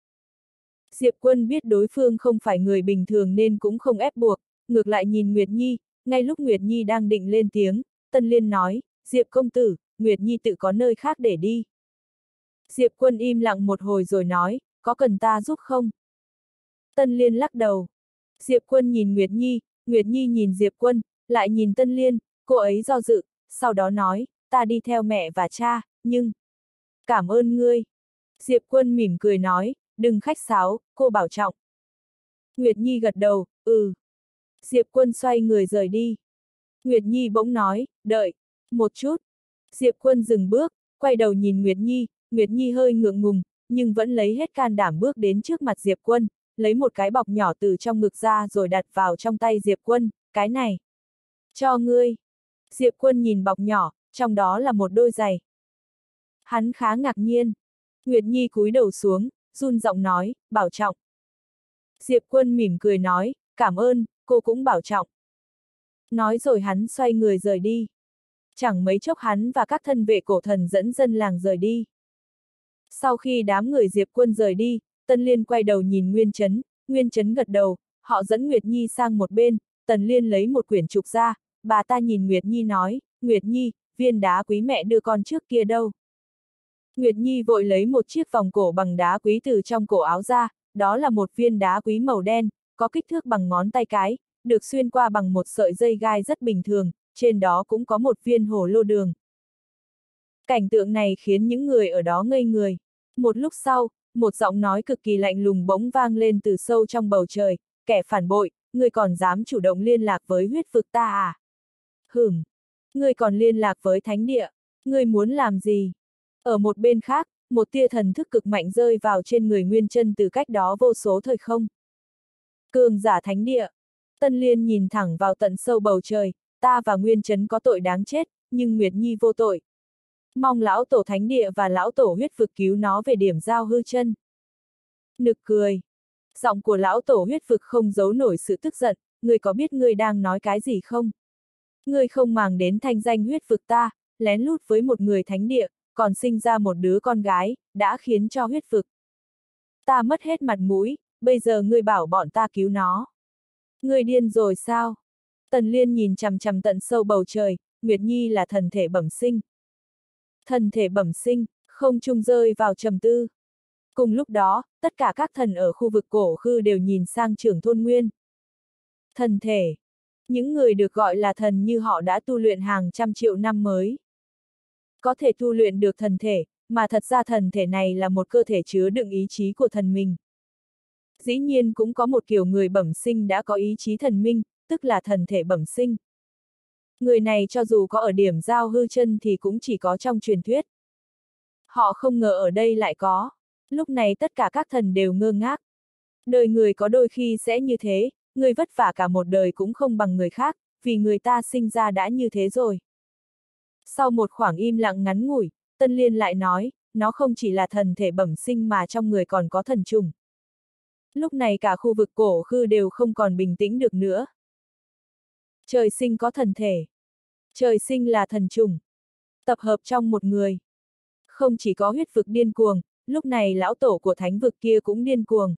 Diệp Quân biết đối phương không phải người bình thường nên cũng không ép buộc, ngược lại nhìn Nguyệt Nhi, ngay lúc Nguyệt Nhi đang định lên tiếng, Tân Liên nói, Diệp công tử, Nguyệt Nhi tự có nơi khác để đi. Diệp Quân im lặng một hồi rồi nói, có cần ta giúp không? Tân Liên lắc đầu. Diệp Quân nhìn Nguyệt Nhi, Nguyệt Nhi nhìn Diệp Quân, lại nhìn Tân Liên, cô ấy do dự, sau đó nói, ta đi theo mẹ và cha, nhưng... Cảm ơn ngươi. Diệp Quân mỉm cười nói, đừng khách sáo, cô bảo trọng. Nguyệt Nhi gật đầu, ừ. Diệp Quân xoay người rời đi. Nguyệt Nhi bỗng nói, đợi, một chút. Diệp Quân dừng bước, quay đầu nhìn Nguyệt Nhi, Nguyệt Nhi hơi ngượng ngùng, nhưng vẫn lấy hết can đảm bước đến trước mặt Diệp Quân, lấy một cái bọc nhỏ từ trong ngực ra rồi đặt vào trong tay Diệp Quân, cái này. Cho ngươi. Diệp Quân nhìn bọc nhỏ, trong đó là một đôi giày. Hắn khá ngạc nhiên. Nguyệt Nhi cúi đầu xuống, run giọng nói, bảo trọng. Diệp Quân mỉm cười nói, cảm ơn, cô cũng bảo trọng. Nói rồi hắn xoay người rời đi. Chẳng mấy chốc hắn và các thân vệ cổ thần dẫn dân làng rời đi. Sau khi đám người Diệp Quân rời đi, Tân Liên quay đầu nhìn Nguyên Chấn, Nguyên Chấn gật đầu, họ dẫn Nguyệt Nhi sang một bên, Tần Liên lấy một quyển trục ra, bà ta nhìn Nguyệt Nhi nói, Nguyệt Nhi, viên đá quý mẹ đưa con trước kia đâu? Nguyệt Nhi vội lấy một chiếc vòng cổ bằng đá quý từ trong cổ áo ra, đó là một viên đá quý màu đen, có kích thước bằng ngón tay cái, được xuyên qua bằng một sợi dây gai rất bình thường, trên đó cũng có một viên hồ lô đường. Cảnh tượng này khiến những người ở đó ngây người. Một lúc sau, một giọng nói cực kỳ lạnh lùng bỗng vang lên từ sâu trong bầu trời, kẻ phản bội, ngươi còn dám chủ động liên lạc với huyết vực ta à? Hửm, ngươi còn liên lạc với thánh địa, ngươi muốn làm gì? Ở một bên khác, một tia thần thức cực mạnh rơi vào trên người Nguyên Chân từ cách đó vô số thời không. Cường giả thánh địa. Tân Liên nhìn thẳng vào tận sâu bầu trời, ta và Nguyên Chấn có tội đáng chết, nhưng Nguyệt Nhi vô tội. Mong lão tổ thánh địa và lão tổ huyết vực cứu nó về điểm giao hư chân. Nực cười. Giọng của lão tổ huyết vực không giấu nổi sự tức giận, ngươi có biết ngươi đang nói cái gì không? Ngươi không màng đến thanh danh huyết vực ta, lén lút với một người thánh địa, còn sinh ra một đứa con gái, đã khiến cho huyết vực ta mất hết mặt mũi, bây giờ ngươi bảo bọn ta cứu nó. Ngươi điên rồi sao? Tần Liên nhìn chằm chằm tận sâu bầu trời, Nguyệt Nhi là thần thể bẩm sinh. Thần thể bẩm sinh, không trung rơi vào trầm tư. Cùng lúc đó, tất cả các thần ở khu vực cổ khư đều nhìn sang Trưởng Thôn Nguyên. Thần thể. Những người được gọi là thần như họ đã tu luyện hàng trăm triệu năm mới. Có thể tu luyện được thần thể, mà thật ra thần thể này là một cơ thể chứa đựng ý chí của thần mình. Dĩ nhiên cũng có một kiểu người bẩm sinh đã có ý chí thần minh, tức là thần thể bẩm sinh. Người này cho dù có ở điểm giao hư chân thì cũng chỉ có trong truyền thuyết. Họ không ngờ ở đây lại có. Lúc này tất cả các thần đều ngơ ngác. Đời người có đôi khi sẽ như thế, người vất vả cả một đời cũng không bằng người khác, vì người ta sinh ra đã như thế rồi. Sau một khoảng im lặng ngắn ngủi, Tân Liên lại nói, nó không chỉ là thần thể bẩm sinh mà trong người còn có thần trùng. Lúc này cả khu vực cổ khư đều không còn bình tĩnh được nữa. Trời sinh có thần thể. Trời sinh là thần trùng. Tập hợp trong một người. Không chỉ có huyết vực điên cuồng, lúc này lão tổ của thánh vực kia cũng điên cuồng.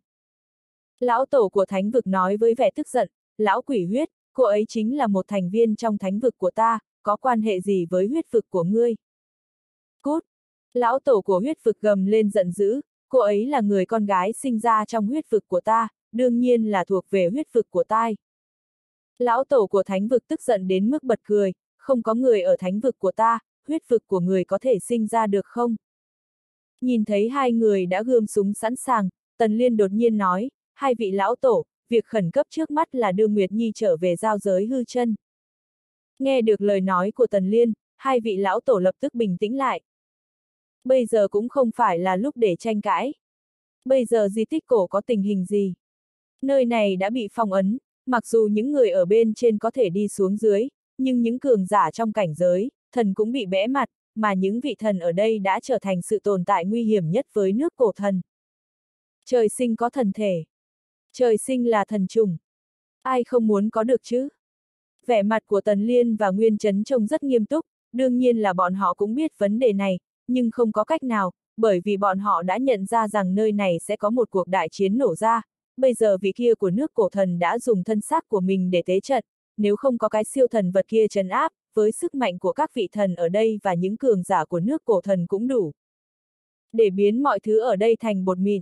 Lão tổ của thánh vực nói với vẻ tức giận, lão quỷ huyết, cô ấy chính là một thành viên trong thánh vực của ta, có quan hệ gì với huyết vực của ngươi? Cút! Lão tổ của huyết vực gầm lên giận dữ, cô ấy là người con gái sinh ra trong huyết vực của ta, đương nhiên là thuộc về huyết vực của tai. Lão tổ của thánh vực tức giận đến mức bật cười, không có người ở thánh vực của ta, huyết vực của người có thể sinh ra được không? Nhìn thấy hai người đã gươm súng sẵn sàng, Tần Liên đột nhiên nói, hai vị lão tổ, việc khẩn cấp trước mắt là đưa Nguyệt Nhi trở về giao giới hư chân. Nghe được lời nói của Tần Liên, hai vị lão tổ lập tức bình tĩnh lại. Bây giờ cũng không phải là lúc để tranh cãi. Bây giờ di tích cổ có tình hình gì? Nơi này đã bị phong ấn, mặc dù những người ở bên trên có thể đi xuống dưới, nhưng những cường giả trong cảnh giới, thần cũng bị bẽ mặt, mà những vị thần ở đây đã trở thành sự tồn tại nguy hiểm nhất với nước cổ thần. Trời sinh có thần thể. Trời sinh là thần trùng. Ai không muốn có được chứ? Vẻ mặt của Tần Liên và Nguyên Chấn trông rất nghiêm túc, đương nhiên là bọn họ cũng biết vấn đề này, nhưng không có cách nào, bởi vì bọn họ đã nhận ra rằng nơi này sẽ có một cuộc đại chiến nổ ra, bây giờ vị kia của nước cổ thần đã dùng thân xác của mình để tế trận, nếu không có cái siêu thần vật kia trấn áp, với sức mạnh của các vị thần ở đây và những cường giả của nước cổ thần cũng đủ để biến mọi thứ ở đây thành bột mịn.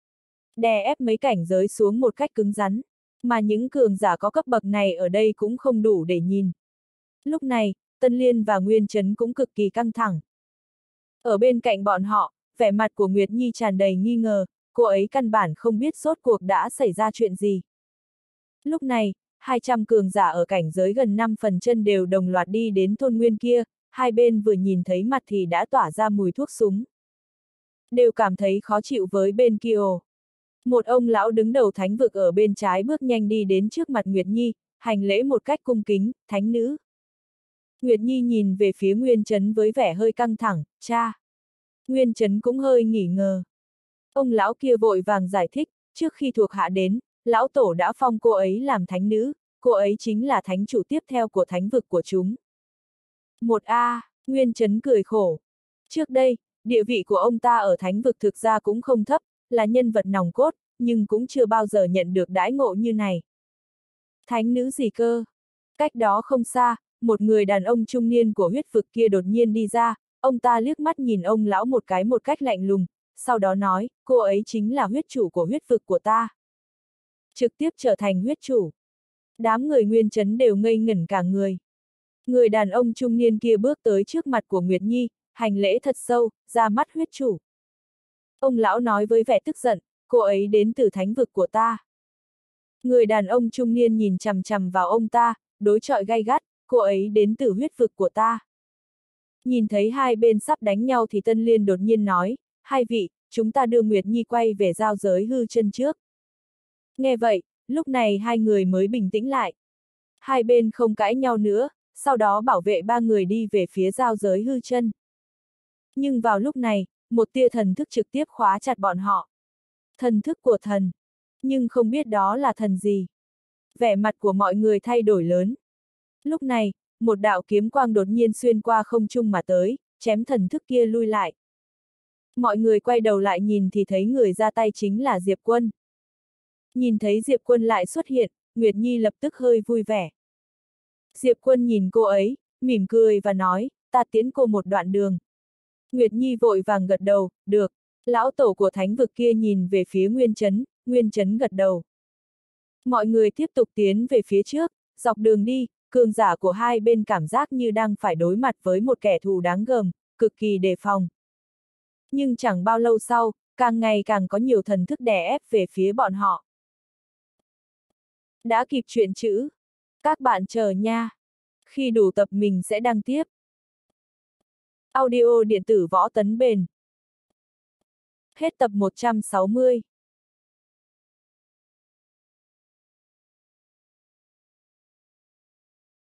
Đè ép mấy cảnh giới xuống một cách cứng rắn, mà những cường giả có cấp bậc này ở đây cũng không đủ để nhìn. Lúc này, Tân Liên và Nguyên Chấn cũng cực kỳ căng thẳng. Ở bên cạnh bọn họ, vẻ mặt của Nguyệt Nhi tràn đầy nghi ngờ, cô ấy căn bản không biết rốt cuộc đã xảy ra chuyện gì. Lúc này, hai trăm cường giả ở cảnh giới gần năm phần chân đều đồng loạt đi đến thôn nguyên kia, hai bên vừa nhìn thấy mặt thì đã tỏa ra mùi thuốc súng. Đều cảm thấy khó chịu với bên kia. Một ông lão đứng đầu thánh vực ở bên trái bước nhanh đi đến trước mặt Nguyệt Nhi, hành lễ một cách cung kính, thánh nữ. Nguyệt Nhi nhìn về phía Nguyên Chấn với vẻ hơi căng thẳng, cha. Nguyên Chấn cũng hơi nghỉ ngờ. Ông lão kia vội vàng giải thích, trước khi thuộc hạ đến, lão tổ đã phong cô ấy làm thánh nữ, cô ấy chính là thánh chủ tiếp theo của thánh vực của chúng. Một A, Nguyên Chấn cười khổ. Trước đây, địa vị của ông ta ở thánh vực thực ra cũng không thấp, là nhân vật nòng cốt, nhưng cũng chưa bao giờ nhận được đãi ngộ như này. Thánh nữ gì cơ? Cách đó không xa, một người đàn ông trung niên của huyết vực kia đột nhiên đi ra, ông ta liếc mắt nhìn ông lão một cái một cách lạnh lùng, sau đó nói, cô ấy chính là huyết chủ của huyết vực của ta. Trực tiếp trở thành huyết chủ. Đám người Nguyên Chấn đều ngây ngẩn cả người. Người đàn ông trung niên kia bước tới trước mặt của Nguyệt Nhi, hành lễ thật sâu, ra mắt huyết chủ. Ông lão nói với vẻ tức giận, cô ấy đến từ thánh vực của ta. Người đàn ông trung niên nhìn chằm chằm vào ông ta, đối chọi gay gắt, cô ấy đến từ huyết vực của ta. Nhìn thấy hai bên sắp đánh nhau thì Tân Liên đột nhiên nói, hai vị, chúng ta đưa Nguyệt Nhi quay về giao giới hư chân trước. Nghe vậy, lúc này hai người mới bình tĩnh lại. Hai bên không cãi nhau nữa, sau đó bảo vệ ba người đi về phía giao giới hư chân. Nhưng vào lúc này, một tia thần thức trực tiếp khóa chặt bọn họ. Thần thức của thần. Nhưng không biết đó là thần gì. Vẻ mặt của mọi người thay đổi lớn. Lúc này, một đạo kiếm quang đột nhiên xuyên qua không trung mà tới, chém thần thức kia lui lại. Mọi người quay đầu lại nhìn thì thấy người ra tay chính là Diệp Quân. Nhìn thấy Diệp Quân lại xuất hiện, Nguyệt Nhi lập tức hơi vui vẻ. Diệp Quân nhìn cô ấy, mỉm cười và nói, ta tiễn cô một đoạn đường. Nguyệt Nhi vội vàng gật đầu, được. Lão tổ của thánh vực kia nhìn về phía Nguyên Chấn, Nguyên Chấn gật đầu. Mọi người tiếp tục tiến về phía trước, dọc đường đi, cường giả của hai bên cảm giác như đang phải đối mặt với một kẻ thù đáng gờm, cực kỳ đề phòng. Nhưng chẳng bao lâu sau, càng ngày càng có nhiều thần thức đè ép về phía bọn họ. Đã kịp chuyện chữ. Các bạn chờ nha. Khi đủ tập mình sẽ đăng tiếp. Audio điện tử Võ Tấn Bền. Hết tập một trăm sáu mươi.